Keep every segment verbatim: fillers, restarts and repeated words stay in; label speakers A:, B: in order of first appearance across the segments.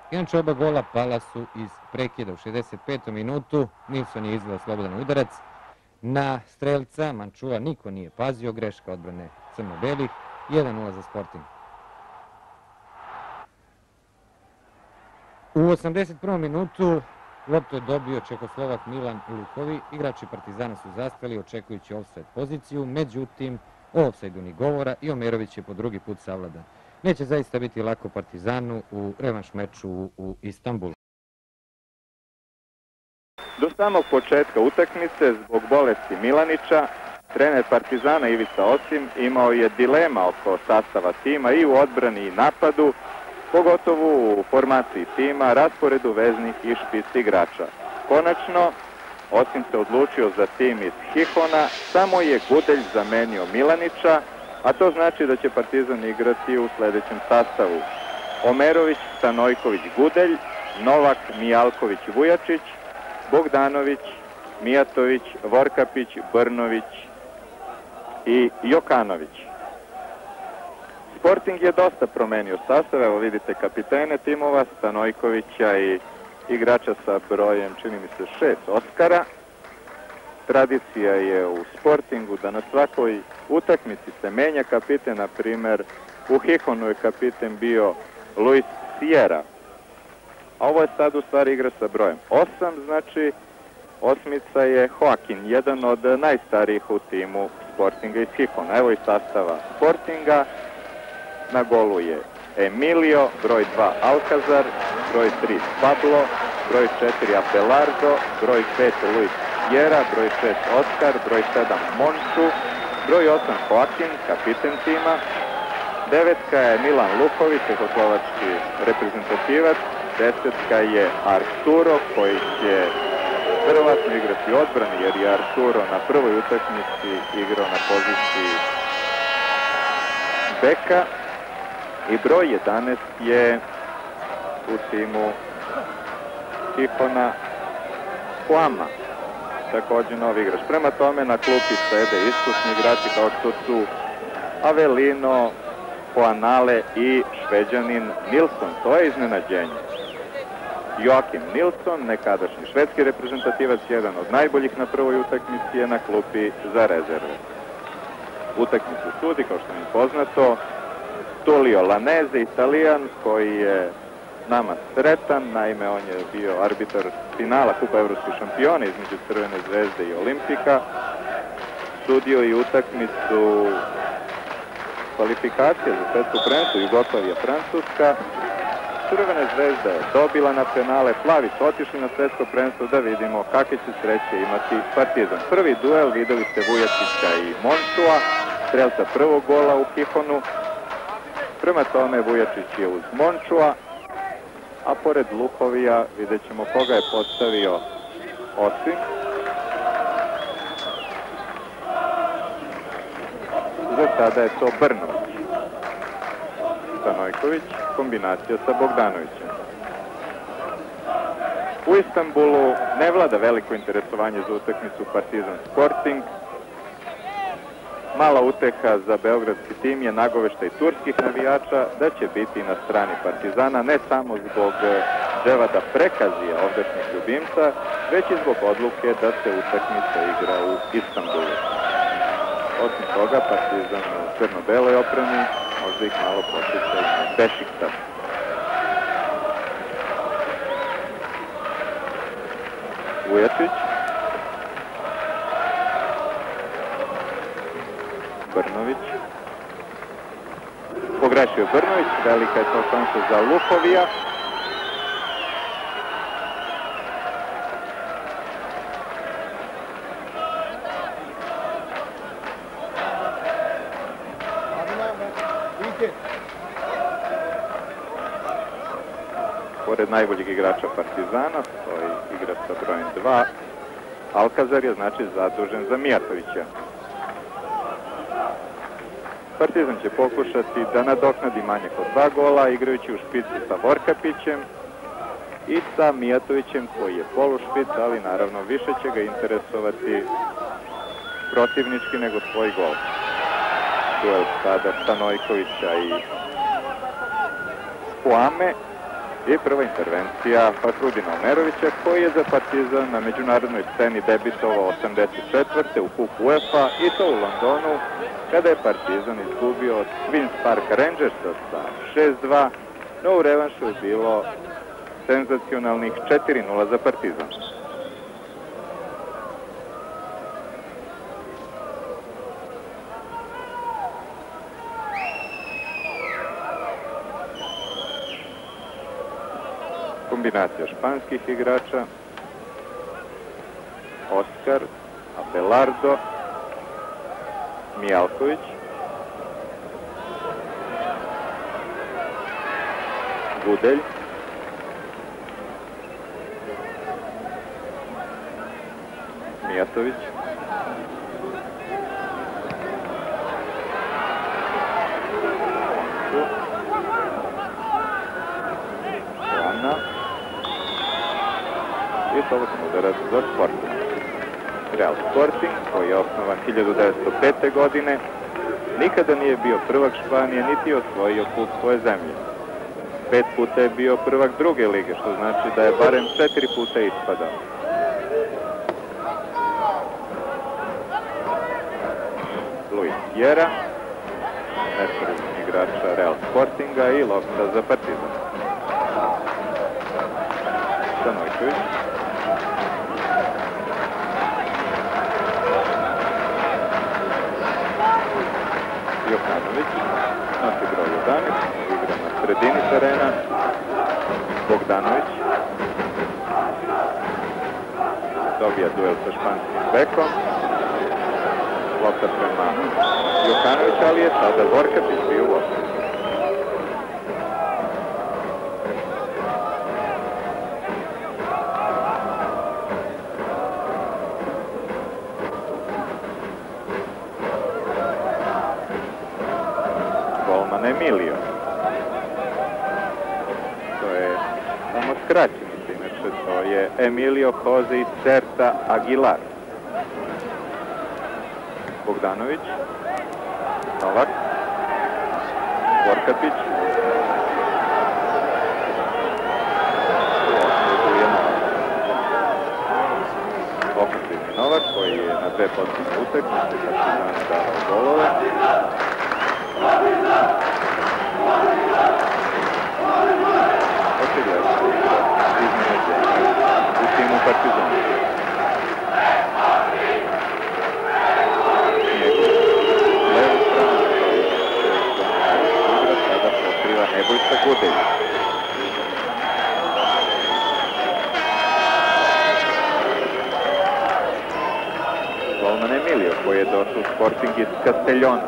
A: Inače, oba gola pala su iz prekida u šezdeset petom minutu. Nilsson je izveo slobodan udarac. Na strelca Mančua niko nije pazio, greška odbrane crno-belih, jedan nula za Sporting. U osamdeset prvom minutu loptu je dobio Čekoslovak Milan Lukovi. Igrači Partizana su zastali očekujući ofsajd poziciju, međutim o ofsajdu ni govora i Omerović je po drugi put savladan. Neće zaista biti lako Partizanu u revanš meču u Istanbulu.
B: Do samog početka utakmice, zbog bolesti Milanića, trener Partizana Ivica Osim imao je dilema oko sastava tima i u odbrani i napadu, pogotovo u formaciji tima, rasporedu veznih i špic igrača. Konačno, Osim se odlučio za tim iz Hihona, samo je Gudelj zamenio Milanića, a to znači da će Partizan igrati u sledećem sastavu. Omerović, Stanojković, Gudelj, Novak, Mijalković, Vujačić, Bogdanović, Mijatović, Vorkapić, Brnović i Jokanović. Sporting je dosta promenio sastav, evo vidite kapitene timova, Stanojkovića i igrača sa brojem, čini mi se, šest, Oskara. Tradicija je u Sportingu da na svakoj utakmici se menja kapiten, na primer u Hihonu je kapiten bio Luis Sierra. A ovo je sad u stvari igra sa brojem osam, znači osmica je Joaquin, jedan od najstarijih u timu Sportinga iz Hihona. Evo i sastava Sportinga, na golu je Emilio, broj dva Alcazar, broj tri Pablo, broj četiri Abelardo, broj pet Luis Sierra, broj šest Oskar, broj sedam Monču, broj osam Joaquin, kapiten tima, devetka je Milan Luković, čehoslovački reprezentativac, desetka je Arturo koji će verovatno igrati odbrani jer je Arturo na prvoj utakmici igrao na poziciji beka i broj jedanaest je u timu Hihona Huama, takođe novi igrač. Prema tome na klupi sede iskusni igrači kao što su Avelino, Poanale i Šveđanin Nilsson. To je iznenađenje. Joakim Nilsson, nekadašnji švedski reprezentativac, jedan od najboljih na prvoj utakmici, je na klupi za rezerve. Utakmicu sudi, kao što mi je poznato, Tullio Lanese, Italijan, koji je nama sretan, naime on je bio arbitar finala Kupa evropskih šampiona između Crvene zvezde i Olimpika, sudio i utakmicu kvalifikacije za svetsko prvenstvo Jugoslavija Francuska. Crvena zvezda je dobila na penale, plavi su otišli na svetsko prvenstvo, da vidimo kakve će sreće imati Partizan. Prvi duel videli ste Vujačića i Mončua, strelca prvog gola u Hihonu. Prema tome Vujačić je uz Mončua, a pored Lukovija vidjet ćemo koga je postavio Osim. Za sada je to Brnović. Stanojković, kombinacija sa Bogdanovićem. U Istanbulu ne vlada veliko interesovanje za utakmicu Partizan Sporting. Mala uteha za beogradski tim je nagoveštaj turskih navijača da će biti na strani Partizana, ne samo zbog Dževada Prekazija, ovdašnjeg ljubimca, već i zbog odluke da se utakmica igra u Istanbulu. Osim toga, Partizan u crno-beloj opremi možda ih malo posjeća i Bešiktaš. Vujačić. Brnović. Pogrešio Brnović, velika je to šansa za Lukovija. Pored najboljeg igrača Partizana stoji igrač sa brojem dva. Alcazar je znači zadužen za Mijatovića. Partizan će pokušati da nadoknadi manjak od dva gola, igrajući u špicu sa Vorkapićem i sa Mijatovićem koji je polušpic, ali naravno više će ga interesovati protivnički nego svoj gol. Duel sada Stanojkovića i Huame. I prva intervencija Fahrudina Omerovića, koji je za Partizan na međunarodnoj sceni debitovao osamdeset četvrte u kupu UEFA i to u Londonu, kada je Partizan izgubio od Queen's Park Rangersa sa šest dva, no u revanšu je bilo senzacionalnih četiri nula za Partizan. Kombinacija španskih igrača: Oskar, Abelardo, Mijalković, Gudelj, Mijatović, Rana i slobodni udarac za Sporting. Real Sporting, koji je osnovan hiljadu devetsto pete. godine, nikada nije bio prvak Španije, niti osvojio kup svoje zemlje. Pet puta je bio prvak druge lige, što znači da je barem četiri puta ispadao. Luis Jera, nesporazum igrača Real Sportinga i lopta za Partizan. Stanojković, Jokanović, nosi broj jedanaest, igra na sredini terena, Bogdanović, dobija duel sa španskim bekom, lopta prema Jokanović, ali je sada Vorkapić bio u opet. Emilio. To je samo skraćenica, inače to je Emilio Jose Certa Aguilar. Bogdanović, Novak, Vorkapić, ofenzivni Novak, koji je na dve posljednje utakmice Partizan davao golove. Očigledno iznenađenje u timu Partizana. Levu stranu igra sada pokriva Nebojša Gudelj. Golman Emilio, koji je došao u Sporting iz Castellona.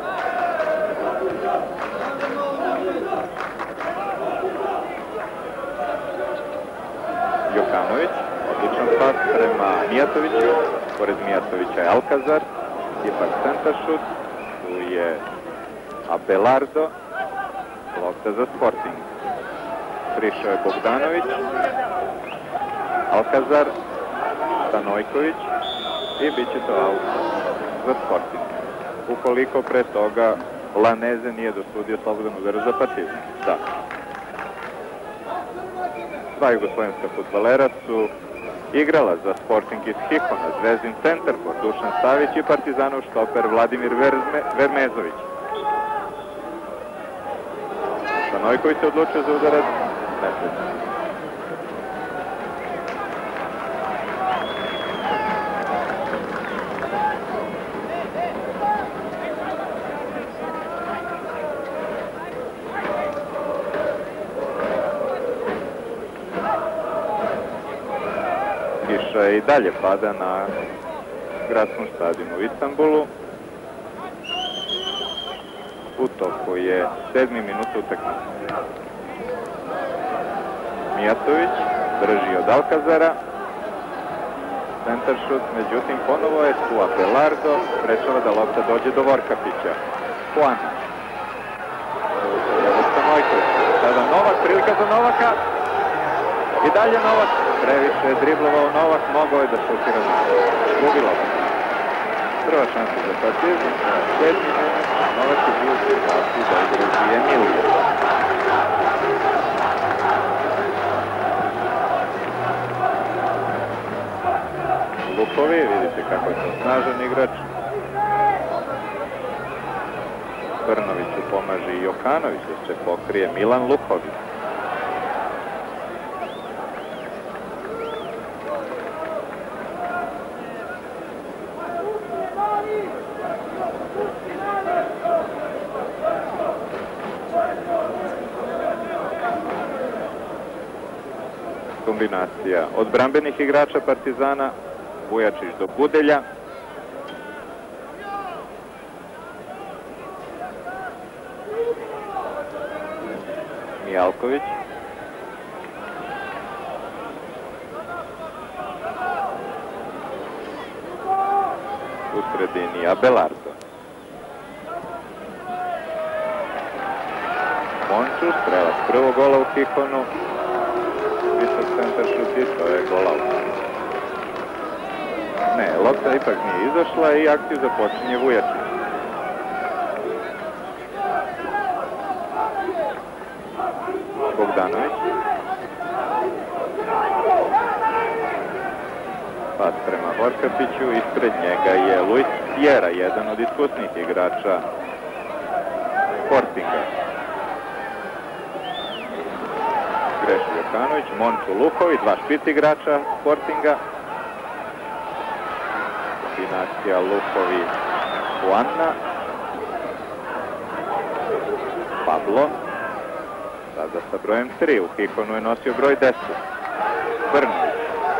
B: Jokanović, odličan pas prema Mijatoviću, pored Mijatovića je Alcazar, ipak centaršut, tu je Abelardo, lopta za Sporting. Prišao je Bogdanović, Alcazar, Stanojković i bit će to aut za Sporting. Ukoliko pre toga Laneze nije dosudio slobodan udarac za Partizan. Da. Dva jugoslovenska fudbalera su igrala za Sporting iz Hikona, Zvezdin centarfor Dušan Savić i Partizanov štoper Vladimir Verme, Vermezović. Stanojković se odlučio za udarac, nesrećno. Kiša i dalje pada na gradskom stadionu u Istanbulu. U toku je sedmi minut utakmice. Mijatović drži od Alcazara. Centaršut, međutim ponovo je tu Abelardo, sprečava da lopta dođe do Vorkapića. Juana. Evo Stanojković. Sada Novak, prilika za Novaka. I dalje Novak. Previše je driblovao Novak, mogao je da šutira na gubi loptu. Prva šansa za Partizan, sedmi minut, Novak je bio u situaciji da ugrozi Emilio. Lukovi, vidite kako je to snažan igrač. Brnoviću pomaže i Jokanović da se pokrije Milan Lukovi. Kombinacija od brambenih igrača Partizana, Vujačić do Budelja. Mijalković. U sredini Abelardo. Monču, strelac prvog gola u Kikonu. Visok centar šuti, to je gola. Ne, lopta ipak nije izašla i akciju započinje Vujačić. Bogdanović. Pas prema Vorkapiću, ispred njega je Luis Sierra, jedan od iskusnih igrača Sportinga. Greši Jokanović, Monču Lukovi, dva špit igrača Sportinga. Kombinacija Lukovi Juanna. Pablo. Sada sa brojem tri, u Kikonu je nosio broj deset. Brnović.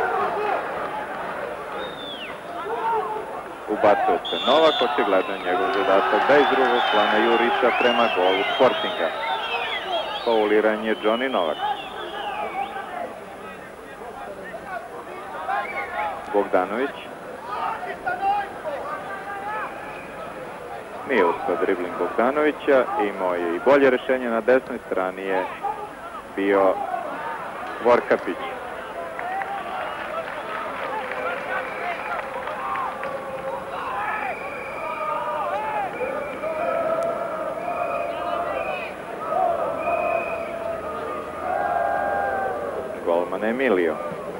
B: Ubacuje se Novak, očigledno njegov zadatak da iz drugog plana juriša prema golu Sportinga. Fauliranje Johnny Novak. Bogdanović. Nije uspio dribling Bogdanovića, imao je i bolje rešenje na desnoj strani je bio Vorkapić. Golman Emilio.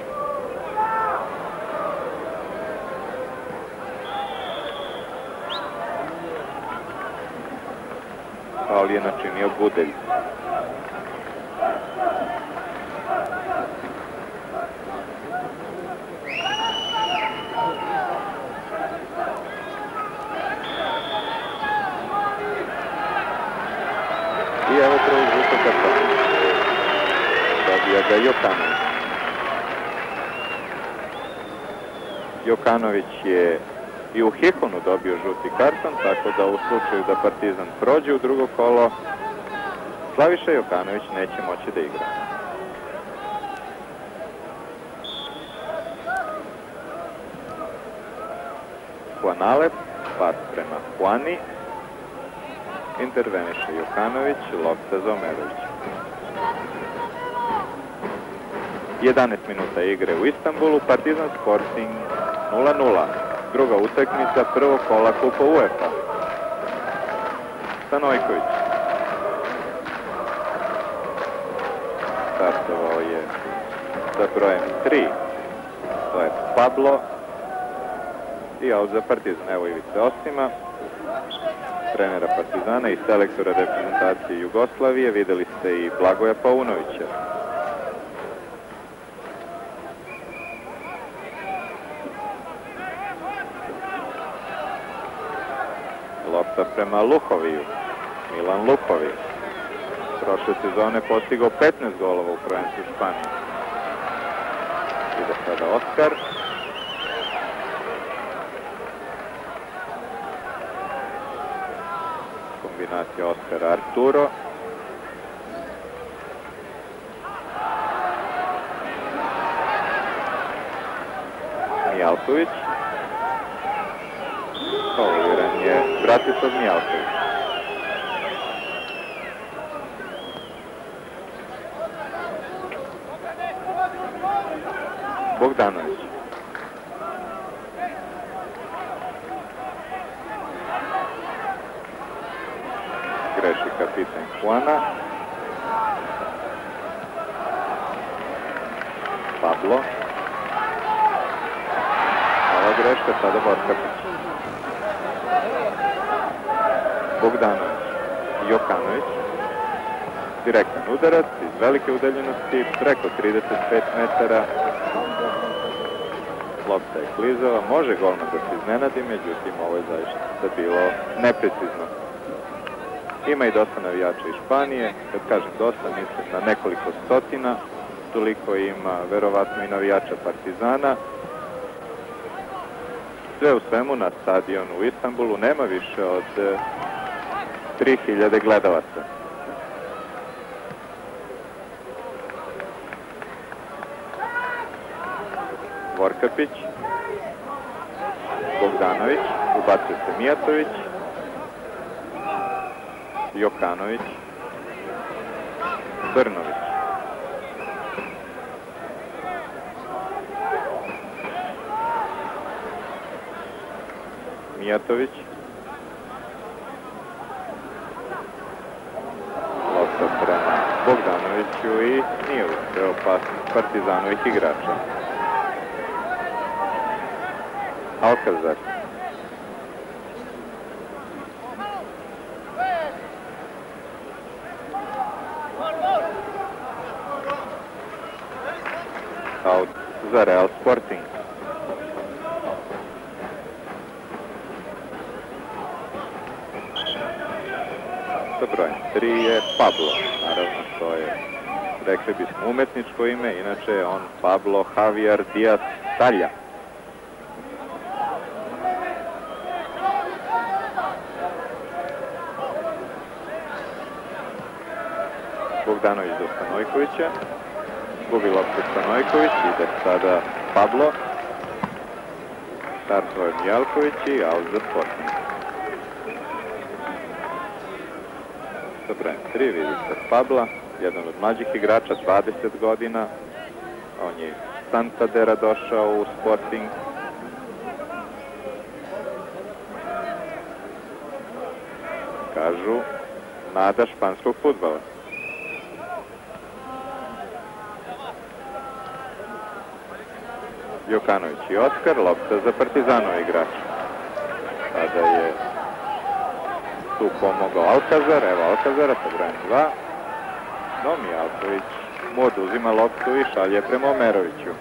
B: Faul je načinio Budelj. I evo prvog žutog kartona. Dobija ga Jokanović. Jokanović je i u Kikonu dobio žuti karton, tako da u slučaju da Partizan prođe u drugo kolo, Slaviša Jokanović neće moći da igra. Juanalep, pas prema Juani, interveniše Jokanović, lopta za Omerovića. jedanaest minuta igre u Istanbulu, Partizan Sporting nula nula. Druga utakmica prvog kola Kupa UEFA. Stanojković. Startovao je sa brojem tri. To je Pablo. I aut za Partizan. Evo Ivice Osima, trenera Partizana i selektora reprezentacije Jugoslavije. Videli ste i Blagoja Paunovića. Lopta prema Luhoviju. Milan Lukovi. Prošle sezone postigao petnaest golova u prvenstvu Španije. Ide sada Oskar. Kombinacija Oskara Arturo. Mijalković. Fauliran je Bratislav Mijalković. Bogdanović. Greši kapitan Juana. Pablo. Nova greška, sada Vorkapić. Bogdanović, Jokanović. Direktan udarac iz velike udaljenosti, preko trideset pet metara. Lopta je klizava, može golman da se iznenadi, međutim ovo je zaista bilo neprecizno. Ima i dosta navijača iz Španije, kad kažem dosta, mislim na nekoliko stotina, toliko ima verovatno i navijača Partizana. Sve u svemu na stadionu u Istanbulu nema više od tri hiljade gledalaca. Vorkapić, Bogdanović, ubacuje se Mijatović, Jokanović, Brnović. Mijatović. Lopta prema Bogdanoviću i nije uspeo opasnost Partizanovih igrača. Alcazar. Out za Real Sporting. Sa brojem tri je Pablo. Naravno, to je, rekli bismo, umetničko ime, inače je on Pablo Javier Diaz Talja. Bogdanović do Stanojkovića. Gubi loptu Stanojković, ide sada Pablo. Startova je Mijalković i out za Sporting. Sa brojem tri vidite Pabla, jedan od mlađih igrača, dvadeset godina. On je iz Santandera došao u Sporting. Kažu, nada španskog fudbala. Jokanović i Oskar, lopta za Partizanov igrač. Sada je tu pomogao Alcazar, evo Alcazara sa brojem dva. No, Mijalković mu oduzima loptu i šalje prema Omeroviću.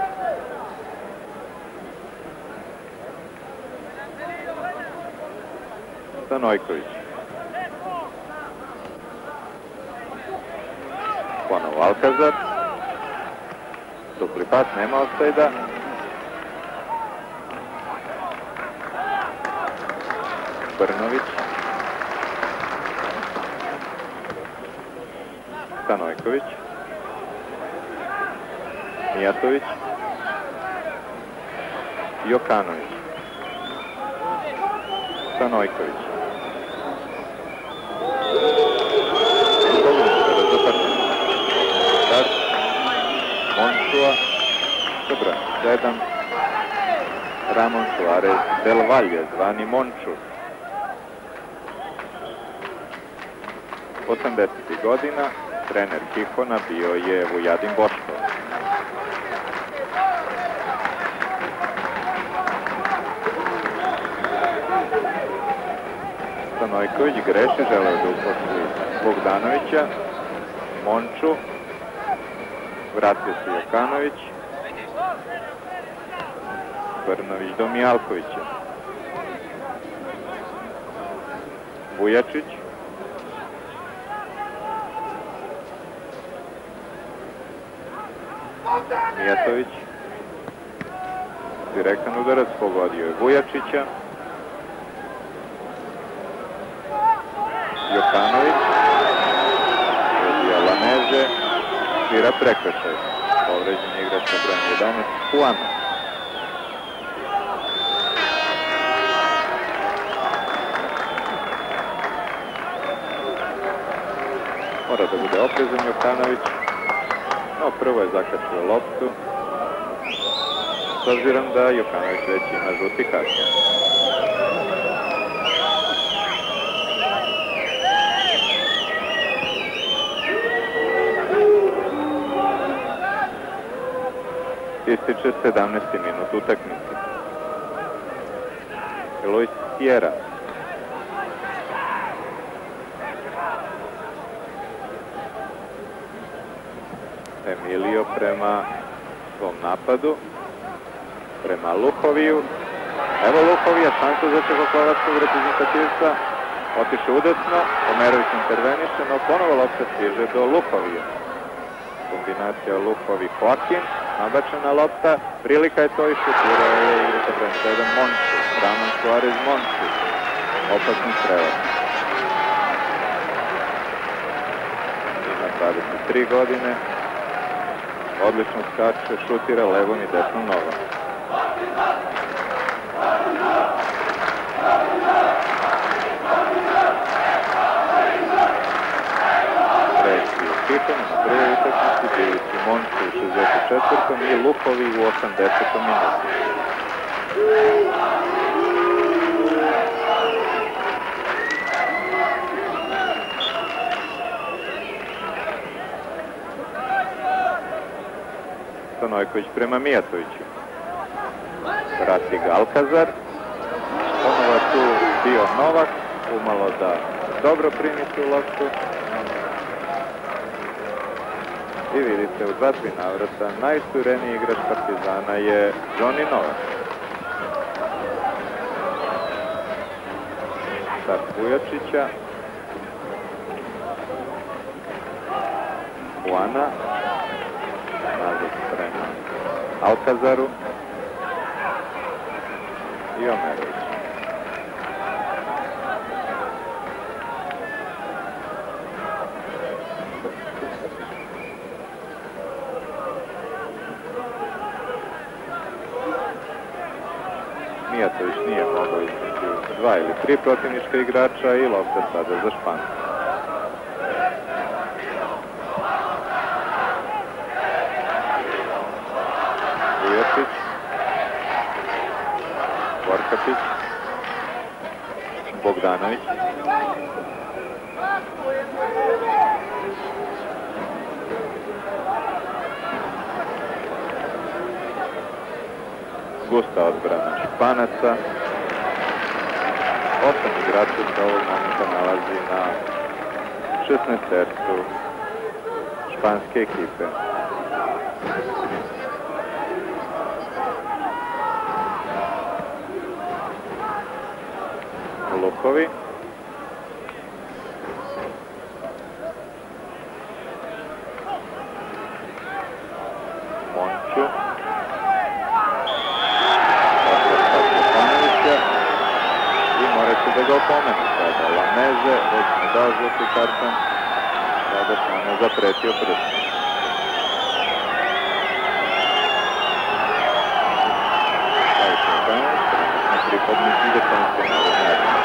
B: Stanojković. Ponovo Alcazar. Dupli pas, nema ofsajda. Brnović. Stanojković. Mijatović. Jokanović. Stanojković. Start. Mončua. Dobro, sedam. Ramon Suarez del Valle, zvani Monču. osamdesetih godina, trener Kihona bio je Vujadin Boško. Stanojković greši, želeo da uposli Bogdanovića. Monču. Vratio se Jokanović. Brnović do Mijalkovića. Vujačić. Mijatović. Direktan udarac, pogodio je Vujačića. Jokanović. Odbija Laneze. Svira prekršaj. Povređen je igrač sa brojem jedanaest, Juana. Mora da bude oprezan Jokanović. No, prvo je zakačio loptu. S obzirom da Jokanović već ima žuti karton. Ističe sedamnaesti minut utakmice. Luis Sierra. Emilio prema svom napadu, prema Luhoviju. Evo Luhovija, šansa za čehoslovačkog reprezentativca. Otiše udesno, Omerović interveniše, no ponovo lopta stiže do Luhovija. Kombinacija Luhovi-Joaquin, nabačena lopta, prilika je to i šutirao je igrača broj sedam Moncu, Ramon Suarez Moncu, opasni strelac. Ima dvadeset tri godine, odlično skače, šutira levom i desnom nogom. Pitanje na prvoj utakmici bili su Moncu u šezdeset četvrtom i Luhovi u osamdesetom minutu. Stanojković prema Mijatoviću. Vrati ga Alcazar. Ponovo tu bio Novak, umalo da dobro primi tu loptu. I vidite, u dva tri navrata najistureniji igrač Partizana je Johnny Novak. Start Vujačića. Juana. Nazad prema Alcazaru. I Omerović. Mijatović nije mogao između dva ili tri protivnička igrača i lopta sada za Špancu. Vujačić, Vorkapić, Bogdanović. Gusta odbrana Španaca. Osam igrača se ovog momenta nalazi na šesnaestercu španske ekipe. Luhovi. Monču. Da ga opomenu sada. Lameze, već mu dao žuti karton, sada Šane zapretio prst. Slaviša Šanović, trenutno pripadnik Jugoslavenske narodne armije.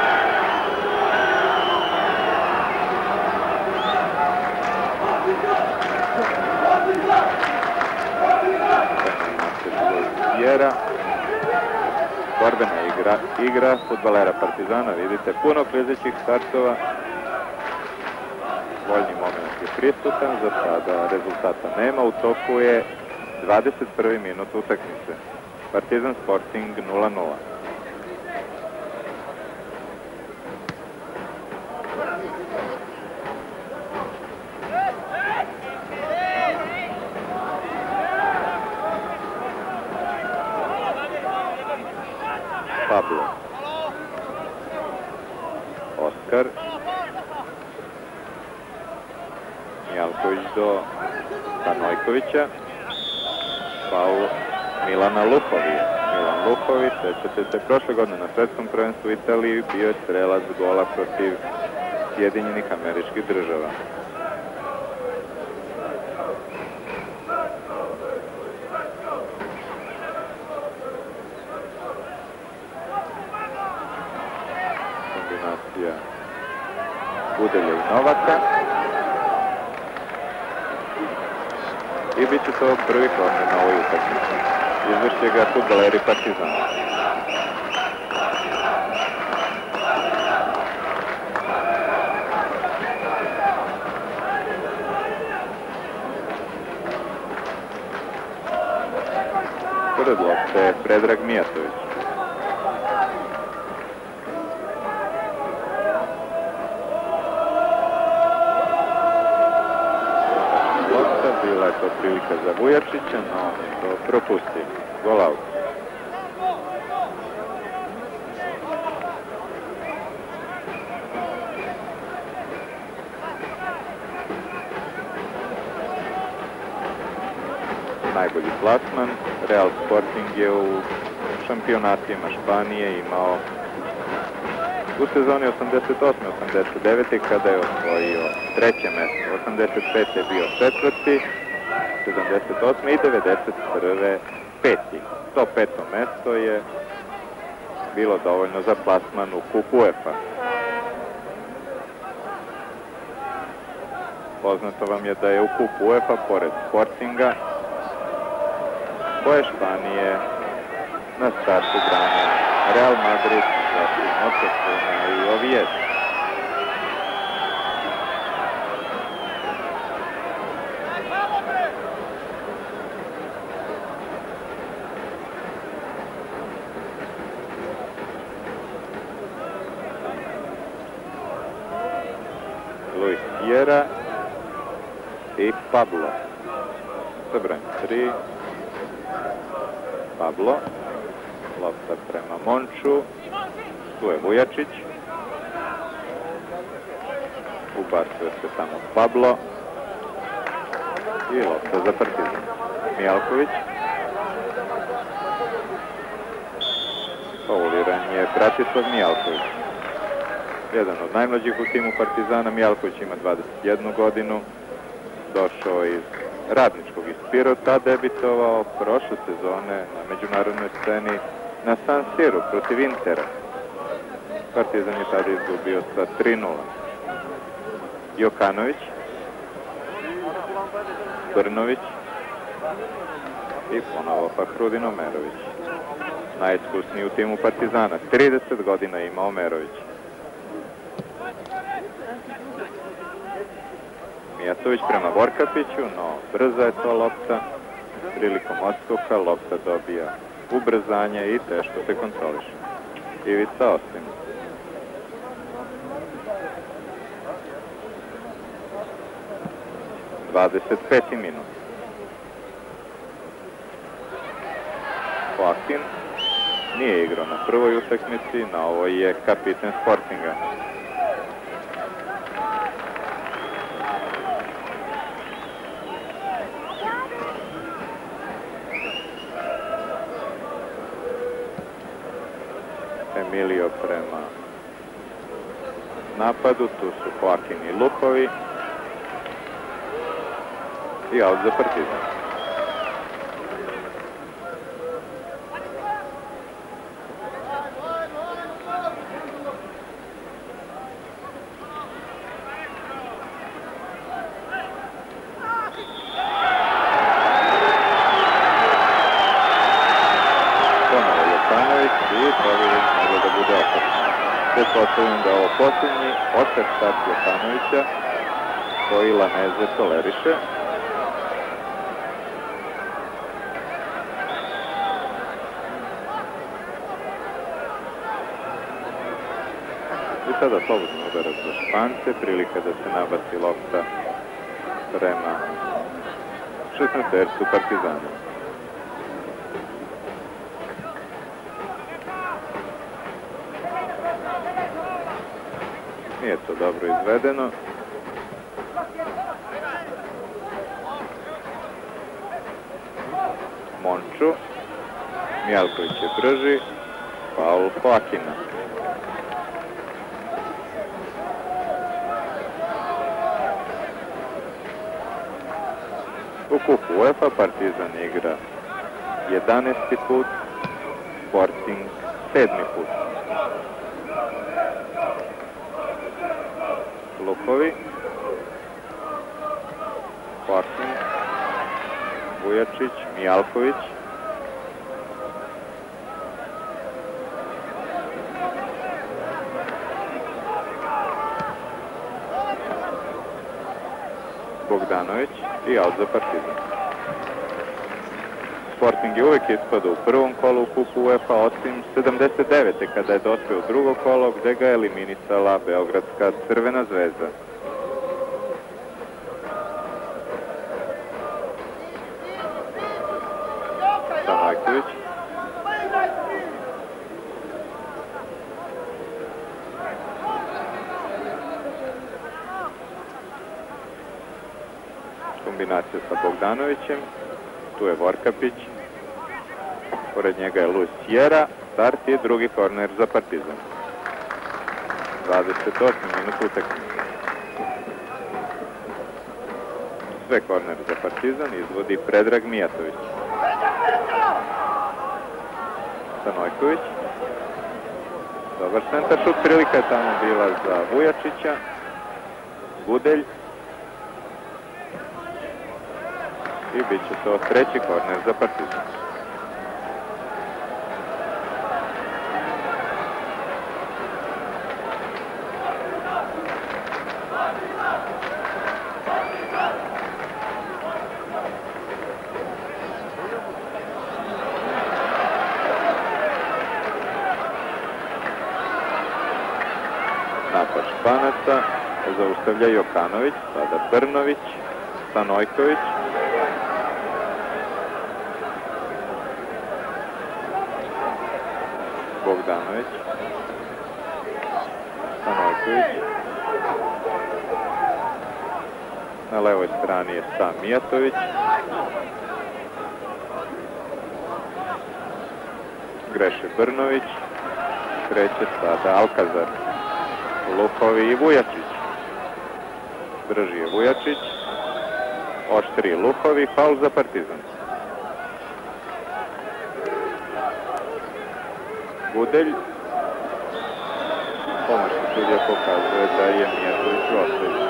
B: Vjera. Borbena igra, igra fudbalera Partizana, vidite, puno klizećih startova. Voljni moment je prisutan, za sada rezultata nema, u toku je dvadeset prvi minut utakmice. Partizan Sporting nula nula. Pablo. Oskar. Mijalković do Stanojkovića. Faul Milana Luhovija. Milan Luhović, sećate se, prošle godine na svetskom prvenstvu u Italiji bio je strelac gola protiv Sjedinjenih Američkih Država. Kombinacija Udelja i Novaka. I bit će to prvi korner na ovoj utakmici. Izvršće ga fudbaleri Partizana. Pored lopte Predrag Mijatović. bila je to prilika za Vujačića, no on je to propustio. Gol out. Najbolji plasman. Real Sporting je u šampionatima Španije imao u sezoni osamdeset osme osamdeset devete kada je osvojio treće mesto. osamdeset pete je bio četvrti, sedamdeset osme i devedeset prve peti. To peto mesto je bilo dovoljno za plasman u kupu UEFA. Poznato vam je da je u kupu UEFA pored Sportinga koje Španije na startu brane Real Madrid, zatim Osasuna i Oviedo. Luis Sierra i Pablo. Sa brojem tri. Pablo. Lopta prema Monču. Tu je Vujačić. Ubacuje se tamo Pablo. I lopta za Partizan. Mijalković. Fauliran je Bratislav Mijalković. Jedan od najmlađih u timu Partizana. Mijalković ima dvadeset jednu godinu. Došao iz Radničkog iz Pirota, debitovao prošle sezone na međunarodnoj sceni na San Siru protiv Intera. Partizan je tada izgubio sa tri nula. Jokanović, Brnović i ponovo Fahrudin Omerović. Najiskusniji u timu Partizana, trideset godina ima Omerović. Mijatović prema Vorkapiću, no brza je to lopta. Prilikom odskoka lopta dobija ubrzanje i teško se kontroliše. Ivica Osim. dvadeset peti minut. Joaquin nije igrao na prvoj utakmici, na ovoj je kapiten Sportinga. Emilio prema napadu, tu su Joaquin i Lukovi i aut za Partizan. Pretpostavljam da je ovo posljednji otak start Jokanovića koji Laneze toleriše. I sada slobodno udarac za Špance, prilika da se nabaci lopta prema šesnaestercu Partizana. Nije to dobro izvedeno. Monču. Mijalković je brži. Faul Joaquina. U kupu UEFA Partizan igra jedanaesti put, Sporting sedmi put. Lukovi, Joaquin, Vujačić, Mijalković. Bogdanović i aut za Partizan. Sporting je uvek ispada u prvom kolu u kupu UEFA, osim sedamdeset devete kada je dospeo u drugo kolo gde ga je eliminisala Beogradska Crvena zvezda. Stanojković. Kombinacija sa Bogdanovićem. Tu je Vorkapić. Pored njega je Luis Sierra. Start i drugi korner za Partizan. dvadeset osmi minut utakmice. Sve korner za Partizan izvodi Predrag Mijatović. Stanojković. Dobar centar šut, prilika je tamo bila za Vujačića. Gudelj. I bit će to treći korner za Partizan. Napad Španaca, zaustavlja Jokanović, sada Brnović, Stanojković. Bogdanović, Stanojković. Na levoj strani je sam Mijatović. Greše Brnović. Kreće sada Alkazar. Luhovi i Vujačić. Drži je Vujačić. Oštri Luhovi, faul za Partizan. Gudelj. Pomoćni sudija pokazuje da je Mijatović u ofsajdu.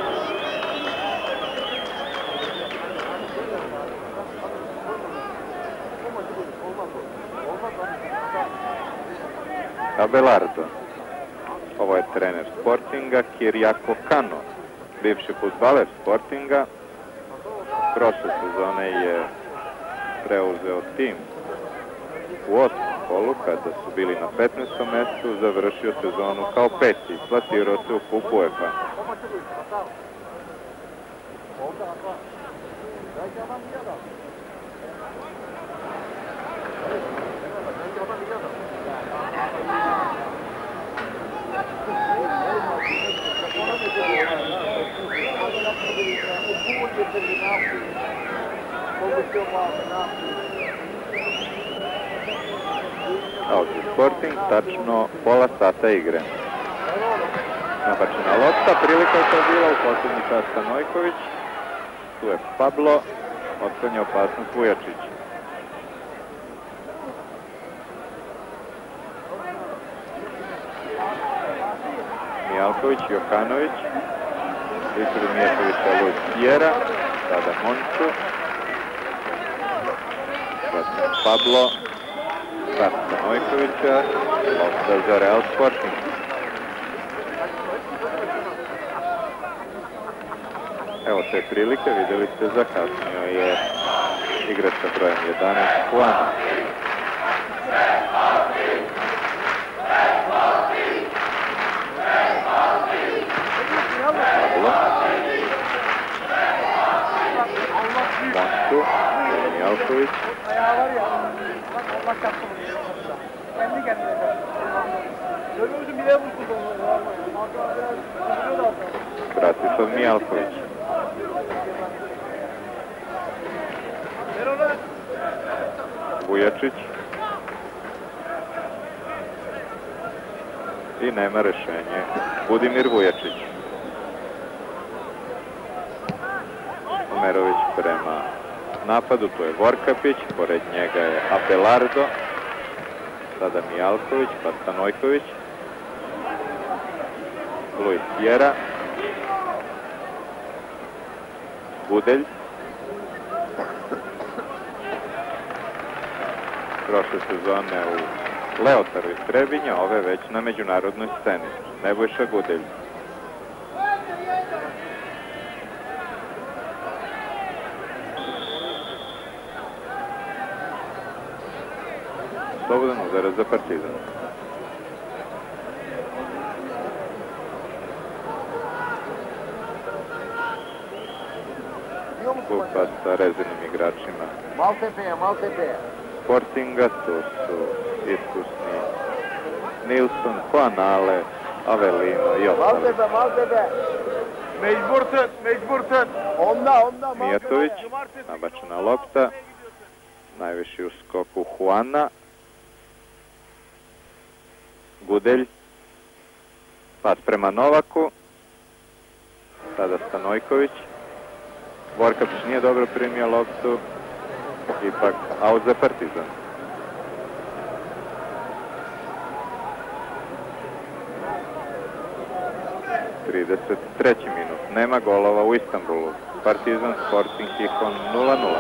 B: Abelardo. Ovo je trener Sportinga, Kirjako Kano, bivši fudbaler Sportinga. Prošle sezone je preuzeo tim u osmom kolu, kada su bili na petnaestom mestu, završio sezonu kao peti, plasirao se u kupu U E F A. Ovdje Sporting, tačno pola sata igre. Nabačena lopta, prilika je to bila u posljednji čas Stanojković. Tu je Pablo, otklanja opasnost Vujačić. Mijalković, Jokanović. Ispred Mijatovića Luis Sierra, sada Moncu. Zatim Pablo, start Stanojkovića, lopta za Real Sporting. Evo te prilike, vidjeli ste, zakasnio je igrač sa brojem jedanaest Juana. Moncu, Mijalković. Bratislav Mijalković. Vujačić. I nema rešenje. Budimir Vujačić. Omerović prema napadu, to je Vorkapić, pored njega je Abelardo, sada Mijalković, pa Stanojković, Luis Sierra, Gudelj, prošle sezone u Leotaru iz Trebinja, ove već na međunarodnoj sceni, Nebojša Gudelj. Slobodan udarac za Partizan. Kupa sa rezervnim igračima.
C: Mal te peja, mal te peja.
B: Sportinga, to su iskusni Nilsson, Koanale, Avelino i ostali.
C: Maltebe, Maltebe. Mecbursun, mecbursun. Onda, onda.
B: Mijatović, nabačena lopta, najviši u skoku Juana. Gudelj, pas prema Novaku, sada Stanojković. Vorkapić nije dobro primio loptu, ipak aut za Partizan. trideset treći minut, nema golova u Istanbulu. Partizan Sporting Gijón nula nula.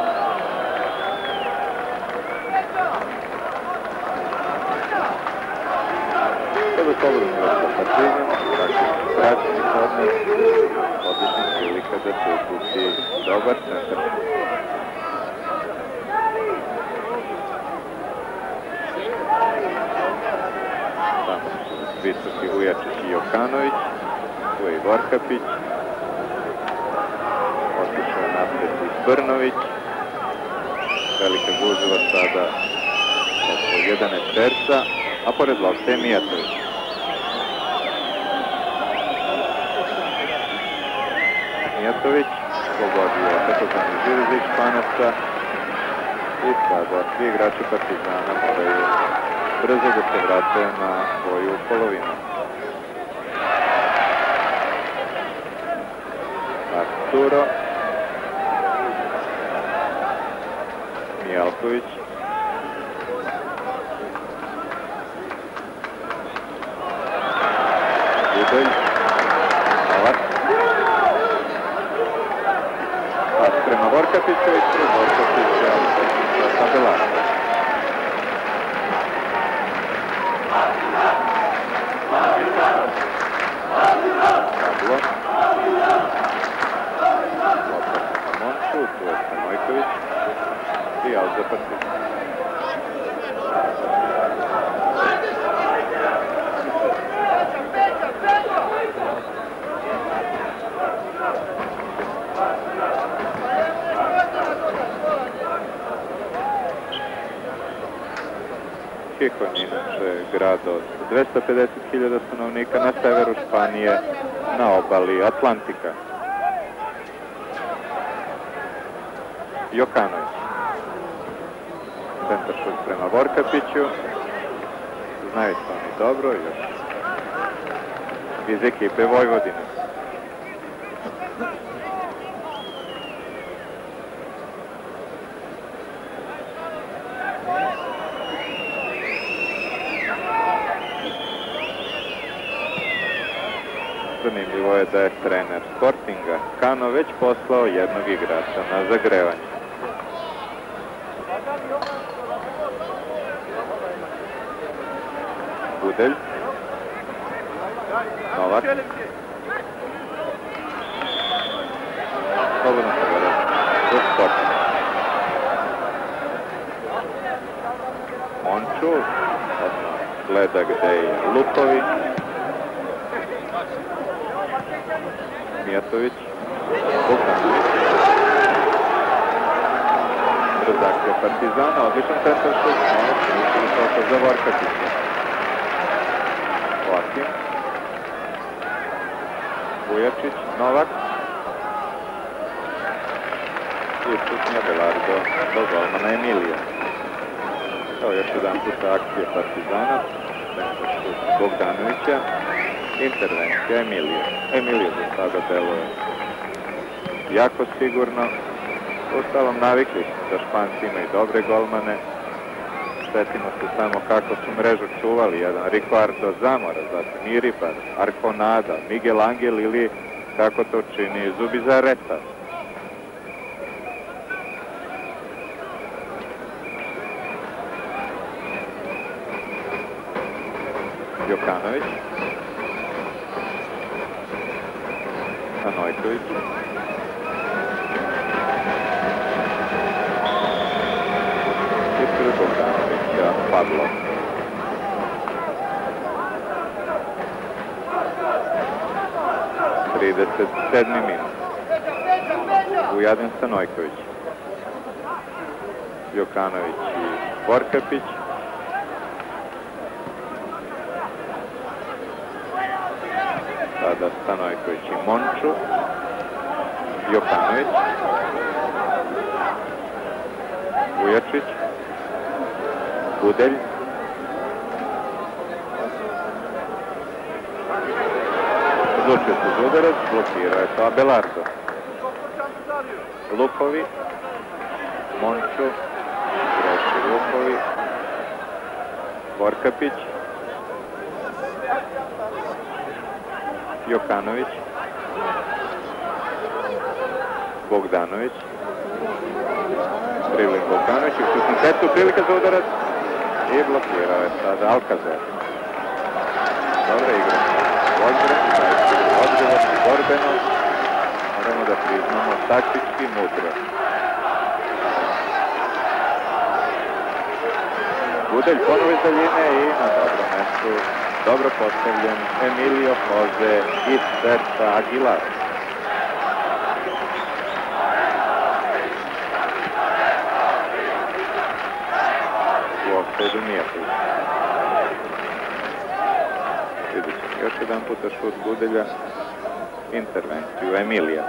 B: Sada slobodno za Partizan, vraćeni odnos, odlična prilika da se uputi dobar centar. Tamo su visoki Vujačić i Jokanović, tu je i Vorkapić, otišao je napred i Brnović, velika gužva sada oko jedanaest terca, a pored lopte je Mijatović. Mijatović pogodio takozvani živi zid Španaca i sada svi igrači Partizana moraju brzo da se vrate na svoju polovinu. Arturo, Mijalković, Gudelj, Novak, pas prema Vorkapiću i prema Vorkapića sa Belara. Pablo, Monču, tu je Stanojković i aut za Partizan. Gijón je inače grad od dvesta pedeset hiljada stanovnika na severu Španije, na obali Atlantika. Jokanović. Centaršut prema Vorkapiću. Znaju se oni dobro, još iz ekipe Vojvodine. Zanimljivo je da je trener Sportinga Cano već poslao jednog igrača na zagrevanje. Gudelj, Novak, slobodno se gleda do Sportinga. Monču, gleda gde je Lukovi. Mijatović, Bogdanović. Razakcija Partizana, odličan centaršut, malo za Vorkapića. Lakin, Vujačić, Novak. I šutnja Belardo do golmana Emilija. Evo još jedan puta akcija Partizana, centaršut Bogdanovića. Intervencija Emilija. Emilija do sada deluje jako sigurno. Ostalom navikli da Španci imaju dobre golmane. Svetimo se samo kako su mrežu čuvali jedan Ricardo Zamora, zatim Iribar, Arconada, Miguel Angel ili kako to čini Zubizarreta. Jokanović. Stanojković. Ispred Bogdanovića Pablo. trideset sedmi minut. Vujaden Stanojković. Jokanović i Vorkapić. Sada Stanojković i Monču. Jokanović. Vujačić. Budelj. Odlučio se za udarac, blokirao je to Abelardo. Lukovi. Monču. Treći Lukovi. Vorkapić. Jokanović. Bogdanović. Prilin Bogdanović. U šutnom setu prilika za udarac. I blokirao je sada Alcazer. Dobra igra. Odbrani, zaista odgovorno, borbeno. Moramo da priznamo taktički mudro. Budelj ponovo iz daljine i na dobrom mestu dobro postavljen Emilio Jose iz Serca Aguilar. U offside-u Mijatović. Vidjet ćemo još jedan puta šut Budelja. Intervenciju Emilija.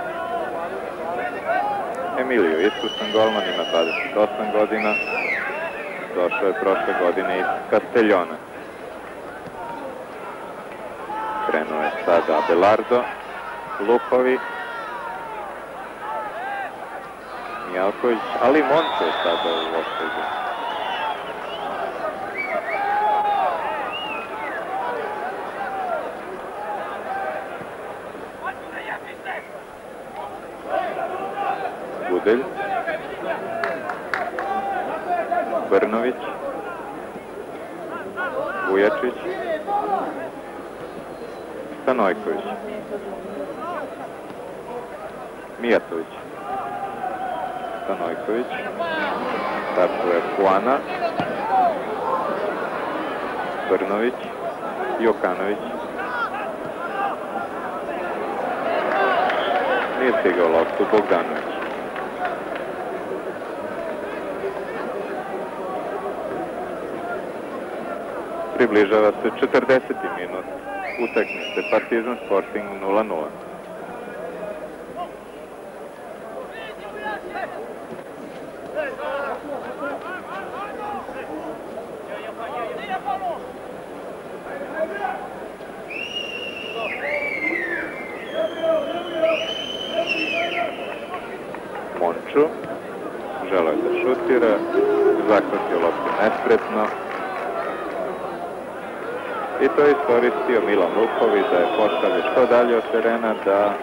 B: Emilio, iskusan golman, ima dvadeset osam godina. Došao je prošle godine iz Castellona. Krenuo je sada Abelardo, Lukovi, Mijalković, ali Mončo je sada u offside-u. Budelj. Brnović. Vujačić. Stanojković. Mijatović. Stanojković. Startuje Juana. Brnović. Jokanović. Nije stigao loptu Bogdanović. Približava se četrdeseti minut utakmice Partizan Sporting nula nula. Monču želeo je da šutira, zahvatio loptu nespretno. I to je iskoristio Milan Luković da je postavio što dalje od terena, da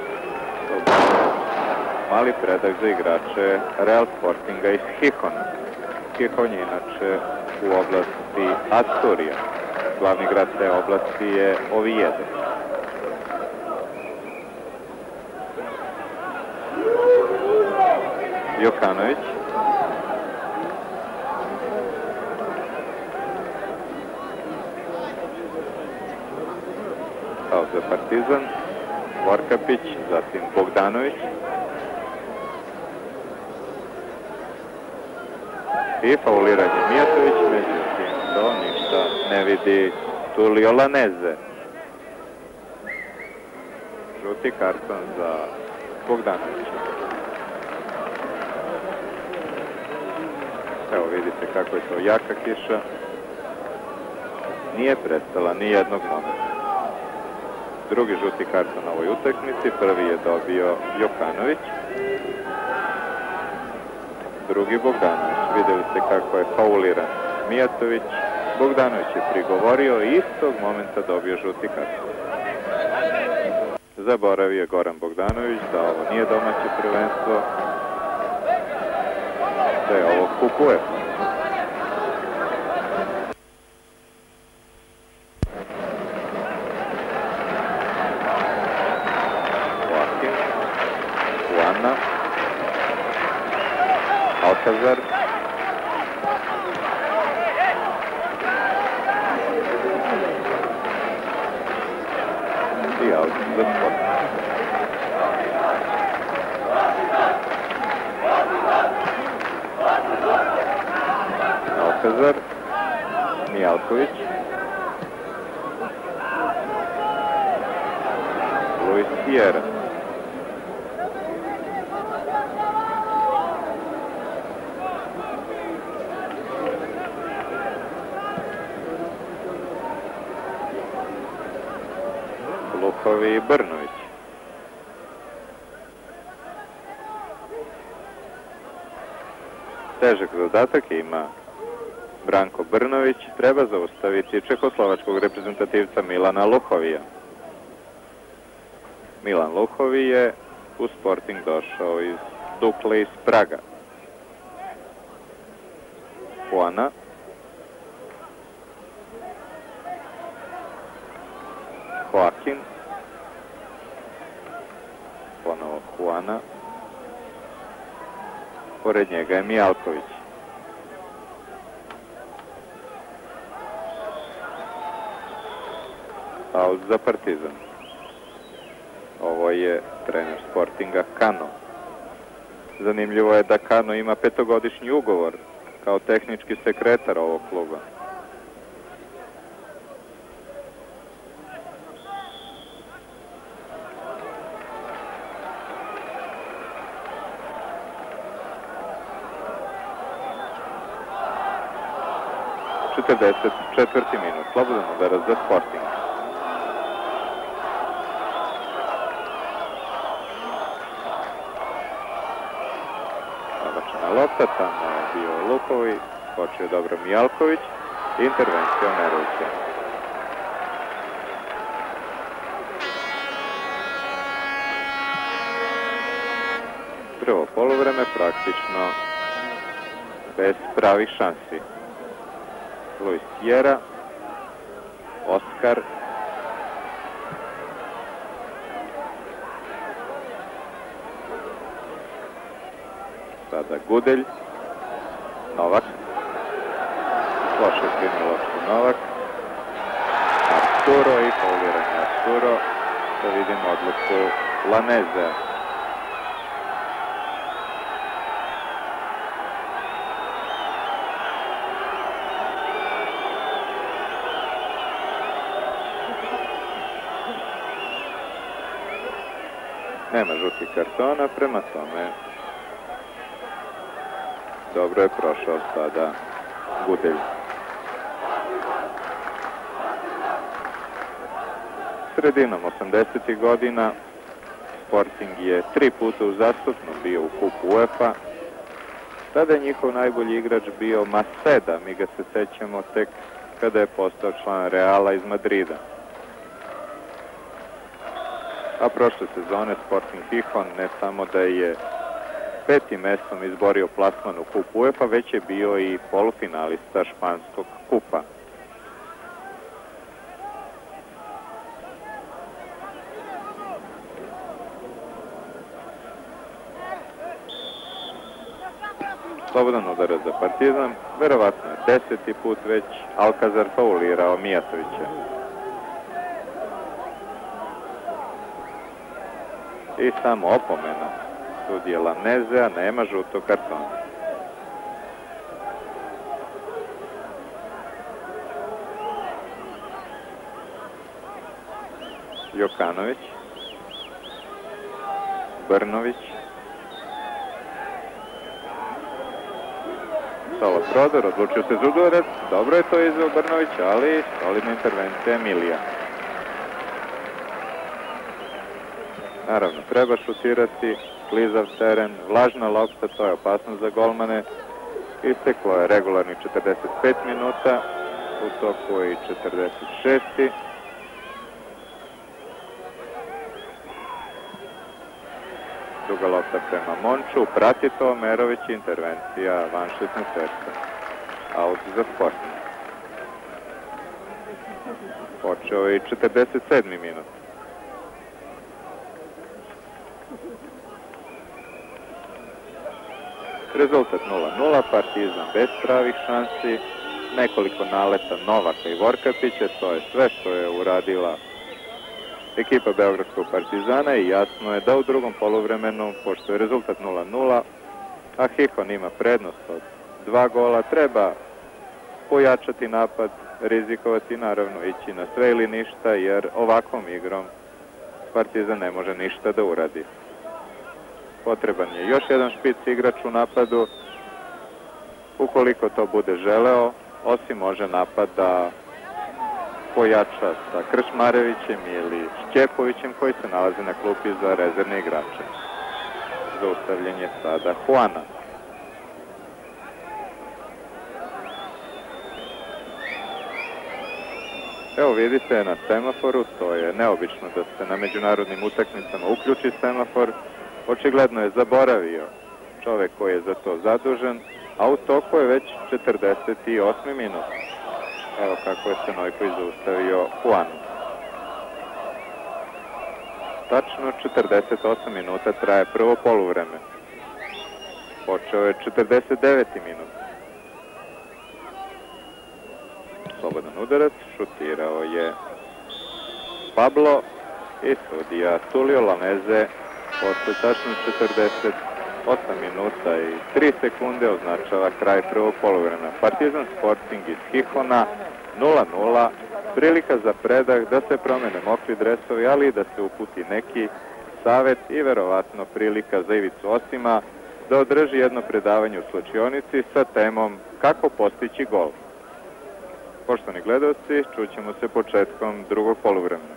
B: mali predah za igrače Real Sportinga iz Hihona. Hihon je inače u oblasti Asturija. Glavni grad te oblasti je Oviedo. Jokanović. Kao za Partizan, Vorkapić, zatim Bogdanović. I fauliranje Mijatović, međutim to ništa ne vidi Tulio Laneze. Žuti karton za Bogdanovića. Evo vidite kako je to jaka kiša. Nije prestala ni jednog momenta. Drugi žuti karton na ovoj utakmici, prvi je dobio Jokanović, drugi Bogdanović. Vidjeli ste kako je fauliran Mijatović, Bogdanović je prigovorio i istog momenta dobio žuti karton. Zaboravio je Goran Bogdanović da ovo nije domaće prvenstvo, da je ovo kup UEFA. Alcazer. I out za Sport. Alkazar, Mijalković, Luis Sierra, Luhovi i Brnović. Težak zadatak ima Branko Brnović, treba zaustaviti čehoslovačkog reprezentativca Milana Luhovija. Milan Luhovi je u Sporting došao iz Dukle iz Praga. Juana, Joaquin, ponovo Juana, pored njega je Mijalković. Aut za Partizan. Ovo je trener Sportinga Kano. Zanimljivo je da Kano ima petogodišnji ugovor kao tehnički sekretar ovog kluba. četrdeset četvrti minut, slobodan udarac za Sporting. Nabačena lopta, tamo je bio Lukovi, skočio dobro Mijalković, intervencija Omerovića. Prvo poluvreme praktično bez pravih šansi. Luis Sierra, Oskar, sada Gudelj, Novak, loše primio loptu Novak, Arturo i fauliranje Arturo, da vidimo odluku Lanezea. Nema žutih kartona, prema tome dobro je prošao sada Gudelj. Sredinom osamdesetih godina Sporting je tri puta uzastopno bio u kupu UEFA. Tada je njihov najbolji igrač bio Maseda, mi ga se sećamo tek kada je postao član Reala iz Madrida. A prošle sezone Sporting Gijón ne samo da je petim mestom izborio plasman u kupu UEFA, već je bio i polufinalista španskog kupa. Slobodan udarac za Partizan, verovatno je deseti put već Alkazar faulirao Mijatovića. I samo opomena sudije Lanezea, nema žutog kartona. Jokanović, Brnović, Solo Prodor, odlučio se za udarac, dobro je to izveo Brnović, ali solidna intervencija Emilija. Naravno, treba šutirati, klizav teren, vlažna lopta, to je opasno za golmane. Isteklo je regularni četrdeset pet minuta, u toku i četrdeset šesti. Druga lopta prema Monču, prati to Omerović, intervencija van šesnaest. Aut za Sporting. Počeo je i četrdeset sedmi minut. Rezultat nula nula, Partizan bez pravih šansi, nekoliko naleta Novaka i Vorkapića, to je sve što je uradila ekipa Beogradskog Partizana i jasno je da u drugom poluvremenu, pošto je rezultat nula nula, a Gijón ima prednost od dva gola, treba pojačati napad, rizikovati, naravno ići na sve ili ništa, jer ovakvom igrom Partizan ne može ništa da uradi. Potreban je još jedan špic igrač u napadu. Ukoliko to bude želeo, osim može napad da pojača sa Krčmarevićem ili Šćepovićem koji se nalazi na klupi za rezervne igrače. Zaustavljen je sada Juana. Evo vidite na semaforu, to je neobično da se na međunarodnim utakmicama uključi semafor. Očigledno je zaboravio čovek koji je za to zadužen, a u toku je već četrdeset osmi minut. Evo kako je Stanojković zaustavio Juanu. Tačno četrdeset osam minuta traje prvo poluvreme. Počeo je četrdeset deveti minut. Slobodan udarac, šutirao je Pablo i sudija Tulio Lameze posle tačno četrdeset osam minuta i tri sekunde označava kraj prvog poluvremena. Partizan Sporting iz Hihona nula nula, prilika za predah da se promene mokri dresovi, ali i da se uputi neki savet i verovatno prilika za Ivicu Osima da održi jedno predavanje u slačionici sa temom kako postići gol. Poštovani gledalci, čućemo se početkom drugog poluvremena.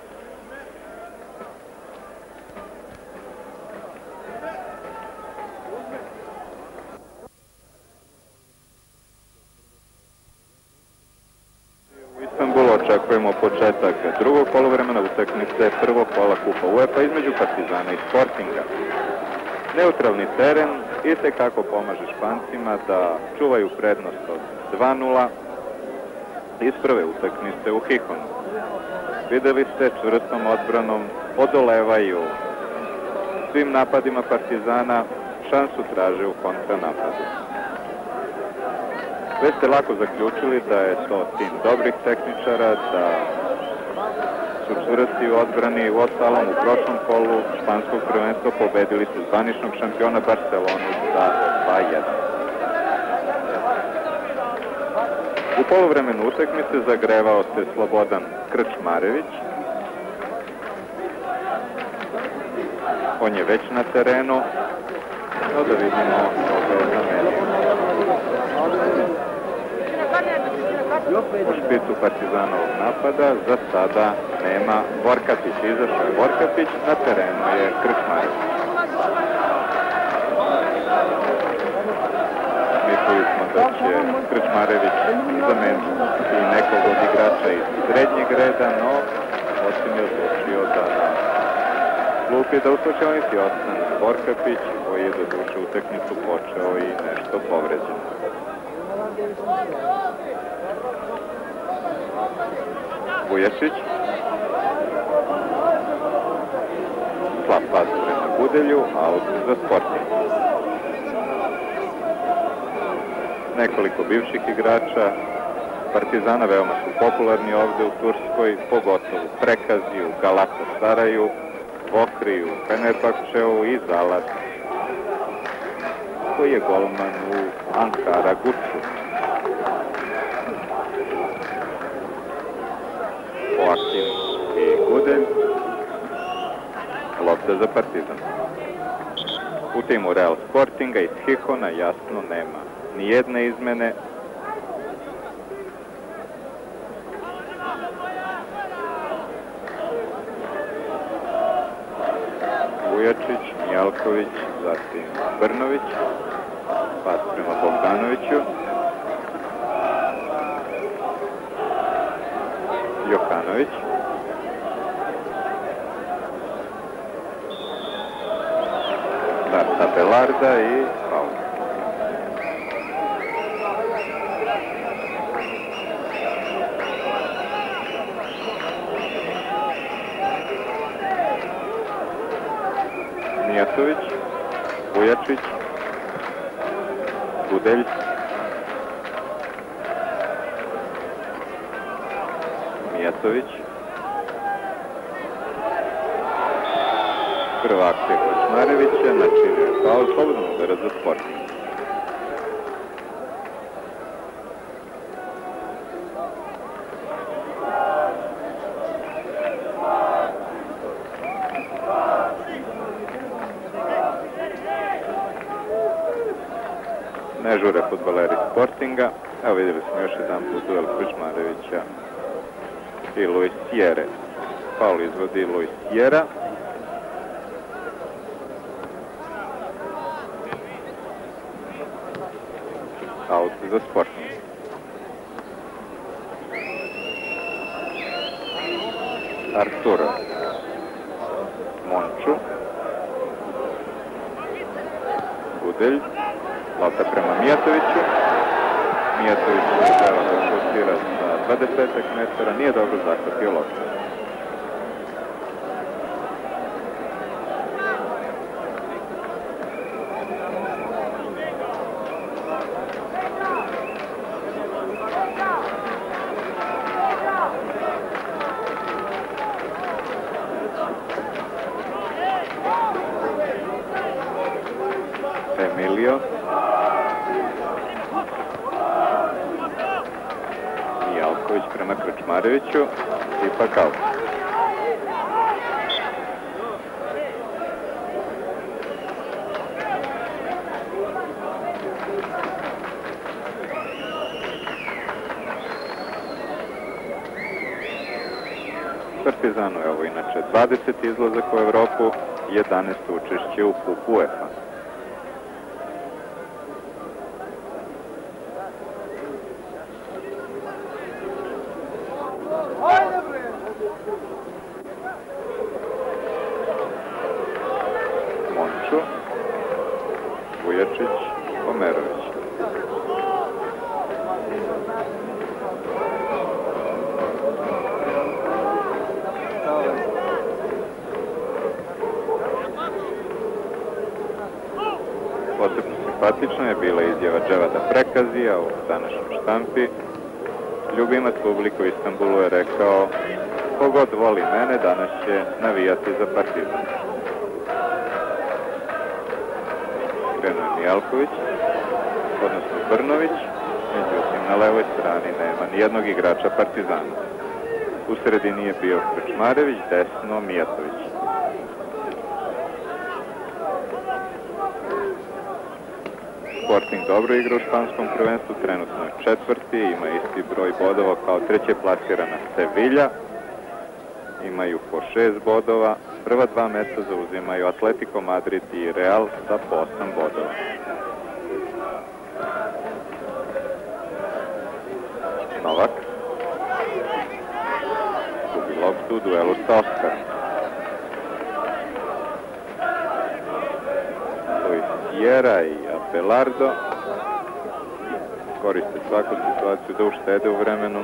B: U Istanbulu očekujemo početak drugog poluvremena utakmice prvog kola Kupa UEFA između Partizana i Sportinga. Neutralni teren itekako pomaže Špancima da čuvaju prednost od dva nula iz prve utakmice u Hihonu. Videli ste, čvrstom odbranom odolevaju svim napadima Partizana, šansu traže u kontranapadu. Već ste lako zaključili da je to tim dobrih tehničara, da su čvrsti u odbrani. U ostalom, u prošlom kolu španskog prvenstva pobedili su zvaničnog šampiona Barcelonu za dva jedan. U poluvremenu utakmice zagrevao se Slobodan Krčmarević. On je već na terenu, no da vidimo koga je zamenio. U špicu Partizanovog napada za sada nema Vorkapić. Izašao je Vorkapić, na terenu je Krčmarević. Mislili smo da će Krčmarević zameniti nekog od igrača iz srednjeg reda, no osim je odlučio da na klupi da u slučajnici ostane Vorkapić, koji je do duše utakmicu počeo i nešto povređen. Vujačić. Slab pas prema Gudelju, aut za Sporting. Nekoliko bivših igrača Partizana veoma su popularni ovde u Turskoj, pogotovo u Prekaziju, Galatasaraju, Okriju, Fenerbahčevu i Zalat, koji je golman u Ankara Gucu. Oakim i Gudelj, lopta za Partizan. U timu Real Sportinga iz Hihona jasno nema nijedne izmene. Vujačić, Mijalković, zatim Brnović, pas prema Bogdanoviću. Jokanović. Starta Belarda i faul. Mijatović, Vujačić, Gudelj, Mijatović, prva akcija Krčmarevića, načinio je faul, slobodan udarac za Sporting. ne žure fudbaleri Sportinga. Evo vidjeli smo još jedan put duel Krčmarevića i Luis Sierre. Faul izvodi Luis Sierra. Aut za Sporting. Arturo. Monču. Gudelj. Lopta prema Mijatoviću. Mijatović treba da šutira sa dvadeset metara. Nije dobro zahvatio loptu. Emilio. Mijalković prema Krčmareviću. Ipak aut. Partizanu je ovo inače dvadeseti izlazak u Evropu, jedanaesto učešće u kupu UEFA. Monču, Vujačić, Omerović. Posebno simpatično je bila izjava Dževada Prekazija u današnjoj štampi. Ljubimac publike u Istanbulu je rekao: "Kogod voli mene, danas će navijati za Partizan." Krenuo je Mijalković, odnosno Brnović, međutim na levoj strani nema nijednog igrača Partizana. U sredini je bio Krčmarević, desno Mijatović. Sporting dobro igra u španskom prvenstvu, trenutno je četvrti, ima isti broj bodova kao treće plasirana Sevilla. Imaju po šest bodova, prva dva mesta zauzimaju Atletico Madrid i Real sa po osam bodova. Novak gubi loptu u duelu sa Oskarom. Luis Sierra i Abelardo koriste svaku situaciju da uštede u vremenu.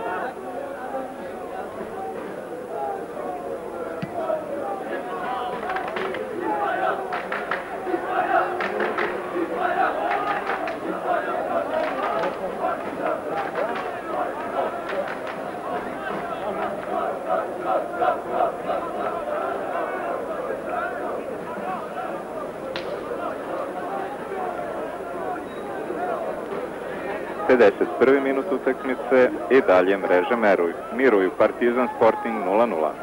B: pedeset prvi minut utakmice i dalje mreže meruju. Miruju Partizan Sporting nula nula.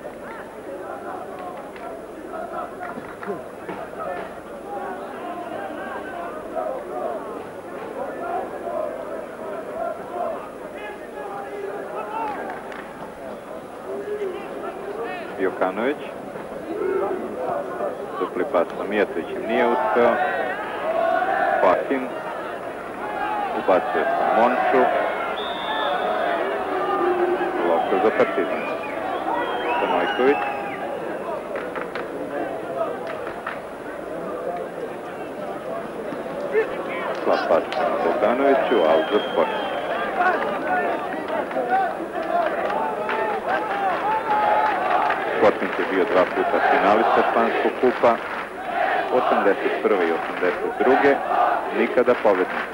B: Jokanović. Dupli pas sa Mijatovićem nije uspeo. Fahin. Ubacuje sa Monču. Lopta za Partizan. Stanojković. Slab pas na Bogdanoviću, aut za Sporting. Sporting je bio dva puta finalista španskog kupa, osamdeset prve i osamdeset druge nikada pobednik.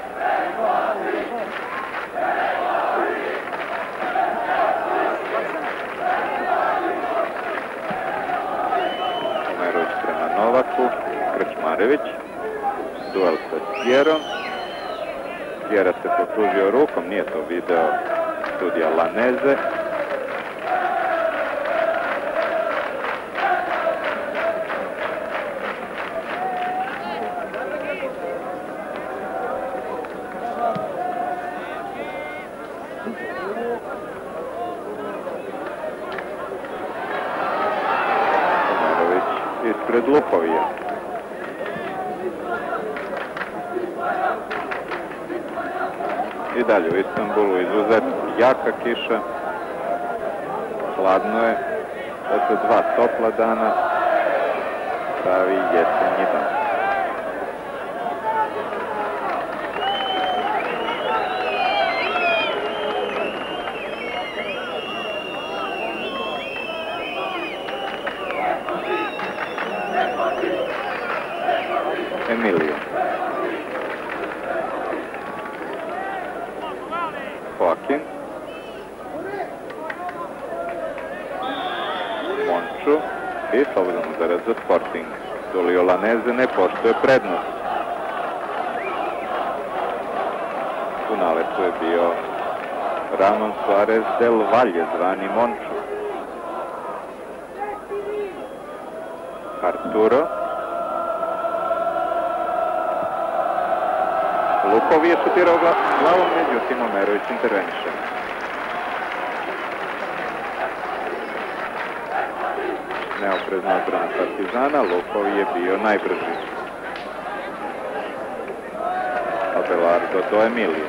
B: Omerović prema Novaku, Krčmarević, duel sa Sierrom. Sierra se poslužio rukom, nije to video sudija Laneze. Lukovija. I dalje u Istanbulu izuzetno jaka kiša. Hladno je. Posle dva topla dana pravi jesenji dan. Emilio. Joaquin. Monču. I slobodan udarac za Sporting. Julio Laneze ne poštuje prednost. U naletu je bio Ramon Suarez del Valle, zvani Monču. Arturo. Lukov je šutirao glavom, međutim Omerović interveniše. Neoprezna odbrana Partizana, Lukov je bio najbrži. Abelardo do Emilije.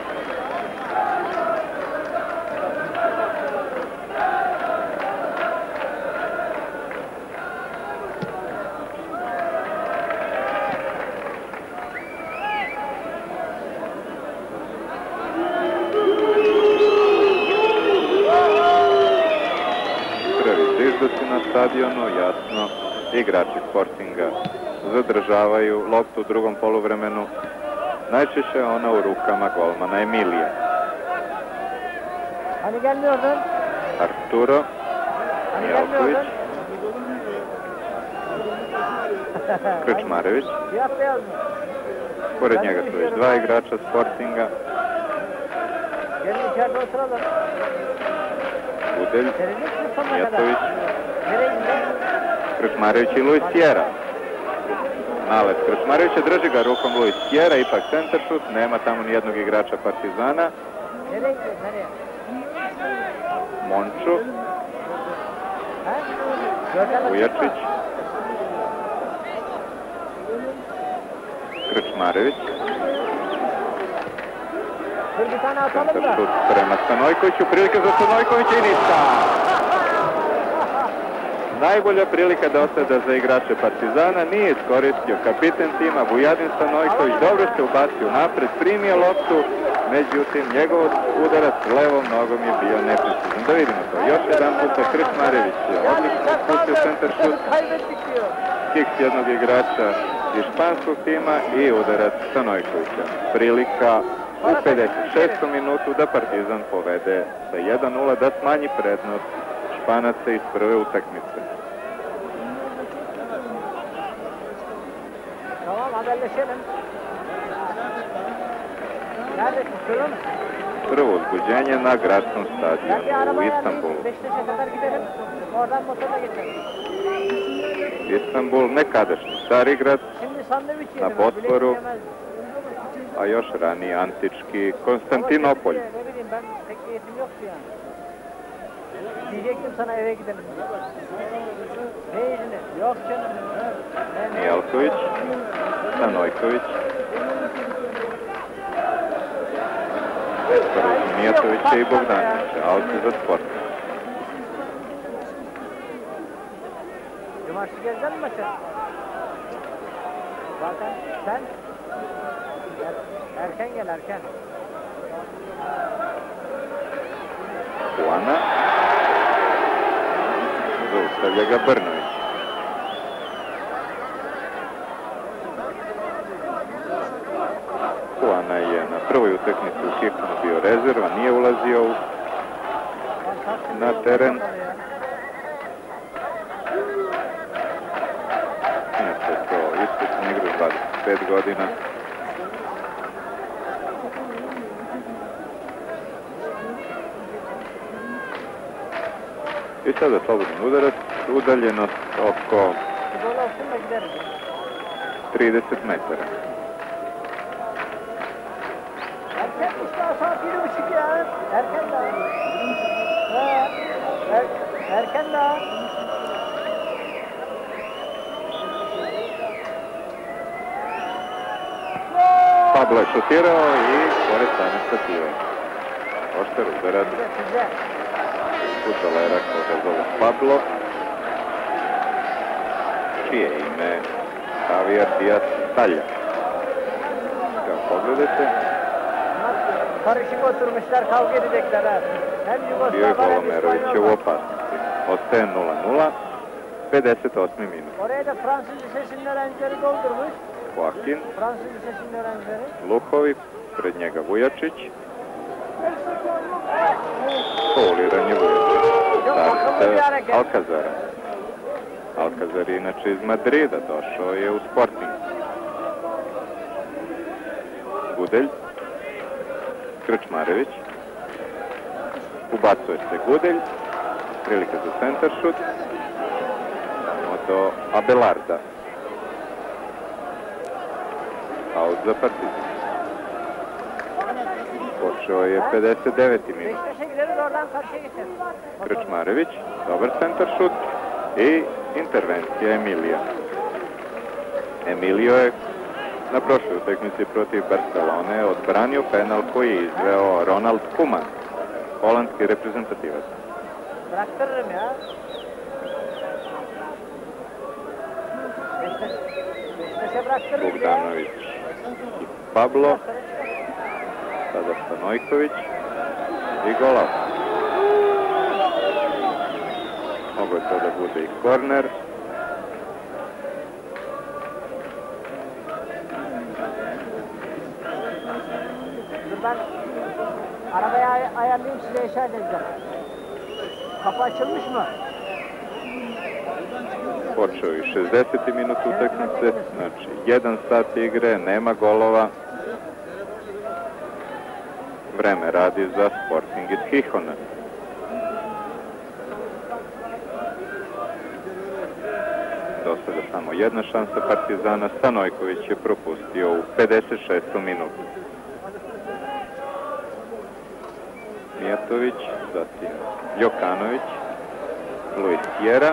B: Na stadionu, jasno, igrači Sportinga zadržavaju loptu u drugom poluvremenu. Najčešće ona u rukama golmana Emilija. Arturo Mijalković. Krčmarević. Pored njega su već dva igrača Sportinga. Udelj, Mijatović, Krčmarević i Luis Sierra. Nalet Krčmarevića, drži ga rukom Luis Sierra, ipak centar šut, nema tamo nijednog igrača Partizana. Monču, Ujačić, Krčmarević. Centar šut prema Stanojkoviću, prilika za Stanojkovića i ništa. Najbolja prilika da osada za igrače Partizana, nije iskoristio kapiten tima Vujadin Stanojković, dobro se ubacio napred, primio loptu, međutim njegov udarac levom nogom je bio neprecizan. Da vidimo to, još jedan puta Krčmarević je odlično spustio centar šut, kiks jednog igrača iz španskog tima i udarac Stanojkovića. Prilika u pedeset šestom minutu da Partizan povede sa jedan nula, da smanji prednost Španaca iz prve utakmice.
D: Tamam, haberleşelim. Neredesin, şurada mı?
B: Prvo uzbuđenje na gradskom stadionu u Istanbulu.
D: Beşiktaş'a kadar gidelim, oradan motorla geçelim.
B: Istanbul, nekadašnji Starigrad,
D: Şimdi sandviç
B: na
D: yedim,
B: Bosforu,
D: bilek yemez.
B: a još ranije antički Konstantinopolj.
D: Ama şimdi, ne bileyim ben, pek niyetim yoktu yani. Diyecektim sana eve gidelim. Ne izni? Yok canım. Ne-
B: Mijalković, Stanojković, Mijatovića i Bogdanovića, auti za Sport.
D: Cumartesi gelecek mi maça? Zaten sen er- erken gel erken.
B: Juana, zaustavlja ga Brnović. Juana je na prvoj utakmici u Kikonu bio rezerva, nije ulazio u- na teren. Inače je to iskusni igrač, dvadeset pet godina. I sada slobodan udarac, udaljenost oko
D: Gol olsun da gideriz.
B: trideset metara.
D: Erkenmiş daha saat yedi buçuk ya. Erken daha. He. Er, erken daha.
B: Pablo je šutirao i pored same stative. Oštar udarac fudbalera koga zove Pablo, čije ime Javier Diaz Talja. Kao pogledajte,
D: Karışık oturmuşlar, kavga edecekler ha. Hem
B: bio je
D: Yugoslav
B: Golomerović u opasnosti. Ostaje nula nula, pedeset osmi minut.
D: Oraya da Fransız Lisesi'nin öğrencileri doldurmuş.
B: Joaquin,
D: Fransız Lisesi'nin öğrencileri.
B: Luhovi, pred njega Vujačić. Fauliranje Vujačić. Zaštite Alcazara. Alcazar je inače iz Madrida, došao je u Sporting. Gudelj. Krčmarević. Ubacuje se Gudelj. Prilika za centar šut. Do Abelarda. Aut za Partizan. Počeo je pedeset deveti minut.
D: Beşiktaş'a gideriz, oradan karşıya geçeriz.
B: Krčmarević, dobar centar šut i intervencija Emilija. Emilio je na prošloj utakmici protiv Barcelone odbranio penal koji je izveo Ronald Koeman, holandski reprezentativac.
D: Bıraktırırım ya. Beşiktaş, Beşiktaş'a bıraktırırım ya.
B: Bogdanović i Pablo, sada Stanojković i Golov. Mogu je to da bude i korner.
D: Dur ben arabayı ay ayarlayayım, size işaret edeceğim. Kapı açılmış mı?
B: Počeo je šezdeseti minut utakmice, znači jedan sat igre, nema golova. Vreme radi za Sporting iz Gijona. Do sada samo jedna šansa Partizana, Stanojković je propustio u pedeset šestom minutu. Mijatović, zatim Jokanović, Luis Sierra,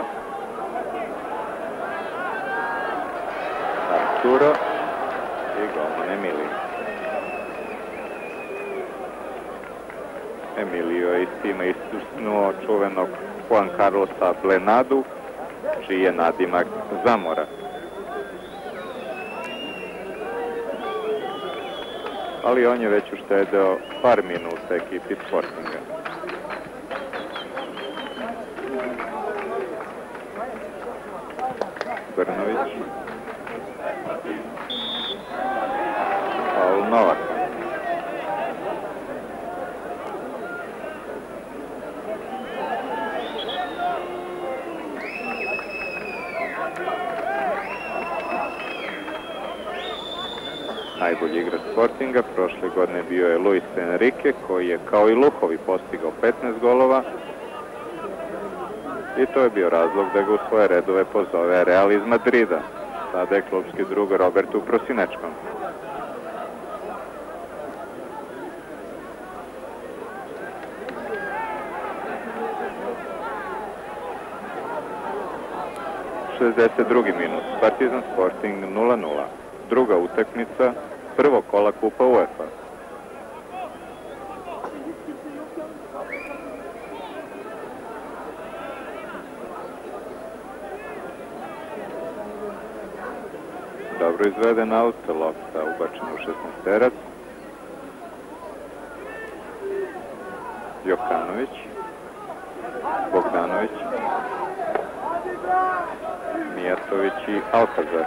B: Arturo i golman Emilio. Emilio je iz tima istusnuo čuvenog Juan Carlosa Blenadu, čiji je nadimak Zamora. Ali on je već uštedeo par minuta ekipi Sportinga. Brnović. Paul Novak. Najbolji igrač Sportinga prošle godine bio je Luis Enrique, koji je kao i Luhovi postigao petnaest golova. I to je bio razlog da ga u svoje redove pozove Real iz Madrida. Sada je klubski drug Robertu Prosinečkom. šezdeset drugi minut, Partizan Sporting nula nula. Druga utakmica, prvo kola Kupa UEFA. Dobro izveden aut, lopta ubačena u šesnaesterac. Jokanović, Bogdanović, Mijatović i Alcazar.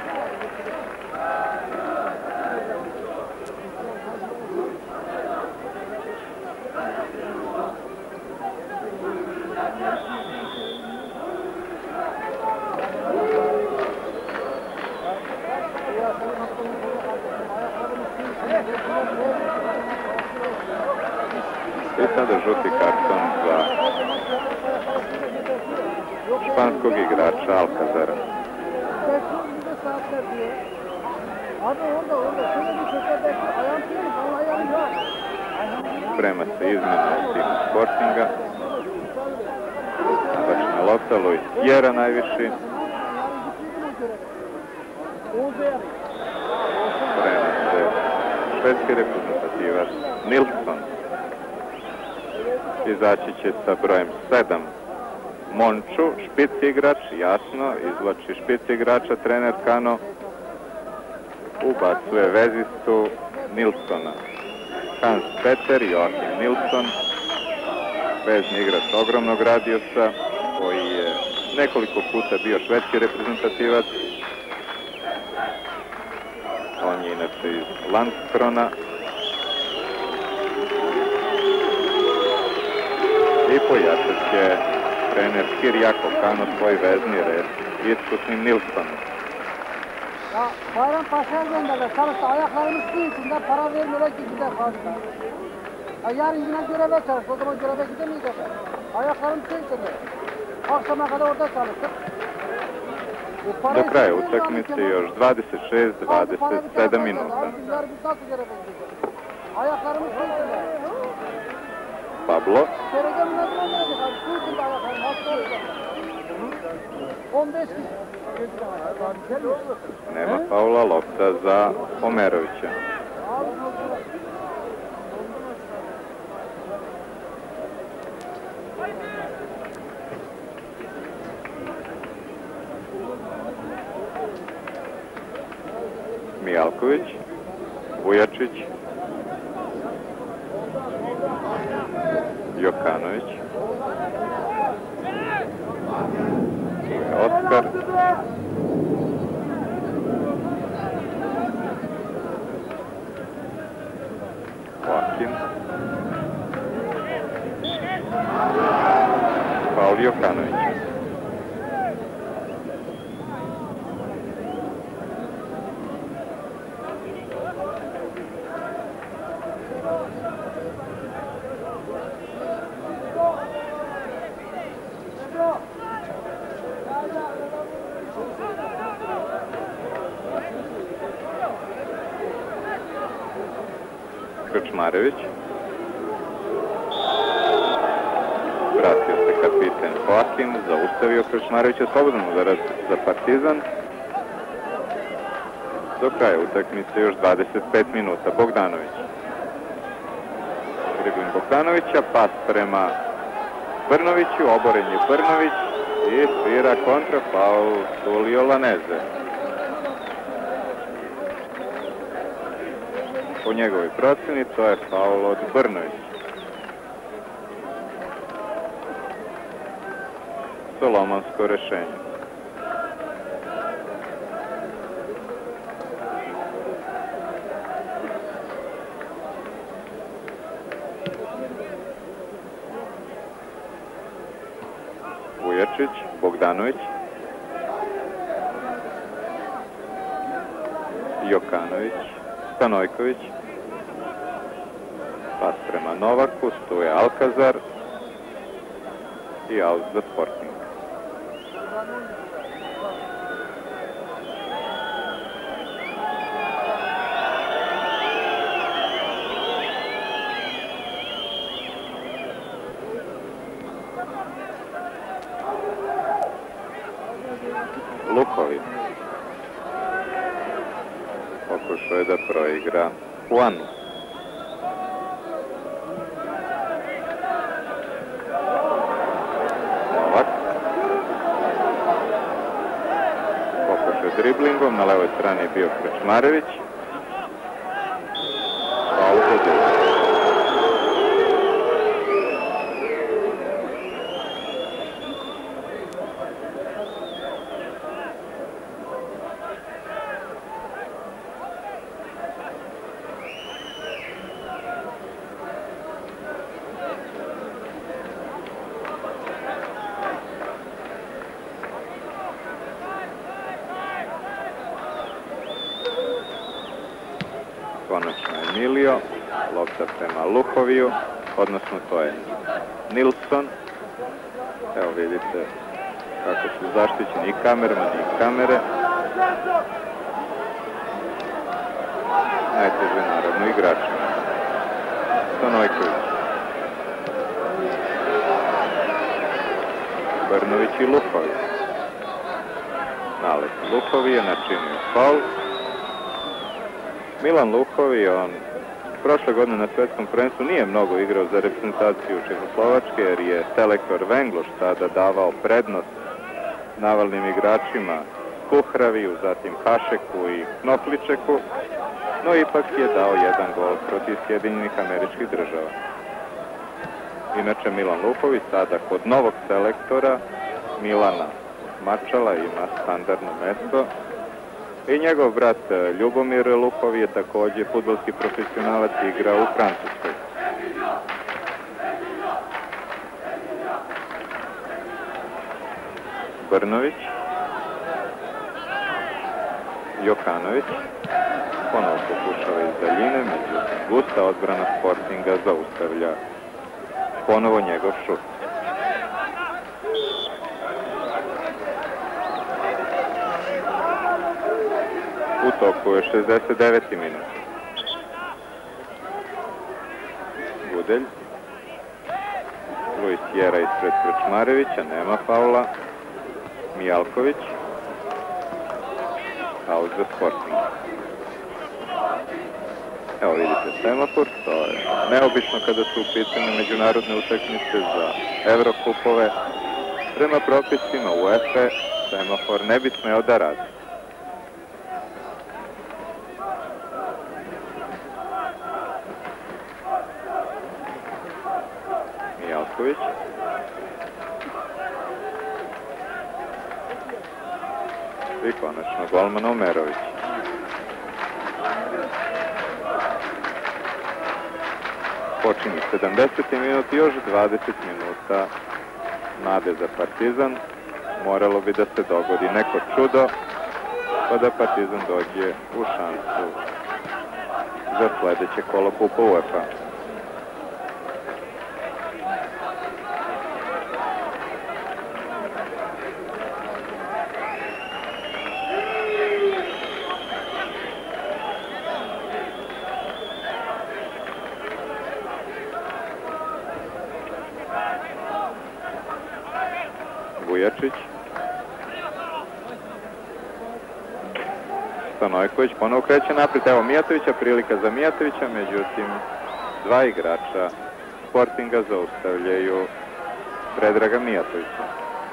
B: I sada žuti karton za španskog igrača Alcazara. Sprema se izmena u timu Sportinga. Nabačena lopta, Luis Sierra najviši. Sprema se švedski reprezentativac Nilsson. Izaći će sa brojem sedam Monču, špic igrač, jasno, izvlači špic igrača, trener Kano ubacuje vezistu Nilssona. Hans Peter, Joachim Nilsson, vezni igrač ogromnog radijusa, koji je nekoliko puta bio švedski reprezentativac. On je inače iz Landskrona. I pojačat će trener Kirjako Kano svoj vezni red iskusnim Nilssonom.
D: Ya Bayram Paşa'ya gönderdiler. Çalıştı. Ayaklarımız su içinde para vermiyorlar ki gider fazla. Ya yarın yine göreve çalıştı. O zaman göreve gidemeyecek. Ayaklarım su içinde. Akşama kadar orada çalıştık.
B: Do kraja utakmice još dvadeset šest dvadeset sedam minuta.
D: Yarın biz nasıl göreve gideceğiz? Ayaklarımız su içinde.
B: Pablo.
D: Şöyle ne olacak abi? Su içinde ayaklarım. Hasta olacak. on beş kişi.
B: Nema faula, lopta za Omerovića. Mijalković, Vujačić, Jokanović, Oskar, Joakim, Paul Jokanović. Krčmarević. Vratio se kapiten Joakim, zaustavio Krčmarevića, slobodan udarac za Partizan. Do kraja utakmice još dvadeset pet minuta. Bogdanović. Driblin Bogdanovića, pas prema Brnoviću, oboren je Brnović i svira kontra, faul Tulio Laneze. Po njegovoj proceni to je faul od Brnovića. Solomonsko rešenje. Vujačić, Bogdanović, Jokanović, Stanojković, pas prema Novaku, tu je Alkazar i aut za Sporting. Luković pokušao je da proigra Juanu. Novak pokušao je driblingom, na levoj strani je bio Krčmarević. Faul Budin. Konačno Emilio, lopta prema Luhoviju, odnosno to je Nilsson. Evo vidite kako su zaštićeni i kamerman i kamere. Najteže naravno igračima. Stanojković, Brnović i Luhovi. Nalet Luhovi je načinio faul. Milan Luhovi Luhovi, on prošle godine na svetskom prvenstvu nije mnogo igrao za reprezentaciju Čehoslovačke jer je selektor Vengloš tada davao prednost navalnim igračima Kuhraviju, zatim Hašeku i Knofličeku, no ipak je dao jedan gol protiv Sjedinjenih Američkih Država. Inače Milan Luhović sada kod novog selektora Milana Mačala ima standardno mesto i njegov brat Ljubomir Luhov je također fudbalski profesionalac, igra u Francuskoj. Brnović, Jokanović, ponovo pokušava iz daljine, međutim gusta odbrana Sportinga zaustavlja ponovo njegov šut. U toku je šezdeset deveti minut. Gudelj. Luis Jera ispred Krčmarevića, nema faula. Mijalković. Aut za Sporting. Evo vidite semafor, to je neobično kada su u pitanju međunarodne utakmice za Evrokupove. Prema propisima UEFA semafor ne bi smeo da radi. Mijalković. I konačno golman Omerović. Počinje sedamdeseti minut i još dvadeset minuta nade za Partizan. Moralo bi da se dogodi neko čudo pa da Partizan dođe u šansu za sledeće kolo Kupa UEFA. Vujačić. Stanojković ponovo kreće naprijed. Evo Mijatovića, prilika za Mijatovića, međutim dva igrača Sportinga zaustavljaju Predraga Mijatovića.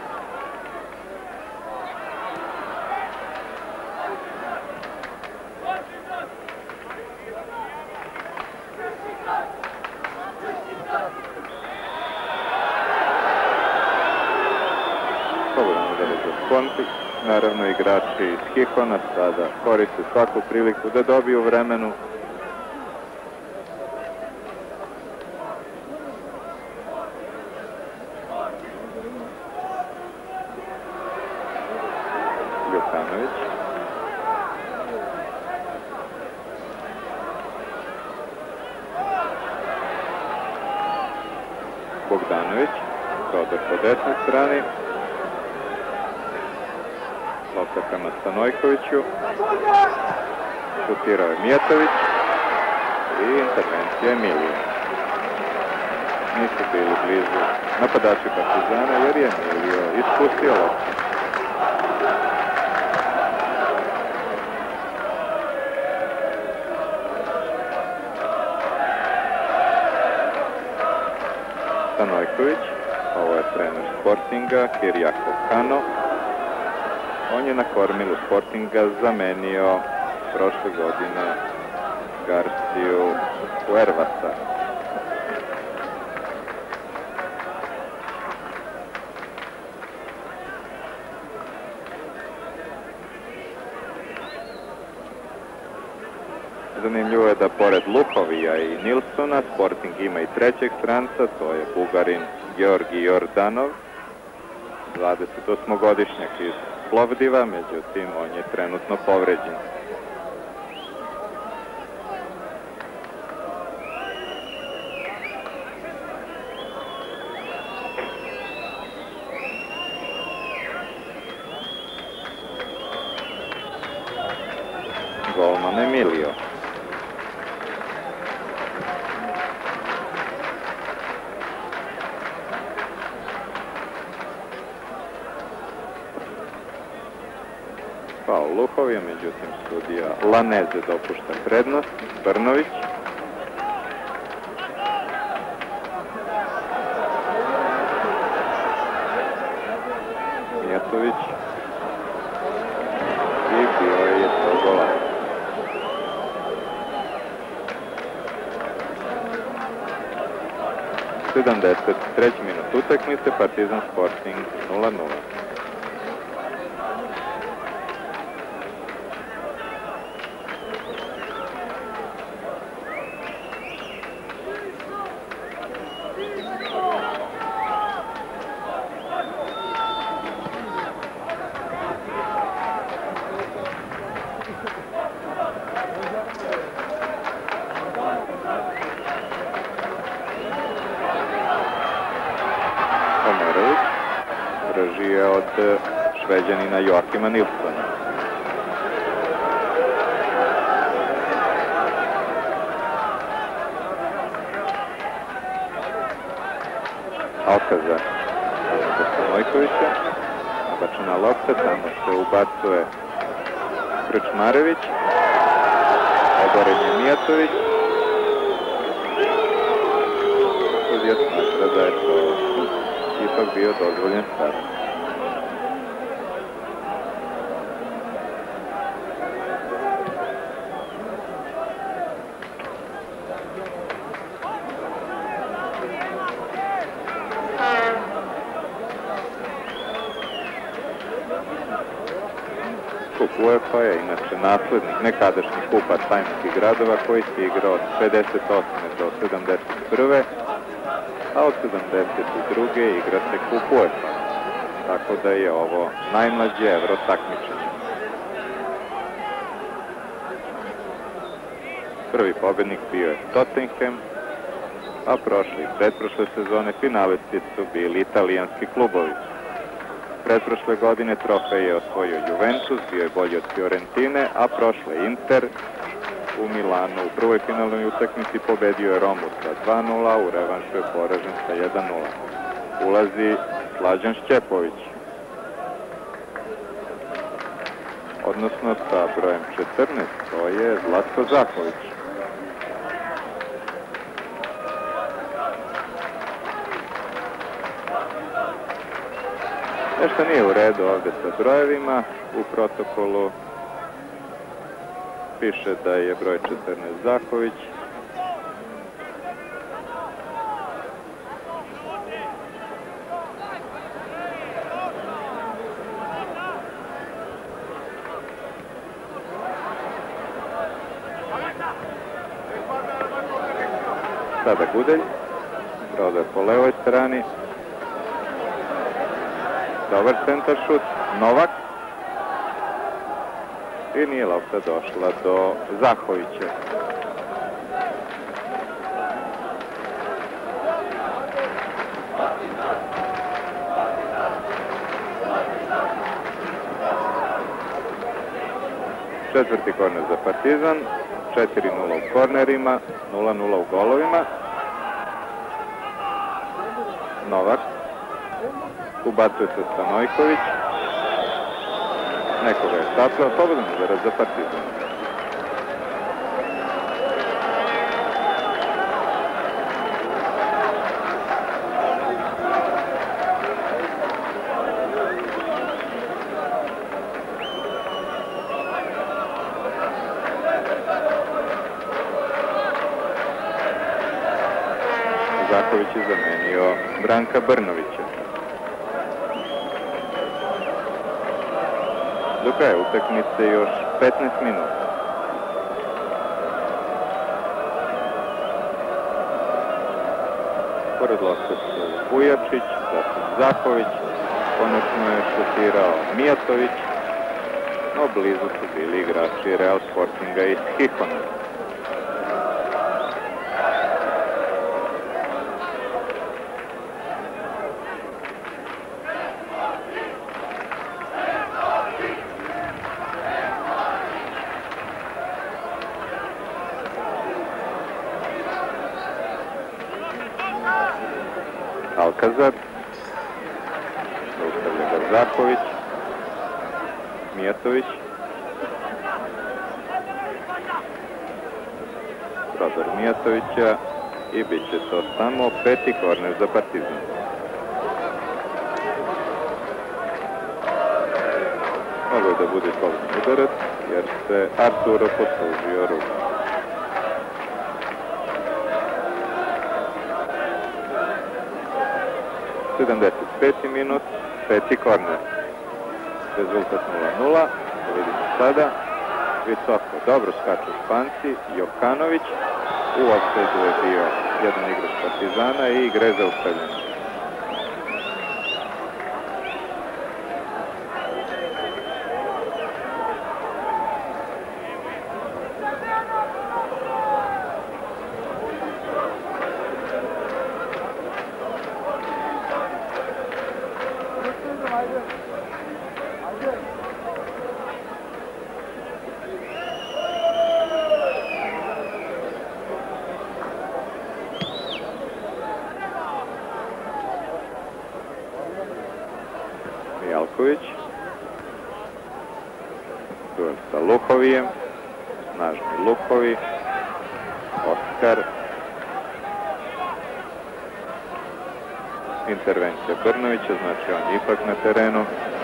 B: Naravno igrači iz Hikona sada koriste svaku priliku da dobiju vremenu. Jokanović. Bogdanović. Prodor po desnoj strani. Lopta prema Stanojkoviću. Šutirao je Mijatović. I intervencija Emilija. Nisu bili blizu napadači Partizana jer je Emilio ispustio loptu. Stanojković. Ovo je trener Sportinga, Kirjako Kano. On je na kormilu Sportinga zamenio prošle godine Garciju Huervasa. Zanimljivo je da pored Luhovija i Nilsona Sporting ima i trećeg stranca, to je Bugarin Georgi Jordanov, dvadesetosmogodišnjak iz Plovdiva, međutim on je trenutno povređen. Golman Emilio. Faul Luhovija, međutim sudija Laneze dopušta prednost. Brnović. Mijatović. I bio je to gola. sedamdeset treći minut utakmice, Partizan Sporting nula nula. Režije od Šveđanina Joakima Nilsona. Alcazar do Stanojkovića. Nabačena lopta, tamo se ubacuje Krčmarević. Oboren je Mijatović. Sudija smatra da je to ipak bio dozvoljen start. Kup UEFA je inače naslednik nekadašnjih kupa Sajmskih gradova koji se igrao od pedeset osme do sedamdeset prve a od sedamdeset druge igra se kup UEFA, tako da je ovo najmlađe evro takmičenje. Prvi pobednik bio je Tottenham, a prošle i pretprošle sezone finalisti su bili italijanski klubovi. Pretprošle godine trofej je osvojio Juventus, bio je bolji od Fiorentine, a prošle Inter u Milanu u prvoj finalnoj utakmici pobedio je Romu sa dva nula, u revanšu je poražen sa jedan nula. Ulazi Slađan Šćepović, odnosno sa brojem četrnaest, to je Zlatko Zahović. Nešto nije u redu ovde sa brojevima, u protokolu piše da je broj četrnaest Zahović. Sada Gudelj, prodaj po levoj strani. Dobar centar šut, Novak. I nije lopta došla do Zahovića. Četvrti korner za Partizan, četiri nula u kornerima, nula nula u golovima. Novak. Ubacuje se Stanojković. Nekoga je saplao, slobodan udarac za Partizan. Zahović je zamenio Branka Brnovića. Do kraja utakmice još petnaest minuta. Pored lopte su Vujačić, zatim Zahović, konačno je šutirao Mijatović, no blizu su bili igrači Real Sportinga iz Hihona. Alcazar, zaustavlja ga Zahović, Mijatović, prodor Mijatovića i bit će to samo peti korner za Partizan. Mogu da bude slobodan udarac jer se Arturo poslužio rukom. sedamdeset peti minut, peti korner. Rezultat nula nula, vidimo sada. Visoko, dobro skaču Španci, Jokanović. U ofsajdu je bio jedan igrač Partizana i igre zaustavljeno. Mijalković. Duel sa Luhovijem. Snažni Luhovi. Oskar. Intervencija Brnovića, znači on ipak na terenu.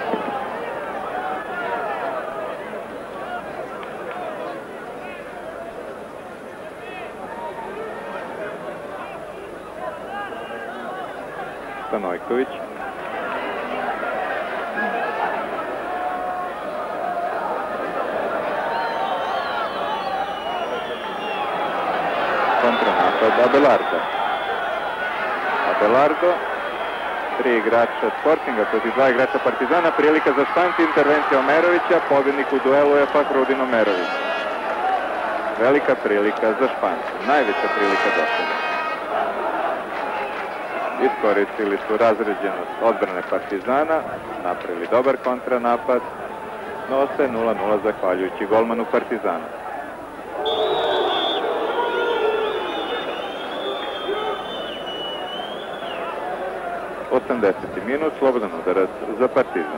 B: Stanojković. Kontranapad Abelardo. Abelardo. Tri igrača Sportinga protiv dva igrača Partizana. Prilika za Španci, intervencija Omerovića. Pobjednik u duelu je pak Rudin Omerović. Velika prilika za Španci. Najveća prilika do sada. Iskoristili su razređenost odbrane Partizana. Napravili dobar kontranapad. No ostaje nula nula zahvaljujući golmanu Partizana. osamdeseti minut, slobodan udarac za Partizan.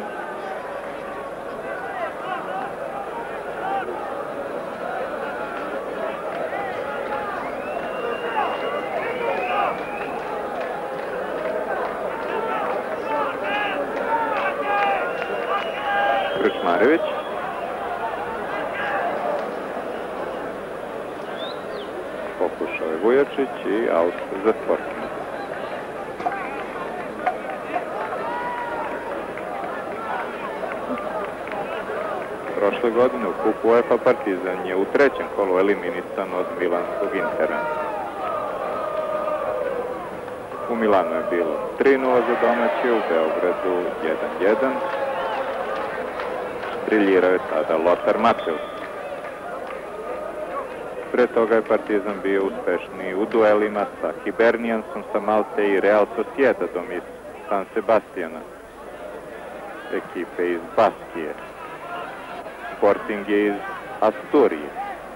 B: Krčmarević. Pokušao je Vujačić i aut za Sporting. Prošle godine u kupu UEFA Partizan je u trećem kolu eliminisan od milanskog Intera. U Milanu je bilo tri nula za domaće, u Beogradu jedan jedan. Briljirao je tada Lothar Matthäus. Pre toga je Partizan bio uspešniji u duelima sa Hiberniansom sa Malte i Real Sociedadom iz San Sebastiana, ekipe iz Baskije. Sporting je iz Asturije.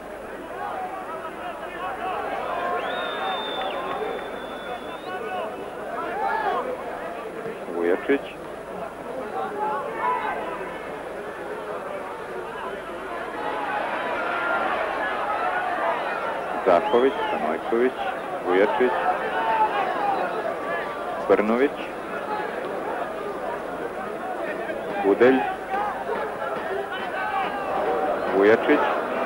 B: Vujačić. Zahović, Stanojković, Vujačić, Brnović, Gudelj, Vujačić.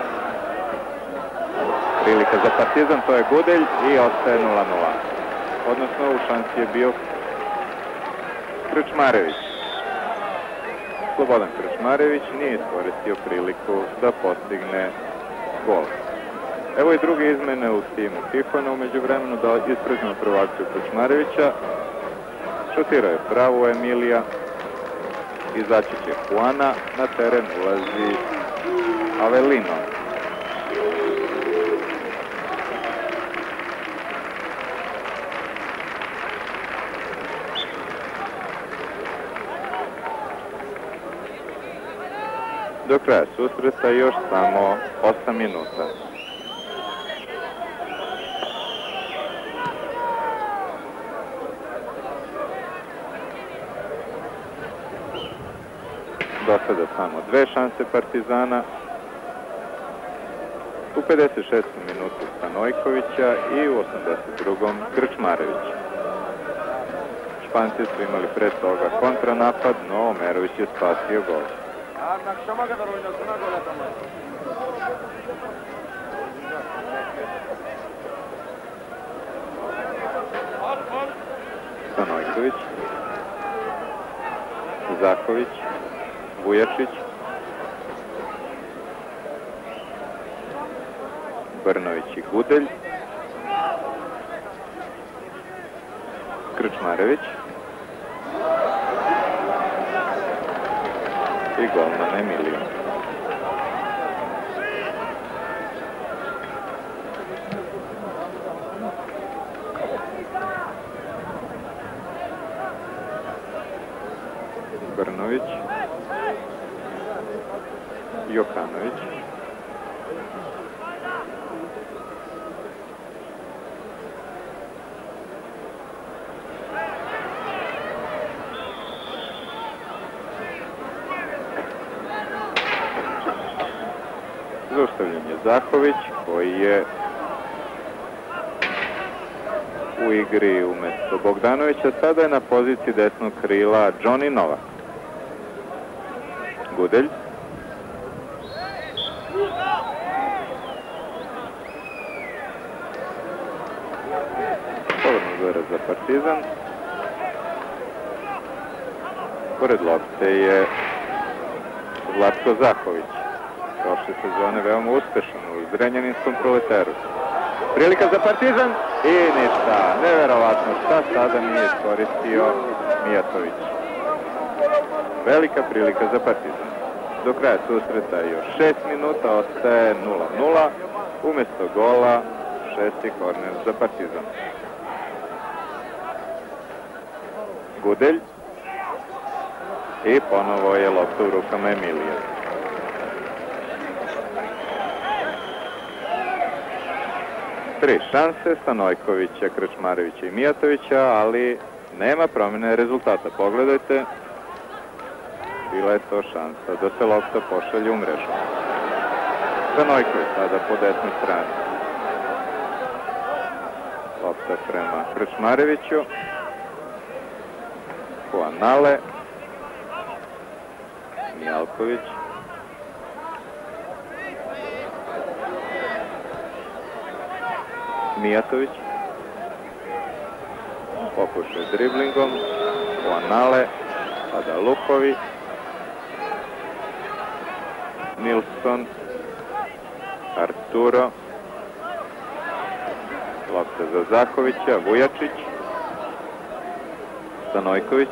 B: Prilika za Partizan, to je Gudelj i ostaje nula nula. Odnosno u šansi je bio Krčmarević. Slobodan Krčmarević nije iskoristio priliku da postigne gol. Evo i druge izmene u timu Tifona, umeđu vremenu da ispražimo prvu akciju Krčmarevića. Šutirao je pravu Emilija, izaći će Juana, na teren ulazi Avelino. Do kraja susreta još samo osam minuta. Do sada samo dve šanse Partizana. U pedeset šestom minutu Stanojkovića i u osamdeset drugom Krčmarevića. Španci su imali pre toga kontranapad, no Omerović je spasio gol. Stanojković, Zahović, Vujačić, Brnović i Gudelj, Krčmarević i golman Emilio. Brnović, Jokanović, zaustavljen je Zahović, koji je u igri umesto Bogdanovića. Sada je na poziciji desnog krila Johnny Novak. Gudelj. Povrno zora za Partizan. Pored lopte je Zlatko Zahović. Prošle sezone veoma uspešan u Zrenjaninskom Proleteru. Prilika za Partizan i ništa. Neverovatno šta sada nije iskoristio Mijatović. Velika prilika za Partizan. Do kraja susreta još šest minuta, ostaje nula nula. Umesto gola šesti korner za Partizan. Gudelj. I ponovo je lopta u rukama Emilija. Tri šanse Stanojkovića, Krčmarevića i Mijatovića, ali nema promjene rezultata. Pogledajte, bila je to šansa da se lopta pošalje u mrežu. Stanojković sada po desnoj strani. Lopta prema Krčmareviću. Huanale. Mijalković. Mijatović. Pokušaj driblingom. Huanale. Sada Lukovi. Nilsson. Arturo. Lopta za Zahovića. Vujačić. Stanojković.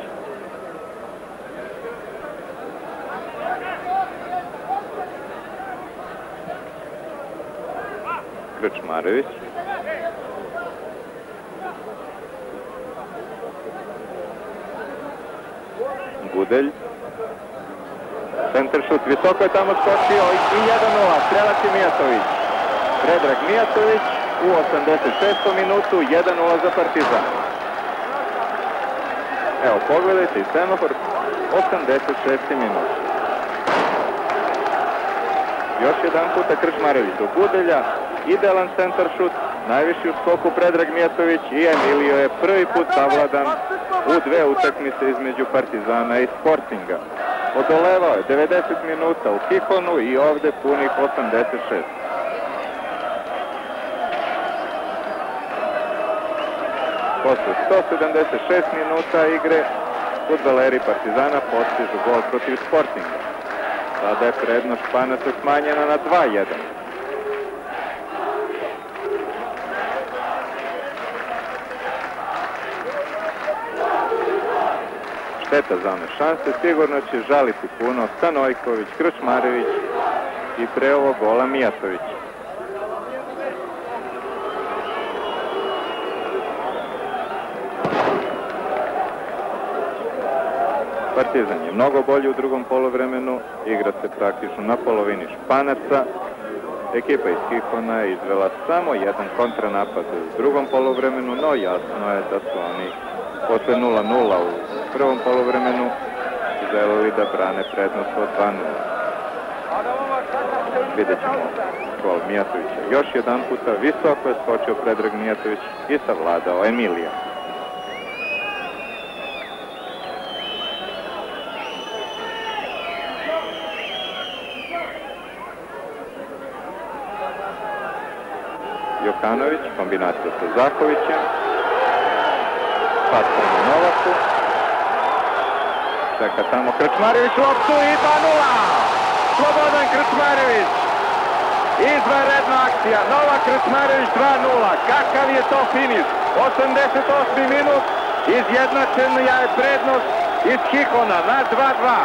B: Krčmarević. Gudelj. Centar šut, visoko je tamo skočio i jedan nula, strelac je Mijatović. Predrag Mijatović u osamdeset šestom minutu, jedan nula za Partizan. Evo, pogledajte i semafor, osamdeset šesti minut. Još jedan puta Krčmarević do Gudelja, idealan centar šut, najviši u skoku Predrag Mijatović i Emilio je prvi put savladan u dve utakmice između Partizana i Sportinga. Odolevao je devedeset minuta u Kihonu i ovde punih osamdeset šest. Posle sto sedamdeset šest minuta igre fudbaleri Partizana postižu gol protiv Sportinga. Sada je prednost Španaca smanjena na dva jedan. Šteta za one šanse, sigurno će žaliti puno Stanojković, Krčmarević i pre ovog gola Mijatović. Partizan je mnogo bolji u drugom poluvremenu, igra se praktično na polovini Španaca. Ekipa iz Kihona je izvela samo jedan kontranapad u drugom poluvremenu, no jasno je da su oni posle nula nula u prvom poluvremenu želeli da brane prednost od dva nula. Vidjet ćemo gol Mijatovića. Još jedan puta visoko je skočio Predrag Mijatović i savladao Emilija. Jokanović, kombinacija sa Zahovićem. Pas prema Novaku. Čeka tamo Krčmarević loptu i dva nula! Slobodan Krčmarević! Izvanredna akcija, Novak Krčmarević dva nula. Kakav je to finiš? osamdeset osmi minut, izjednačena je prednost iz Hihona na dva dva.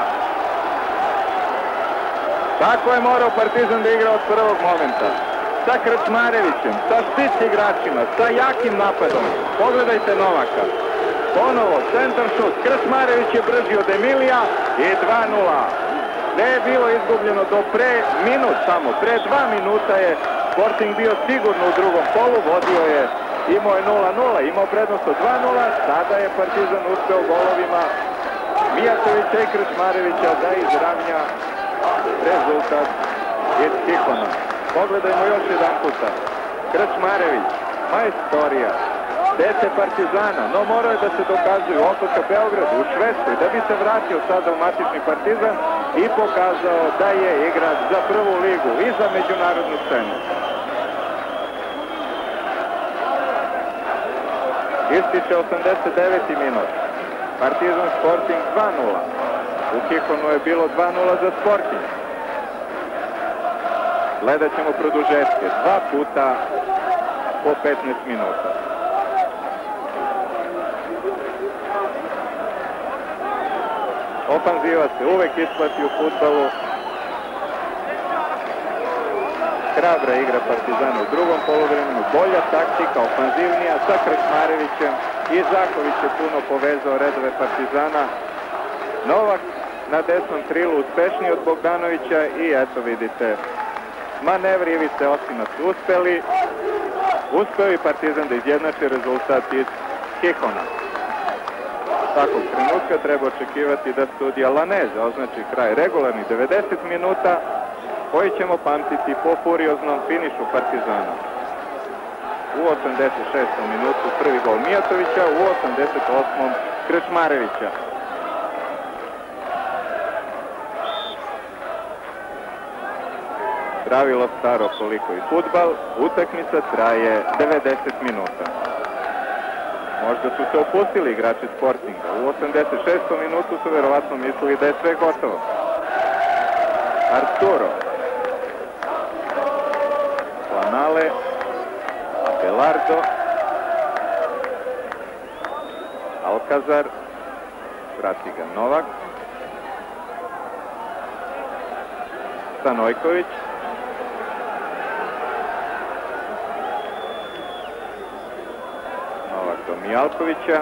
B: Tako je morao Partizan da igra od prvog momenta. Sa Krčmarevićem, sa štit igračima, sa jakim napadom. Pogledajte Novaka. Ponovo, centar šut. Krčmarević je brži od Emilija i dva nula. Ne je bilo izgubljeno do pre minut samo. Pre dva minuta je Sporting bio sigurno u drugom polu. Vodio je, imao je nula nula, imao prednost od dva nula. Sada je Partizan uspeo golovima Mijatovića i Krčmarevića da izravnja rezultat iz Hihona. Pogledajmo još jedan puta. Krčmarević, majstorija, dete Partizana, no morao je da se dokazuju opet ka Beogradu, u Švedskoj, da bi se vratio sada u matični Partizan i pokazao da je igrač za prvu ligu i za međunarodnu scenu. Ističe osamdeset deveti minut. Partizan Sporting dva nula. U Hihonu je bilo dva nula za Sporting. Gledat ćemo produžetke, dva puta po petnaest minuta. Ofanziva se uvek isplati u fudbalu. Hrabra igra Partizana u drugom poluvremenu, bolja taktika, ofanzivnija sa Krčmarevićem i Zahović je puno povezao redove Partizana. Novak na desnom krilu uspešniji od Bogdanovića i eto vidite, manevri Ivice Osima su uspeli. Uspeo i Partizan da izjednači rezultat iz Hihona. Takvog trenutka treba očekivati da studija Laneze označi kraj regularnih devedeset minuta, koji ćemo pamtiti po furioznom finišu Partizana. U osamdeset šestom minutu prvi gol Mijatovića, u osamdeset osmom Krčmarevića. Pravilo staro koliko i fudbal, utakmica traje devedeset minuta. Možda su se opustili igrači Sportinga. U osamdeset šestom minutu su verovatno mislili da je sve gotovo. Arturo. Planale. Belardo. Alcazar. Prati ga Novak. Stanojković. Novak do Mijalkovića.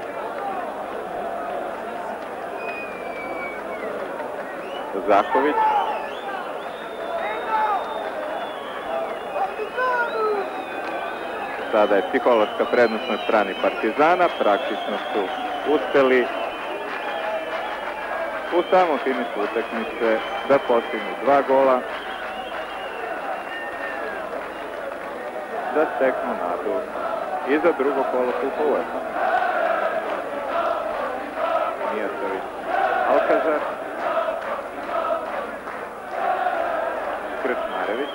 B: Zahović. Sada je psihološka prednost na strani Partizana. Praktično su uspeli u samom finišu utakmice da postignu dva gola, da steknu nadu i za drugo kolo kupa. Mijatović, Alcazar, Krčmarević,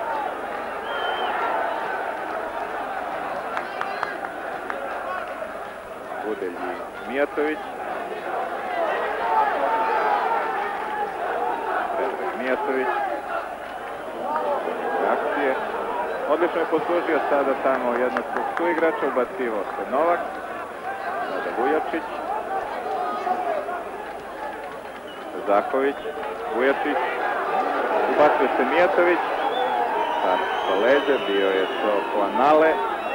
B: Budelj i Mijatović, Predrag Mijatović, akcije. Odlično je poslužio sada tamo jednog svog suigrača, ubacivo se Novak, sada Vujačić, Zahović, Vujačić, ubacio se Mijatović, sad sa leđa, bio je to Planale,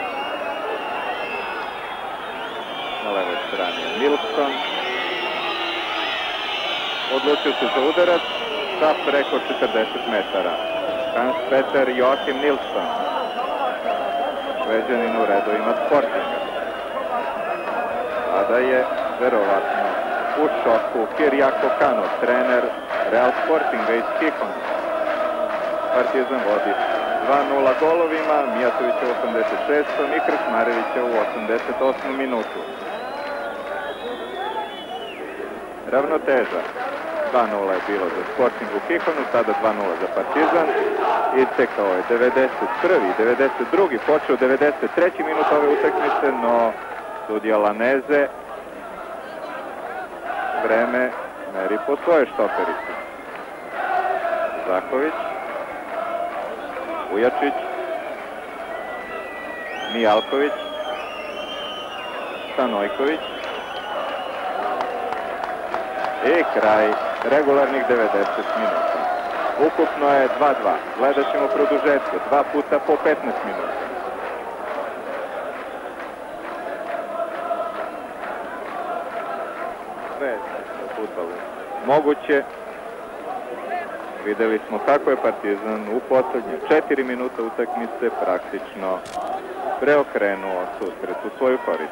B: na levoj strani je Nilsson, odlučio se za udarac sa preko četrdeset metara. Hans Peter Joachim Nilsson, Šveđanin u redovima Sportinga. Sada je verovatno u šoku Kirjako Kano, trener Real Sportinga iz Hihona. Partizan vodi dva nula golovima, Mijatovića u osamdeset šestom i Krčmarevića u osamdeset osmom minutu. Ravnoteža. dva nula je bilo za Sporting u Kihonu, sada dva nula za Partizan. Istekao je devedeset prvi i devedeset drugi počeo devedeset treći minut ove utakmice, no sudija Laneze vreme meri po svoje štoperici. Zaković, Vujačić, Mijalković, Stanojković i kraj regularnih devedeset minuta. Ukupno je dva dva. Gledat ćemo produžetke, dva puta po petnaest minuta. Sve je u fudbalu moguće. Videli smo kako je Partizan u poslednje četiri minuta utakmice praktično preokrenuo susret u svoju korist.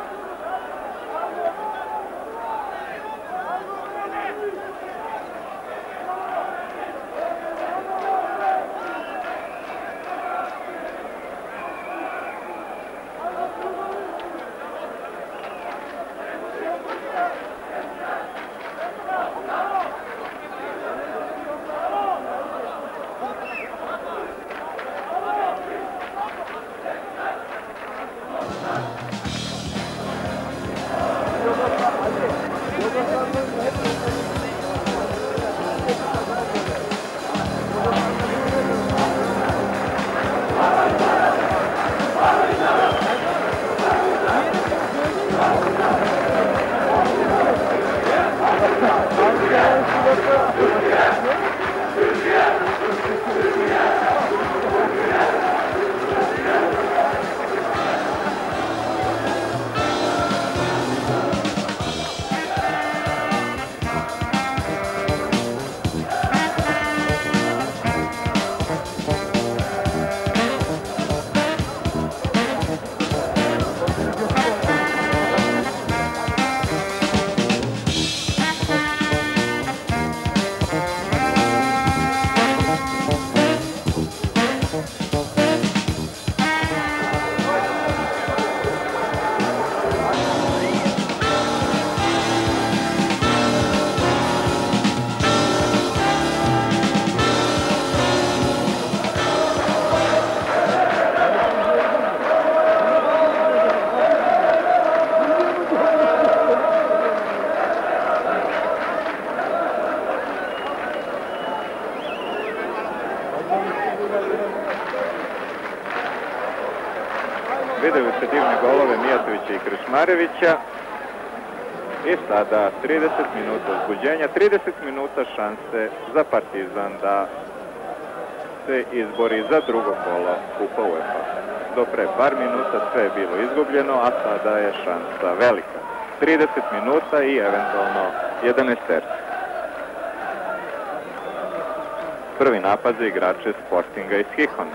B: Videli ste divne golove Mijatovića i Krčmarevića i sada trideset minuta uzbuđenja, trideset minuta šanse za Partizan da se izbori za drugo kolo Kupa UEFA. Do pre par minuta sve je bilo izgubljeno, a sada je šansa velika. trideset minuta i eventualno jedanaest terci. Prvi napad za igrače Sportinga iz Hihona.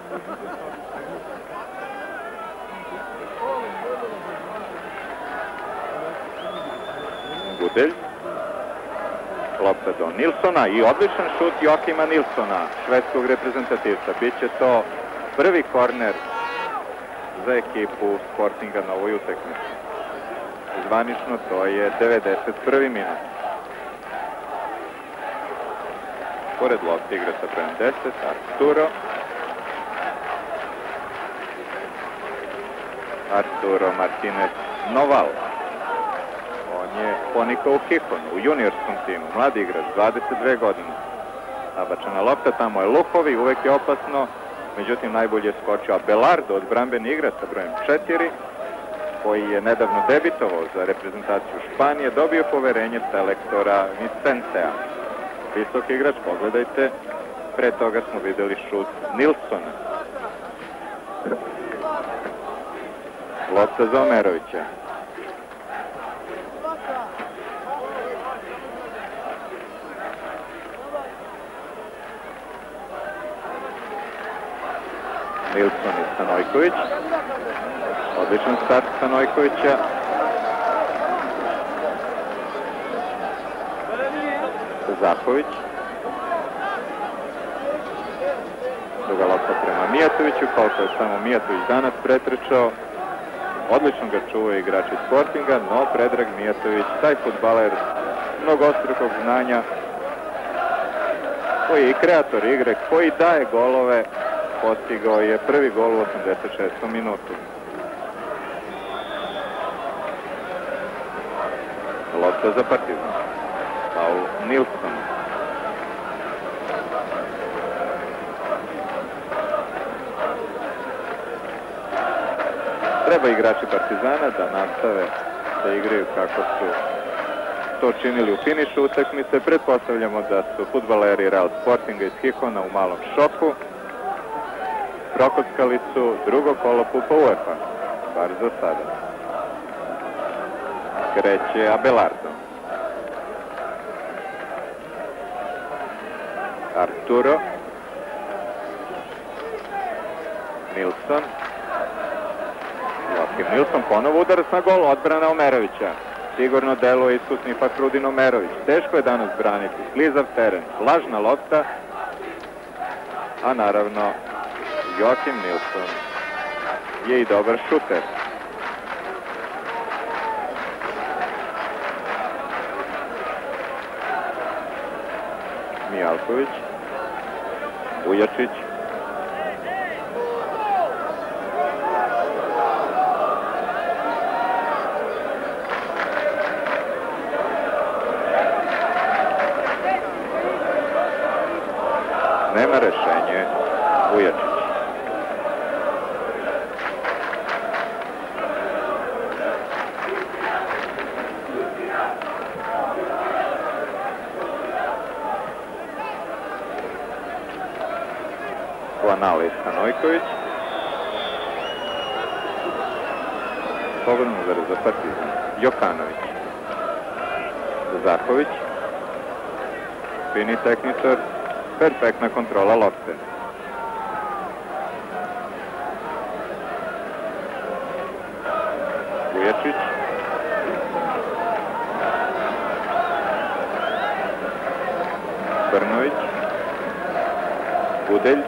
B: Gudelj, lopta do Nilsona i odličan šut Joakima Nilsona, švedskog reprezentativca. Biće to prvi korner za ekipu Sportinga na ovoj utakmici. Zvanično to je devedeset prvi minut. Pored lopte igra sa brojem deset, Arturo. Arturo Martinez Noval. On je ponikao u Hihonu, u juniorskom timu, mladi igrač, dvadeset dve godine. Nabačena lopta, tamo je Luhovi, uvek je opasno, međutim najbolje je skočio Abelardo od brambeni igrač sa brojem četiri, koji je nedavno debitovao za reprezentaciju Španije, dobio poverenje selektora Vicentea. Visok igrač, pogledajte, pre toga smo videli šut Nilsona. Lopta za Omerovića. Nilson i Stanojković. Odličan start Stanojkovića. Zahović. Druga lopta prema Mijatoviću, koliko je samo Mijatović danas pretrčao. Odlično ga čuvaju igrači Sportinga, no Predrag Mijatović, taj fudbaler mnogostrukog znanja, koji je i kreator igre, koji daje golove, postigao je prvi gol u osamdeset šestom minutu. Lopta za Partizan. Paul Nilsson. Treba igrači Partizana da nastave da igraju kako su to činili u finišu utakmice. Pretpostavljamo da su fudbaleri Real Sportinga iz Hihona u malom šoku. Prokockali su drugo kolo Kupa UEFA, bar za sada. Kreće Abelardo. Arturo. Nilsson. Joakim Nilsson, ponovo udarac na gol, odbrana Omerovića. Sigurno deluje iskusni Fahrudin Omerović. Teško je danas braniti, sklizav teren, lažna lopta, a naravno Joakim Nilsson je i dobar šuter. Mijalković, Vujačić, nema rešenje Vujačić. Kuanali Stanojković. Slobodno udar za Partizan. Jokanović. Zahović. Fini tehničar. Perfektna kontrola lopte. Vujačić. Brnović. Budelj.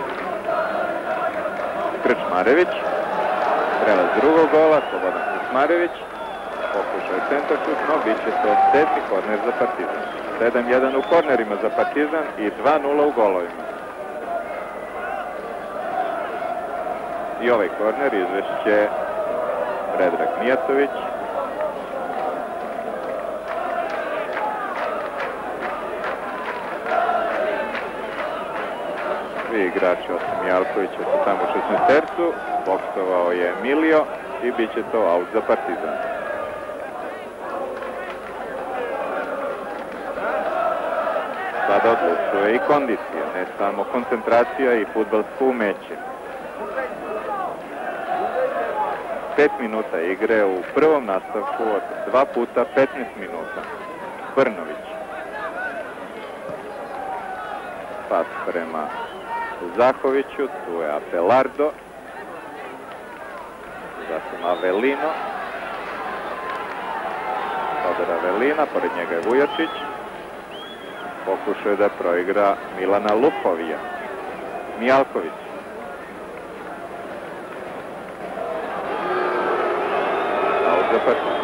B: Krčmarević. Prelaz drugog gola, Slobodan Krčmarević. Pokušaj centaršut, no bit će to sedmi korner za Partizan. sedam jedan u kornerima za Partizan i dva nula u golovima. I ovaj korner izvešće Predrag Mijatović. Svi igrači osim Jalkovića su tamo u šesnaestercu. Boksovao je Emilio i bit će to aut za Partizan. Sada odlučuje i kondicija, ne samo koncentracija i fudbalsko umeće. Pet minuta igre u prvom nastavku od dva puta petnaest minuta. Brnović. Pas prema Zahoviću, tu je Abelardo. Zatim Avelino. Todor Avelina, pored njega je Vujačić. Pokušao je da proigra Milana Lupovija. Mijalković. Aut za Partizan.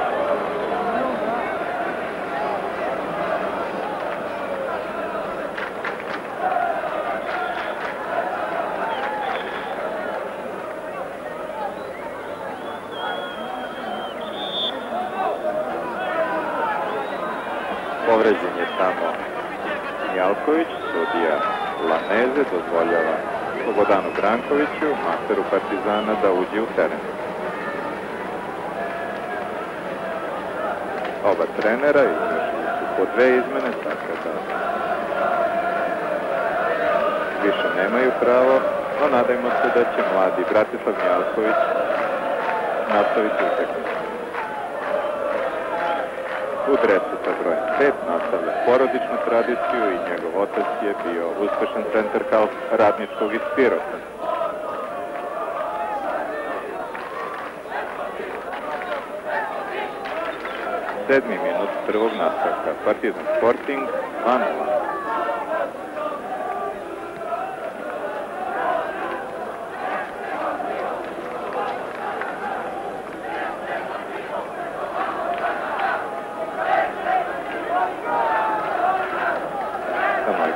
B: Povređen je tamo Mijalković, sudija Laneze dozvoljava Slobodanu Brankoviću, masteru Partizana, da uđe u teren. Oba trenera izvršili su po dve izmene, tako da više nemaju pravo, no nadajmo se da će mladi Bratislav Mijalković nastaviti utakmicu. U dresu sa brojem pet nastavlja porodičnu tradiciju i njegov otac je bio uspešan centarkal Radničkog iz Pirota. Sedmi minut prvog nastavka. Partizan Sporting dva nula.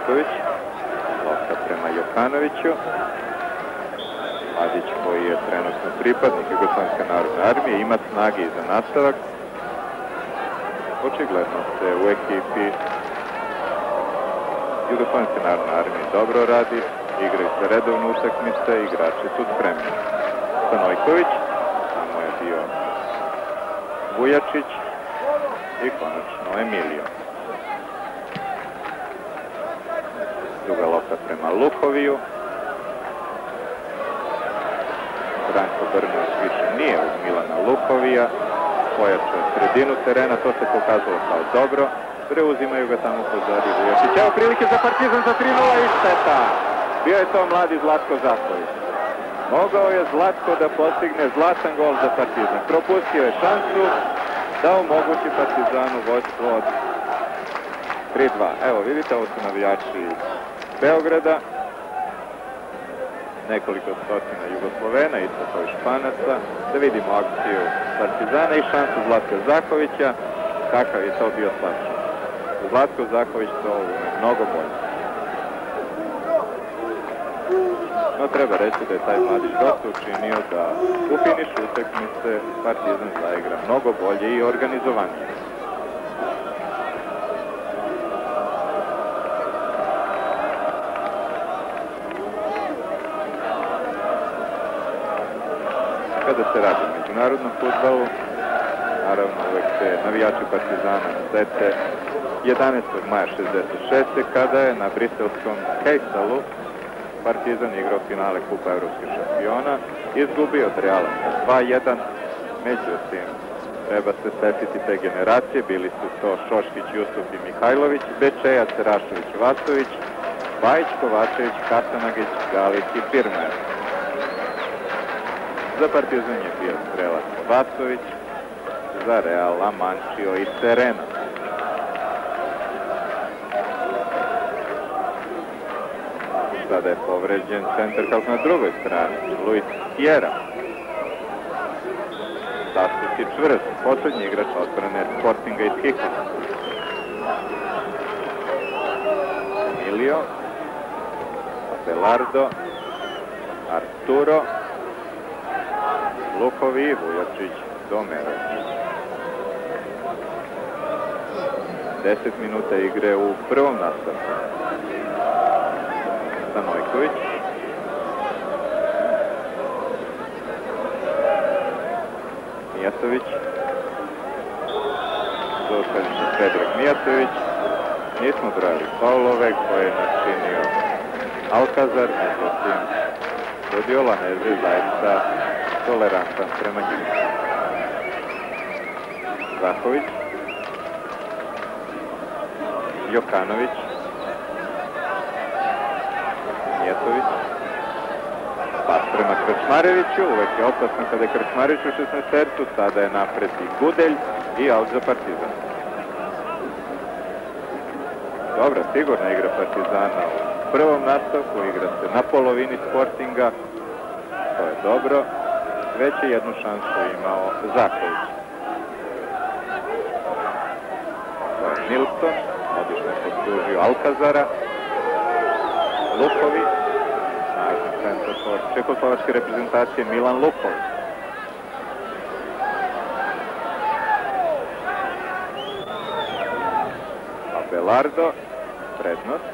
B: Stanojković. Lopta prema Jokanoviću. Mladić koji je trenutno pripadnik Jugoslovenske narodne armije, ima snage i za nastavak. Očigledno se u ekipi Jugoslovenske narodne armije dobro radi, igraju se redovne utakmice, igrači su spremni. Stanojković, tamo je bio Vujačić i konačno Emilio. Druga lopta prema Lukoviju. Branko Brnović više nije uz Milana Lukovija. Pojačao sredinu terena, to se pokazalo kao dobro. Preuzimaju ga tamo pozadi Vujačić. Evo prilike za Partizan za tri nula i šteta. Bio je to mladi Zlatko Zaković. Mogao je Zlatko da postigne zlatan gol za Partizan. Propustio je šansu da omogući Partizanu vodstvo od tri dva. Evo vidite, ovo su navijači Beograda. Nekoliko stotina Jugoslovena, isto kao i Španaca. Da vidimo akciju Partizana i šansu Zlatka Zakovića. Kakav je to bio slačan. Zlatko Zaković to ume mnogo bolje. No treba reći da je taj mladić dosta učinio da u finišu utakmice Partizan zaigra mnogo bolje i organizovanije. Kada se radi o međunarodnom fudbalu, naravno uvek se navijači Partizana sete jedanaestog maja šezdeset šeste. kada je na briselskom Heyselu Partizan igrao finale Kupa evropskih šampiona, izgubio od Reala dva jedan, međutim treba se setiti te generacije, bili su to Šoškić, Jusuf i Mihajlović, Bečejac, Rašović, Vasović, Bajić, Kovačević, Kasanagić, Galić i Pirmer. Za Partizan je bio strelac Vasović, za Real Amančio i Serena. Sada je povređen centar kako na drugoj strani, Luis Sierra. Sasvit i čvrst, poslednji igrač odbrane Sportinga iz Hika. Emilio, Abelardo, Arturo, Lukovi, Vujačić, Domerović. deset minuta igre u prvom nastavku. Stanojković. Mijatović. Zaustavljen Predrag Mijatović. Nismo brali faulove koje je načinio Alcazar, međutim Studio Laneze zaista tolerantan prema njima. Zahović. Jokanović. Mijatović. Pas prema Krčmareviću, uvek je opasno kada je Krčmarević u šesnaestercu, sada je napred i Gudelj i aut za Partizan. Dobra, sigurna igra Partizana u prvom nastavku, igra se na polovini Sportinga, to je dobro, već je jednu šansu imao Zaković. To je Nilsson, odlično je poslužio Alcazara, Lukovi, snažni centar čekoslovačke reprezentacije Milan Lukovi. Abelardo, prednost.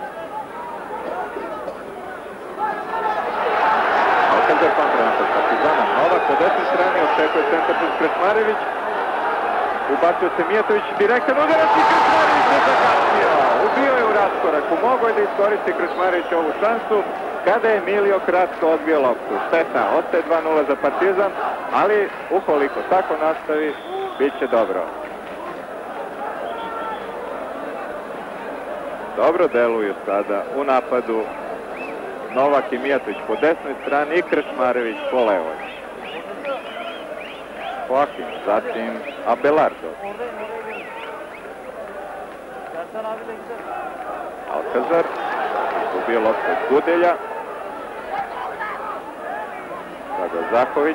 B: Alcazar kontranapad Partizana, Novak po desnoj strani, očekuje centar plus Krčmarević. Ubacio se Mijatović, direktan udarac i Krčmarević je zakasnio. Ubio je u raskoraku, mogao je da iskoristi Krčmarević ovu šansu kada je Emilio kratko odbio loptu. Šteta, ostaje dva nula za Partizan, ali ukoliko tako nastavi, bit će dobro. Dobro deluju sada u napadu Novak i Mijatović po desnoj strani i Krčmarević po levoj. Joakim, zatim Abelardo. Alcazar, izgubio loptu od Gudelja. Sada Zahović,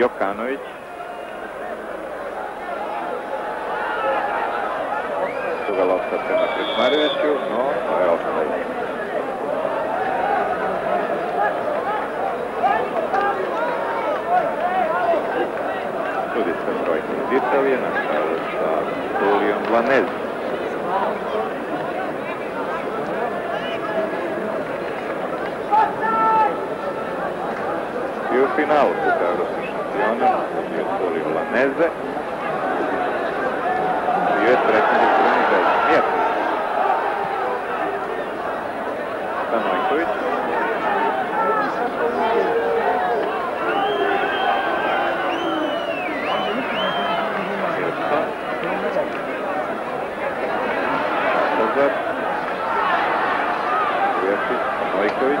B: Jokanović. duga lopta prema Krčmareviću, no to je offside. Sudijska trojka iz Italije na čelu sa Tulijom Blanezi. I u finalu Kupa evropskih šampiona je Tulio Blaneze. I je trećini Crni Bez Mijatović. Stanojković. Milson. Kozar. Vujačić, Stanojković.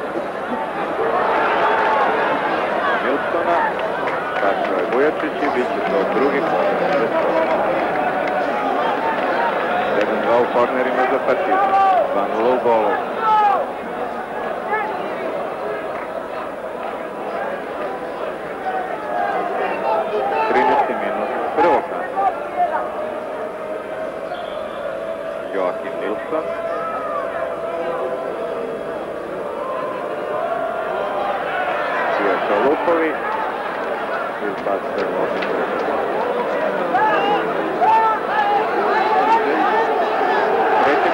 B: Milsona. Kačio je Vujačić i bit će to drugi korner. jedan dva u kornerima za Partizan. dva nula u golu. trinaesti minut prvog nastavka. Joakim Nilsson. Bio je to Lukovi. Izbacuje loptu. Treći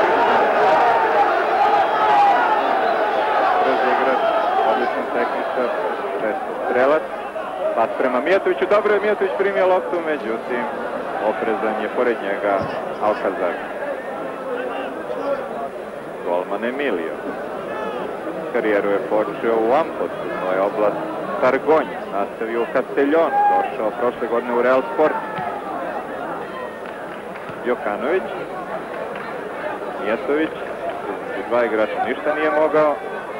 B: brzi igrač, odličan tehničar, često strelac. Pas prema Mijatoviću, dobro je Mijatović primio loptu, međutim oprezan je pored njega Alcazar. Golman Emilio. Karijeru je počeo u Ampotu, to je oblast Targonj, nastavio u Castellon, došao prošle godine u Real Sport. Jokanović, Mijatović, između dva igrača ništa nije mogao.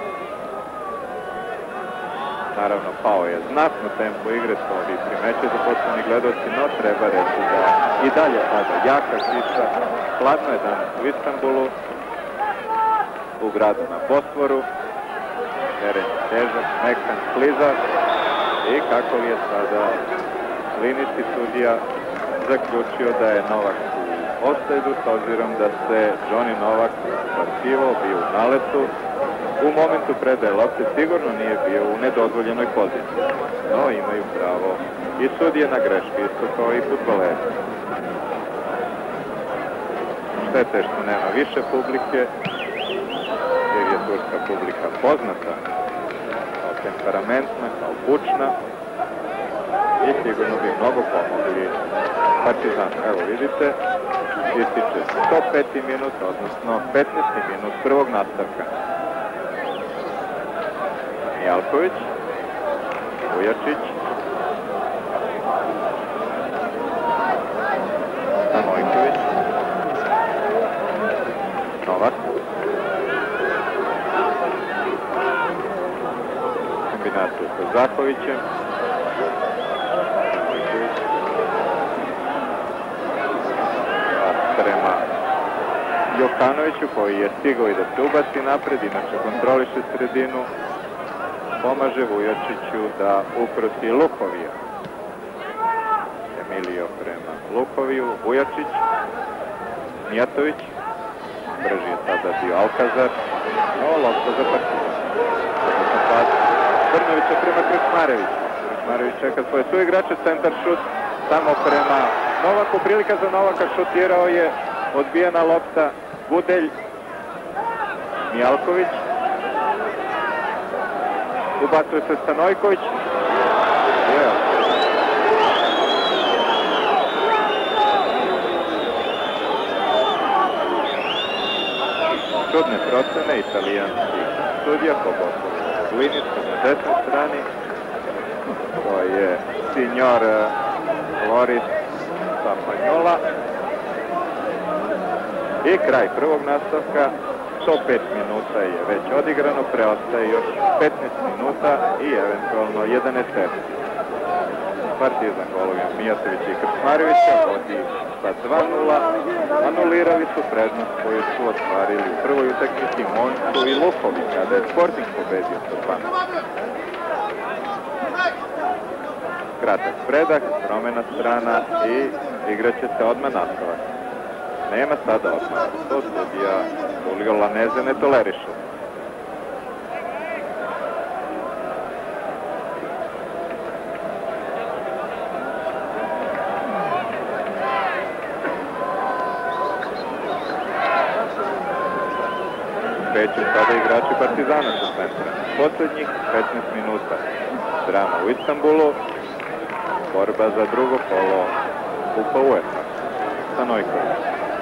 B: Naravno, pao je znatno tempo igre, to vi primećuje za poštovani gledalci, no treba reći da i dalje pada jaka kiša. Hladno je danas u Istanbulu, u gradu na Bosforu. Teren je težak, mekan, sklizak. I kako li je sada linijski sudija zaključio da je Novak u offside-u, s obzirom da se Johnny Novak parkivao, bio u naletu. U momentu predaje lopte sigurno nije bio u nedozvoljenoj poziciji. No, imaju pravo i sudije na greške, isto kao i fudbaleri. Štete što nema više publike, jer je turska publika poznata kao temperamentna, kao bučna i sigurno bi mnogo pomogli Partizan. Evo vidite, ističe sto peti minut, odnosno petnaesti minut prvog nastavka. Mijalković, Vujačić, Stanojković, Novak, kombinacija sa Zakovićem, Stanojković, prema Jokanoviću koji je stigao i da se ubaci napred, inače kontroliše sredinu. Pomaže Vujačiću da ukrosi Lukovija. Emilio prema Lukoviju, Vujačić, Mijatović, brži je tada bio Alcazar, no lopta za Partizan. Brnovića prema Krčmareviću. Krčmarević čeka svoje suigrače, centar šut, samo prema Novaku, prilika za Novaka, šutirao je, odbijena lopta, Gudelj, Mijalković, ubacuje se Stanojković. Yeah. Čudne procene, italijanski sudija po boku linijsku na desnoj strani. To je signor Loris Sapagnola. I kraj prvog nastavka. sto pet minuta je već odigrano, preostaje još petnaest minuta i eventualno jedanaest. Partizan golovima Mijatovića i Krčmarevića vodi sa dva nula. Anulirali su prednost koju su ostvarili u prvoj utakmici Moncu i Lukovi, kada je Sporting pobedio sa dva nula. Kratak predah, promena strana i igraće se odmah nastavak. nema, sada odmah. To sudija Tulio Laneze ne toleriše. Kreću sada igrači Partizana sa centra. Poslednjih petnaest minuta. Drama u Istanbulu. Borba za drugo kolo Kupa UEFA. Stanojković.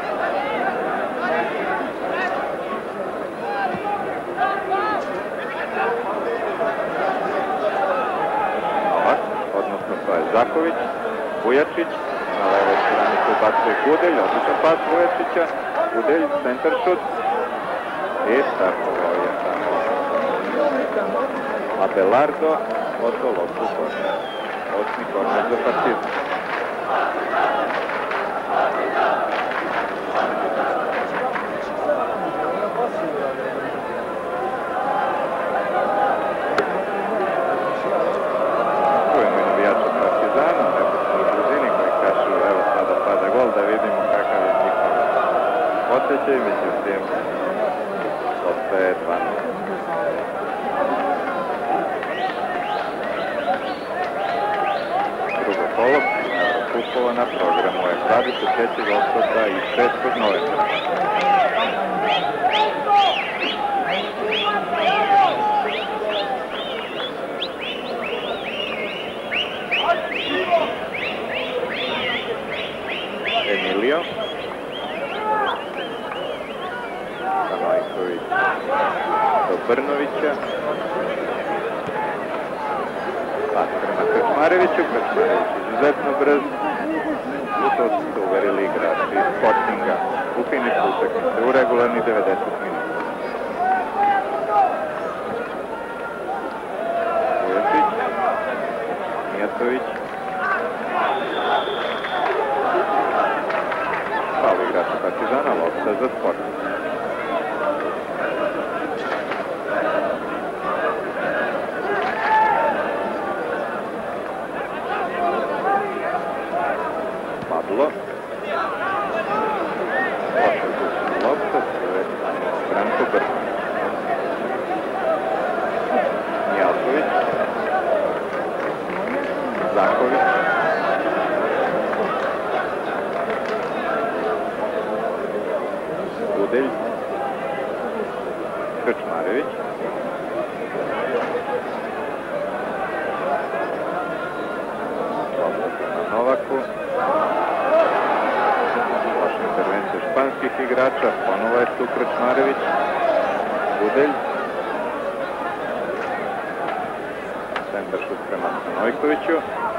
B: Novak, odnosno to je Zaković. Vujačić. Na levoj strani se ubacuje Gudelj. Odličan pas Vujačića. Gudelj, centar šut. I startovao je tamo Abelardo, oto loptu korner. Osmi korner za Partizan. Čujemo i navijača Partizana, neposlednoj blizini koji kažu evo sada pada gol, da vidimo kakav je njihov osjećaj, međutim ostaje dva nula. Drugo kolo Kupova na programu je dvadeset trećeg oktobra i šestog novembra. Emilio Stanojković do Brnovića. Pas prema Krčmareviću. Krčmarević izuzetno brz. U to su se uverili igrači Sportinga u finišu utakmice u regularnih devedeset minuta. Vujačić, Mijatović. Faul igrača Partizana, lopta za Sporting. Pablo. Loša upućena lopta, to je Branko Brnović. Mijatović. Zaković. Gudelj. Krčmarević. Lopta prema Novaku. Loša intervencija španskih igrača. Ponovo je tu Krčmarević. Gudelj. Centar šut prema Stanojkoviću.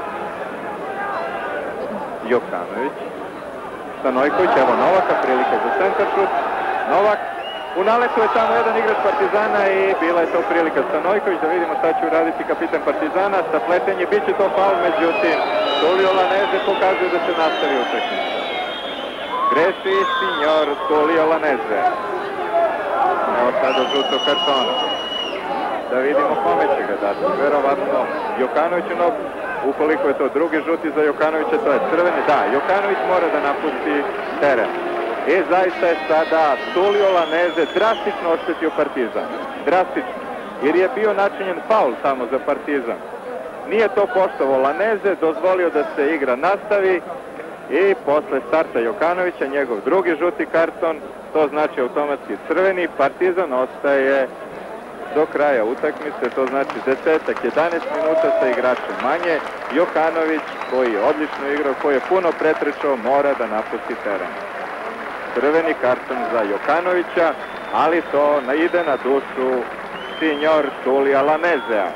B: Jokanović. Stanojković, evo Novaka, prilika za centar šut. Novak, u naletu je tamo jedan igrač Partizana i bila je to prilika Stanojković, da vidimo šta će uraditi kapitan Partizana. Sa pletenje, bit će to faul, međutim, Tulio Laneze pokazuje da se nastavi utakmica. Greši Signor Tulio Laneze. Evo sada žuto kartona. Da vidimo kome će ga dati. Verovatno Jokanoviću, no ukoliko je to drugi žuti za Jokanovića, to je crveni. Da, Jokanović mora da napusti teren. I zaista je sada Tulio Laneze drastično oštetio Partizan. Drastično. Jer je bio načinjen faul tamo za Partizan. Nije to poštovao Laneze, dozvolio da se igra nastavi i posle starta Jokanovića, njegov drugi žuti karton, to znači automatski crveni. Partizan ostaje do kraja utakmice, to znači desetak, jedanaest minuta sa igračem manje. Jokanović, koji je odlično igrao, koji je puno pretrčao, mora da napusti teren. Crveni karton za Jokanovića, ali to ide na dušu Signor Tulija Lanezea.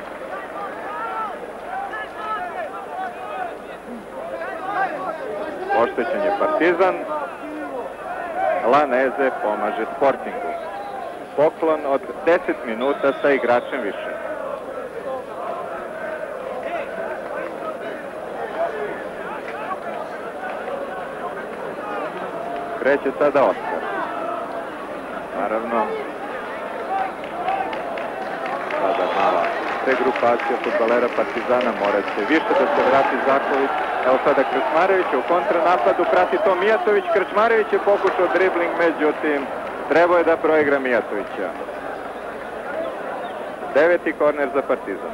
B: Oštećen je Partizan, Laneze pomaže Sportingu. Poklon od deset minuta sa igračem više. Kreće sada Oskar. Naravno, sada mala regrupacija fudbalera Partizana, morat će više da se vrati Zaković. Evo sada Krčmarević u kontranapadu, prati to Mijatović. Krčmarević je pokušao dribling, međutim trebao je da proigra Mijatovića. Deveti korner za Partizan.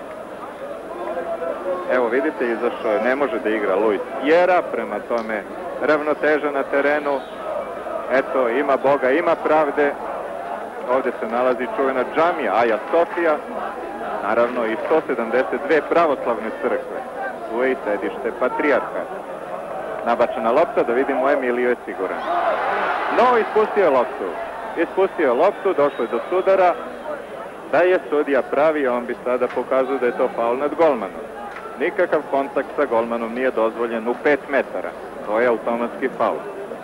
B: Evo vidite, izašao je, ne može da igra Luis Jera, prema tome ravnoteža na terenu. Eto, ima Boga, ima pravde. Ovdje se nalazi čuvena džamija Aja Sofija, naravno i sto sedamdeset dve pravoslavne crkve. Tu je i sedište Patrijarha. Nabačena lopta, da vidimo, Emilio je siguran. No, ispustio je loptu. Ispustio je loptu, došlo je do sudara. Da je sudija pravi, on bi sada pokazao da je to faul nad golmanom. Nikakav kontakt sa golmanom nije dozvoljen u pet metara. To je automatski faul.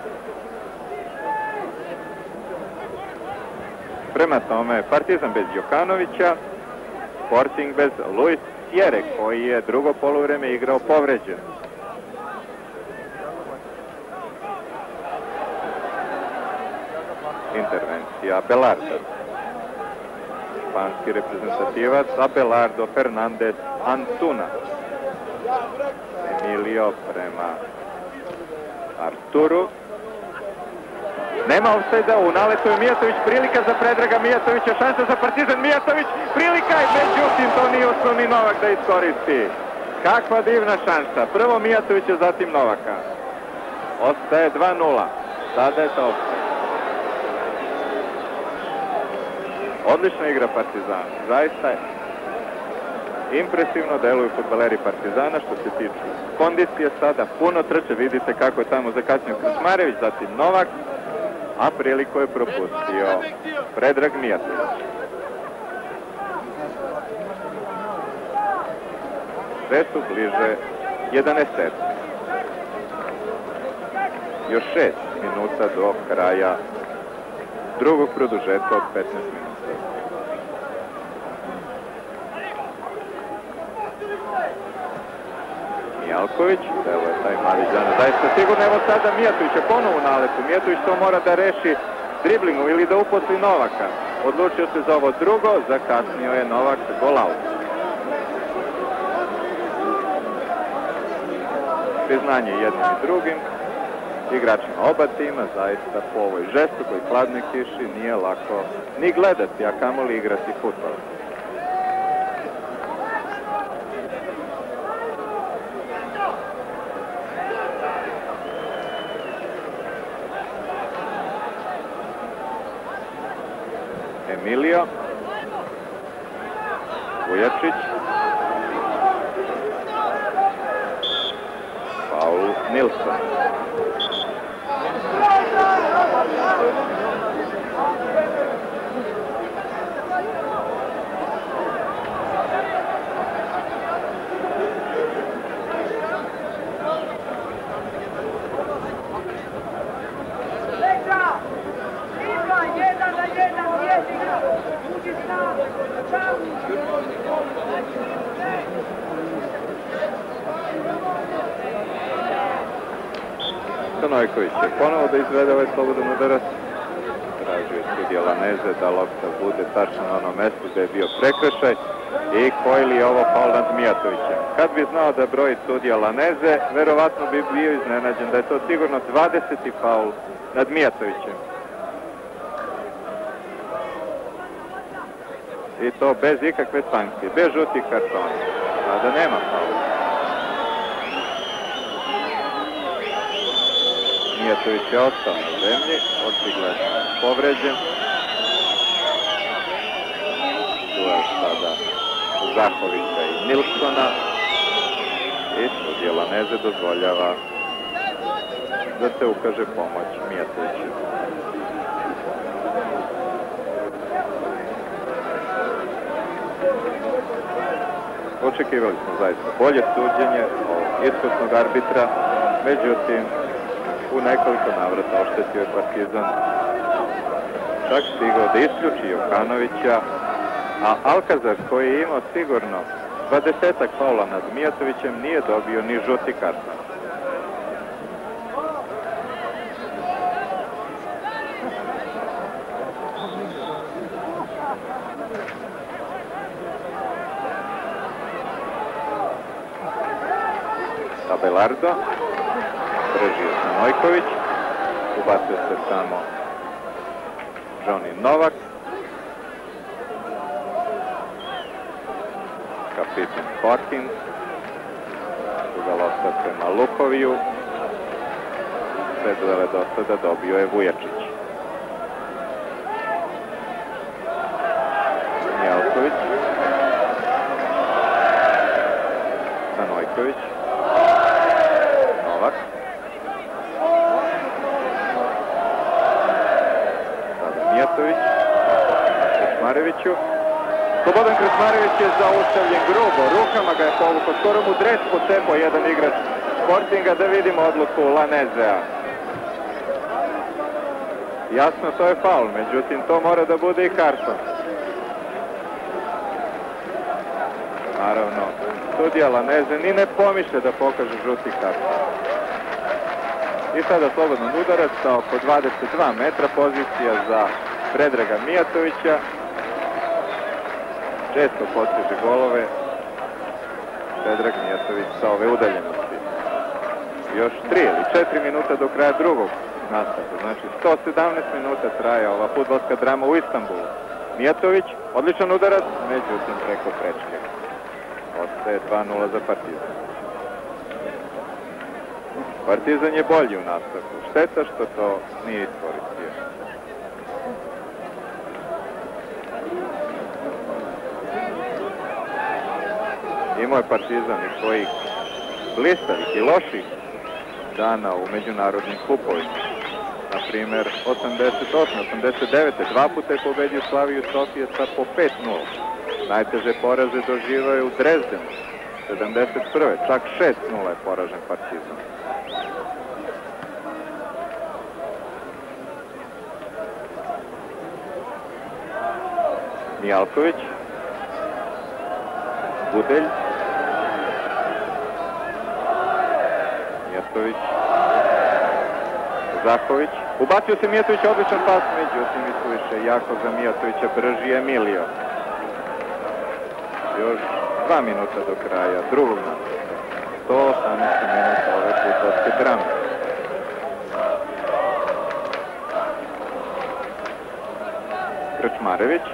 B: Prema tome, Partizan bez Jokanovića, Sporting bez Luis Sjere, koji je drugo poluvreme igrao povređen. Intervencija Abelarda. Španski reprezentativac Abelardo Fernandez Antuna. Emilio prema Arturu. Nema ofsajda, u naletu je Mijatović, prilika za Predraga Mijatovića, šansa za Partizan, Mijatović, prilika je, međutim to nije uspio ni Novak da iskoristi. Kakva divna šansa, prvo Mijatovića, zatim Novaka. Ostaje dva nula, sada je to ofsajd. Odlična igra Partizana, zaista je. Impresivno deluju fudbaleri Partizana što se tiče kondicije, sada puno trče, vidite kako je tamo zakasnio Krčmarević, zatim Novak, a priliku je propustio Predrag Mijatović. Sve su bliže jedanaest. Još šest minuta do kraja drugog produžetka od petnaest minuta. Mijalković, evo je taj mladi Đana, zaista sigurno, evo sada Mijatovića ponovo u naletu. Mijatović to mora da reši driblingom ili da uposli Novaka. Odlučio se za ovo drugo, zakasnio je Novak, gol out. Priznanje jednim i drugim, igračima oba tima, zaista po ovoj žestokoj hladnoj kiši nije lako ni gledati, a kamoli igrati fudbal. Emilio, Vujačić, Paul Nilsson. Stanojković će ponovo da izvede ovaj slobodan udarac. Tražio je sudija Laneze da lopta bude tačno na onom mestu gde je bio prekršaj. I koji li je ovo faul nad Mijatovićem? Kad bi znao da broji sudija Laneze, verovatno bi bio iznenađen da je to sigurno dvadeseti faul nad Mijatovićem. I to bez ikakve sankcije, bez žutih kartona. A da nema faula. Mijatović je ostao na zemlji, očigledno povređen. Duel sada Zahovića i Nilssona. I sudija Laneze dozvoljava da se ukaže pomoć Mijatoviću. Očekivali smo zaista bolje suđenje od iskusnog arbitra, međutim u nekoliko navrata oštetio je Partizan. Čak stigao da isključi Jokanovića, a Alcazar, koji je imao sigurno dvadesetak faula nad Mijatovićem, nije dobio ni žuti karton. Abelardo. Brži je Stanojković. Ubacuje se samo Johnny Novak. Kapitan Hawkins. Druga lopta prema Lukoviju. Predvele do sada dobio je Vujačić. Mijalković. Stanojković. Novak. Sada Mijatović. Krasmareviću. Slobodan Krasmarević je zaustavljen grubo. Rukama ga je povukao. Skoro mu dres pocepao jedan igrač Sportinga. Da vidimo odluku Lanezea. Jasno, to je faul. Međutim, to mora da bude i karton. Naravno, sudija Laneze ni ne pomišlja da pokaže žuti karton. I sada slobodan udarac sa oko dvadeset dva metra, pozicija za Predraga Mijatovića. Često postiže golove Predrag Mijatović sa ove udaljenosti. Još tri ili četiri minuta do kraja drugog nastava. Znači sto sedamnaest minuta traje ova fudbalska drama u Istanbulu. Mijatović, odličan udarac, međutim preko prečke. Ostaje dva nula za Partizan. Partizan je bolji u nastavku. Šteta što to nije iskoristio. Imao je Partizan i svojih blistavih i loših dana u međunarodnim kupovima. Na primjer, osamdeset osme osamdeset devete dva puta je pobedio Slaviju Sofije sa po pet nula. Najteže poraze doživaju u Drezdenu. sedamdeset prve čak šest nula je poražen Partizan. Mijalković. Budelj. Mijatović. Zaković. Ubacio se Mijatović, odličan pas, međutim i suviše jako za Mijatovića, brži Emilio. Još dva minuta do kraja drugog nastava. sto osamnaest minuta ove fudbalske drame. Krčmarević.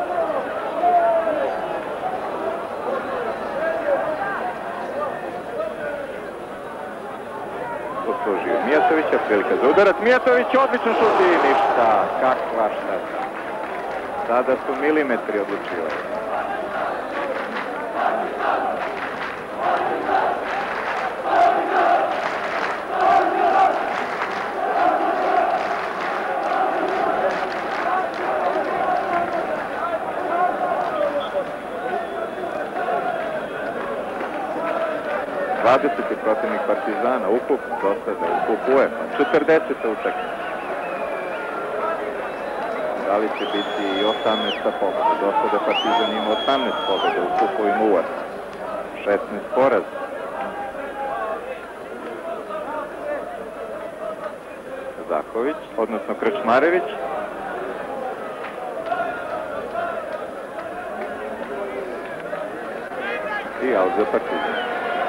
B: Poslužio Mijatovića, prilika za udarac. Mijatović, odlično šut i ništa. Kakva šteta. Sada su milimetri odlučivali. dvadeseti protivnik Partizana, ukup do sada, ukup UEFA, četrdeseta utakmica. Da li će biti i osamnaesta pobjeda? Do sada Partizan ima osamnaest pobjeda u kupovima UEFA, šesnaest poraza. Zaković, odnosno Krčmarević. I aut za Partizan.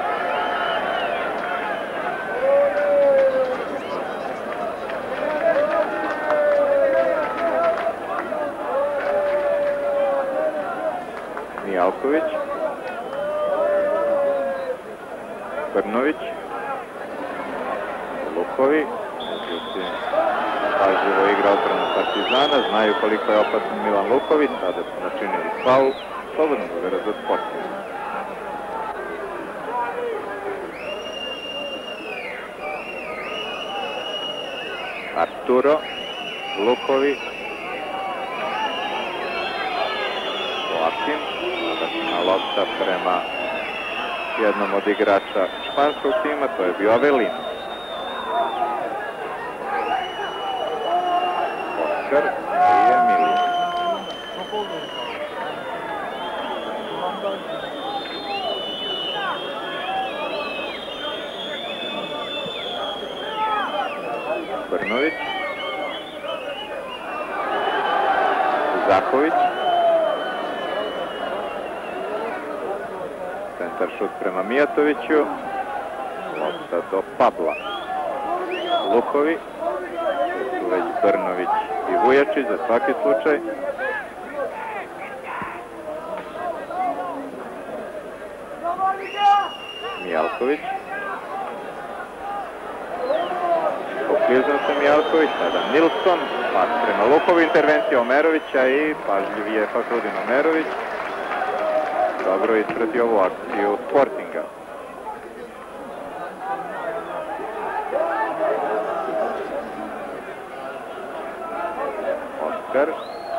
B: Mijalković, Brnović, Lukovi, međutim, pažljivo igra odbrana Partizana, znaju koliko je opasan Milan Luković, sada su načinili faul, slobodno udarac za Sporting. Arturo, Lukovi, Lakin, na lopta prema jednom od igrača španskog tima, to je bio Avelin. Oskar i Emilio. Brnović. Zaković. Centar šut prema Mijatoviću. lopta do Pabla. Lukovi, to su već Brnović i Vujačić za svaki slučaj. Mijalković. Pokliznuo se Mijalković, sada Nilsson, pas prema Lukovi, intervencija Omerovića i pažljiv je Fahrudin Omerović. Dobro ispratio ovu akciju Sportinga. Oskar.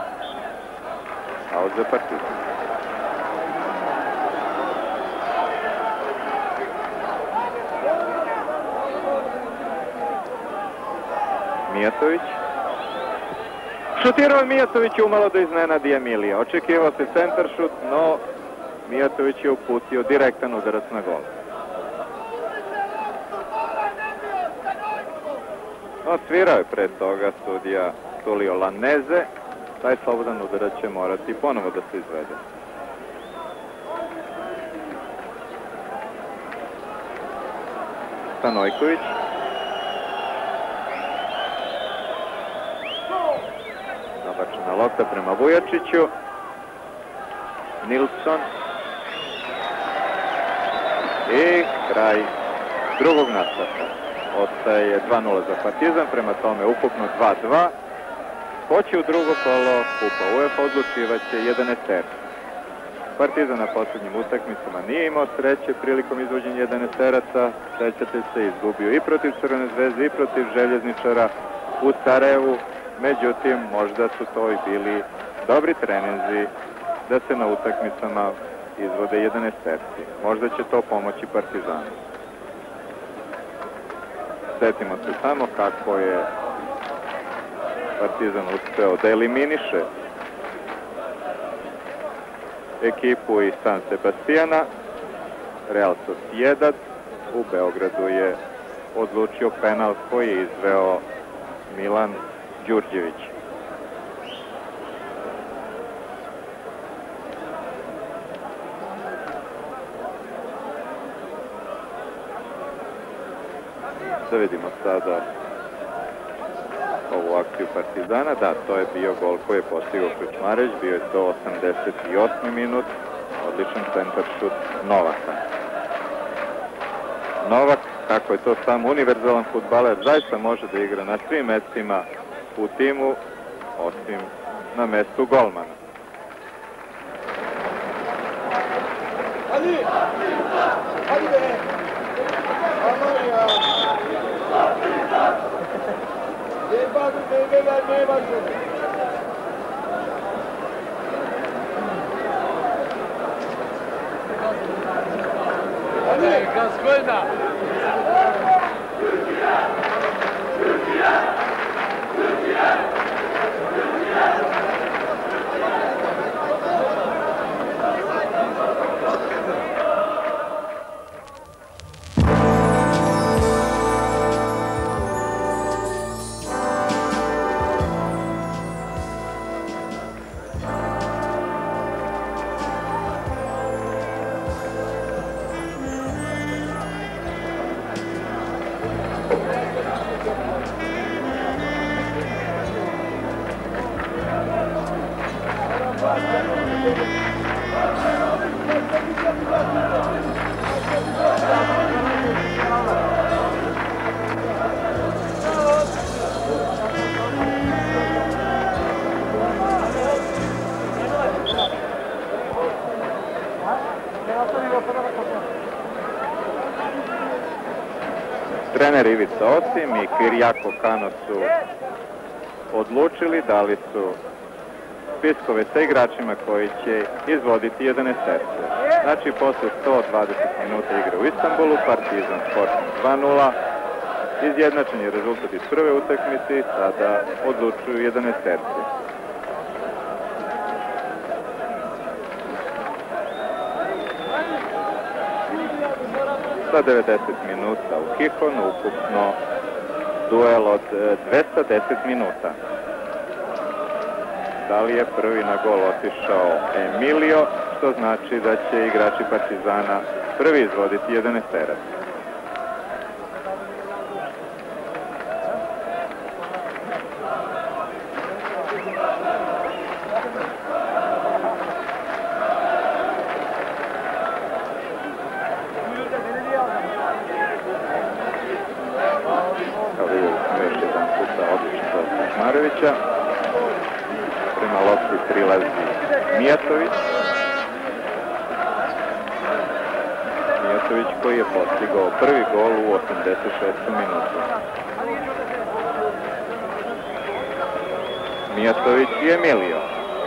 B: Aut za Partizan. Mijatović. Šutirao je Mijatović umalo da iznenadi Emilija. Očekivao se centar šut, no Mijatović je uputio direktan udarac na gol. Odsvirao je pre toga sudija Tulio Laneze. Taj slobodan udarac će morati ponovo da se izvede. Stanojković. Nabačena lopta prema Vujačiću. Nilsson. I kraj drugog nastavka. Ostaje dva nula za Partizan, prema tome ukupno dva dva. Ko će u drugo kolo Kupa UEFA odlučivaće jedanaesterica. Partizan na posljednjim utakmicama nije imao sreće prilikom izvođenja jedanaesteraca. Sećate se, izgubio i protiv Crvene zvezde i protiv Željezničara u Sarajevu. Međutim, možda su to i bili dobri treninzi da se na utakmicama izvode jedanaesterci. Možda će to pomoći Partizanu. Sjetimo se samo kako je Partizan uspeo da eliminiše ekipu iz San Sebastijana. Real Sociedad u Beogradu je odlučio penal koji je izveo Milan Đurđević. Da vidimo sada ovu akciju Partizana. Da, to je bio gol koji je postigao Krčmareć. Bio je to osamdeset osmi minut. Odličan centar šut Novaka. Novak, kako je to sam univerzalan fudbaler, zaista može da igra na svim mestima u timu, osim na mestu golmana.
C: Hadi! Hadi be! Aman ya! Zeybazı zeybe vermeye başladı. Hadi! Gaskoyna!
B: Trener Ivica Osim i Kirjako Kano su odlučili, dali su spiskove sa igračima koji će izvoditi jedanaesterce. Znači, posle sto dvadeset minuta igre u Istanbulu, Partizan Sporting dva nula, izjednačen je rezultat iz prve utakmice i sada odlučuju jedanaesterce. Sa devedeset minuta u Kihonu, ukupno duel od dvesta deset minuta. Da li je prvi na gol otišao Emilio, što znači da će igrači Partizana prvi izvoditi jedanaesterac. puta odlično za Krčmarevića. Prema lopti prilazi Mijatović. Mijatović koji je postigao prvi gol u osamdeset šestom minutu. Mijatović i Emilio.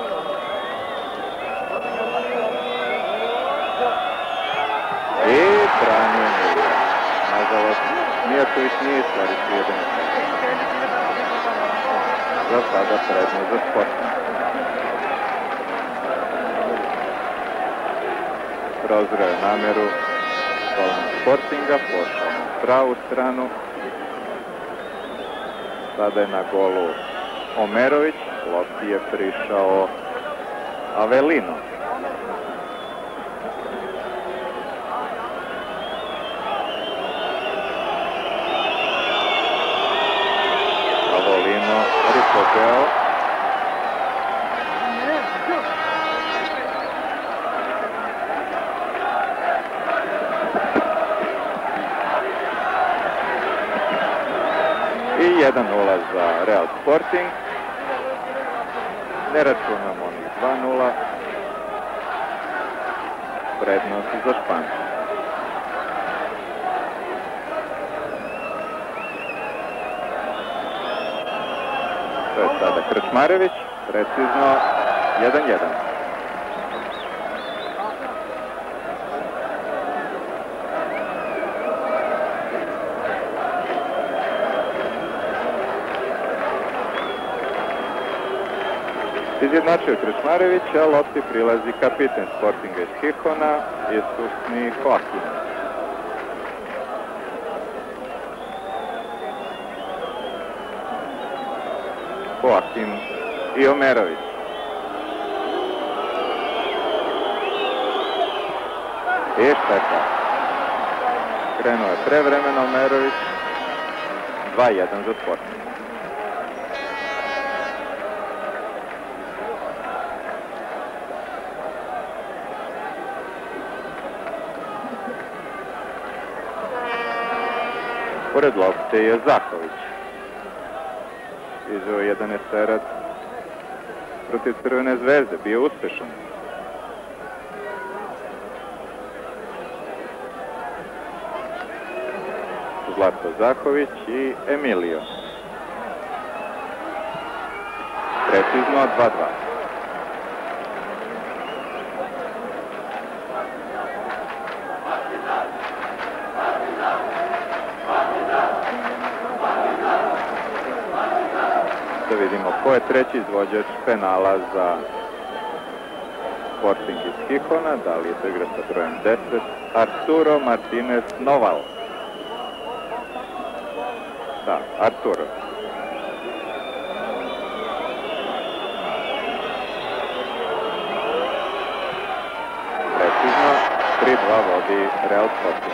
B: I brani Emilio. Nažalost, Mijatović nije iskoristio jedan za sada prednost za Sporting. Prozreo je nameru golman Sportinga, pošao na pravu stranu. Sada je na golu Omerović, lopti je prišao Avelino. Avelino ripoteo. I jedan nula za Real Sporting. Ne računamo onih dva nula. Prednost za Špancu. To je sada Krčmarević. Precizno jedan jedan. Izjednačio Krčmarević, a lopti prilazi kapiten Sportinga iz Gijona, iskusni Joaquin. Joaquin i Omerović. I šteta. Krenuo je prevremeno Omerović. dva jedan za Sporting. Pored lopte je Zahović. Izveo jedan eserac protiv Crvene zvezde, bio uspešan. Zlatko Zahović i Emilio. Precizno dva dva. Da vidimo ko je treći izvođač penala za Sporting iz Gijona. Da li je to igra sa brojem deset? Arturo Martinez Noval. Da, Arturo. Precizno, tri dva vodi Real Sporting.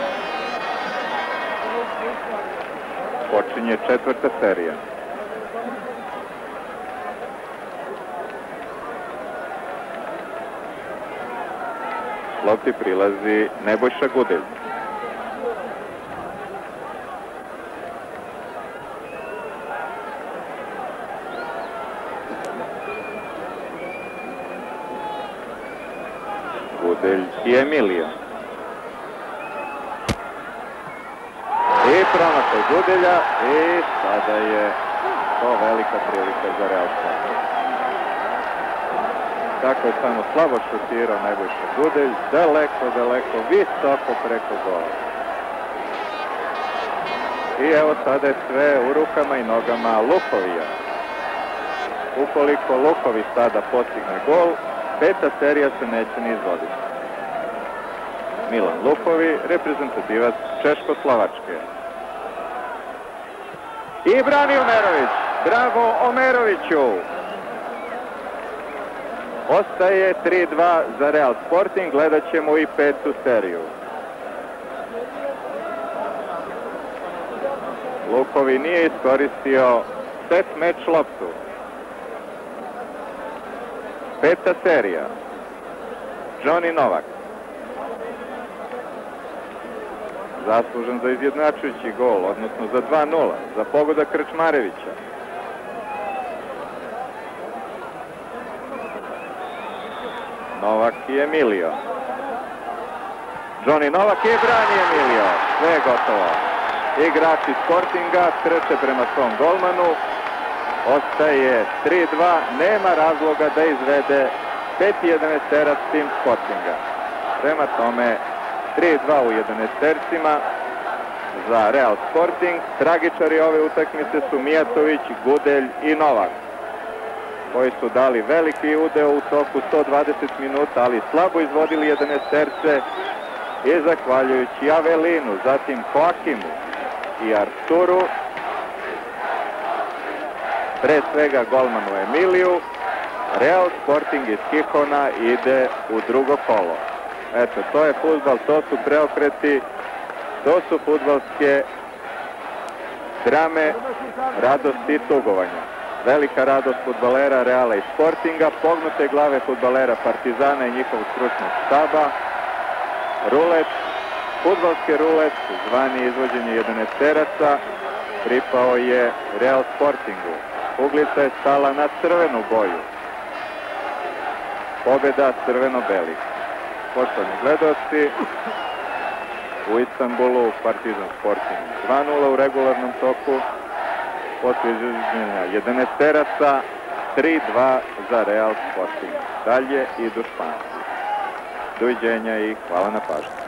B: Počinje četvrta serija. Lopti prilazi Nebojša Gudelj. Gudelj i Emilio. I promašaj Gudelja i sada je to velika prilika za Real Sporting. Kako je samo slabo šutirao Nebojša Gudelj, daleko, daleko, visoko preko gola. I evo sada je sve u rukama i nogama Lukovija. Ukoliko Lukovi sada postigne gol, peta serija se neće ni izvoditi. Milan Lukovi, reprezentativac Češko-Slovačke. I brani Omerović. Bravo Omeroviću. Ostaje tri dva za Real Sporting, gledat ćemo i petu seriju. Lukovi nije iskoristio set meč loptu. Peta serija. Johnny Novak. zaslužan za izjednačujući gol, odnosno za dva nula, za pogodak Krčmarevića. Novak i Emilio. Johnny Novak i brani Emilio. Sve je gotovo. Igrači Sportinga trče prema svom golmanu. Ostaje tri dva. Nema razloga da izvede peti jedanaesterac tim Sportinga. Prema tome tri dva u jedanaestercima za Real Sporting. Tragičari ove utakmice su Mijatović, Gudelj i Novak, koji su dali veliki udeo u toku sto dvadeset minuta, ali slabo izvodili jedanaesterce i zahvaljujući Avelinu, zatim Joakimu i Arturu, pre svega golmanu Emiliju, Real Sporting iz Gijona ide u drugo kolo. Eto, to je fudbal, to su preokreti, to su fudbalske drame, radosti i tugovanja. Velika radost fudbalera Reala i Sportinga, pognute glave fudbalera Partizana i njihovog stručnog štaba. Rulet, fudbalski rulet, zvani izvođenje jedanaesteraca, pripao je Real Sportingu. Uglica je stala na crvenu boju. Pobjeda crveno-belih. Poštovani gledaoci, u Istanbulu Partizan Sporting dva nula u regularnom toku. Posle izvođenja jedanaesteraca tri dva za Real Sporting. Dalje idu Španci. Doviđenja i hvala na pažnju.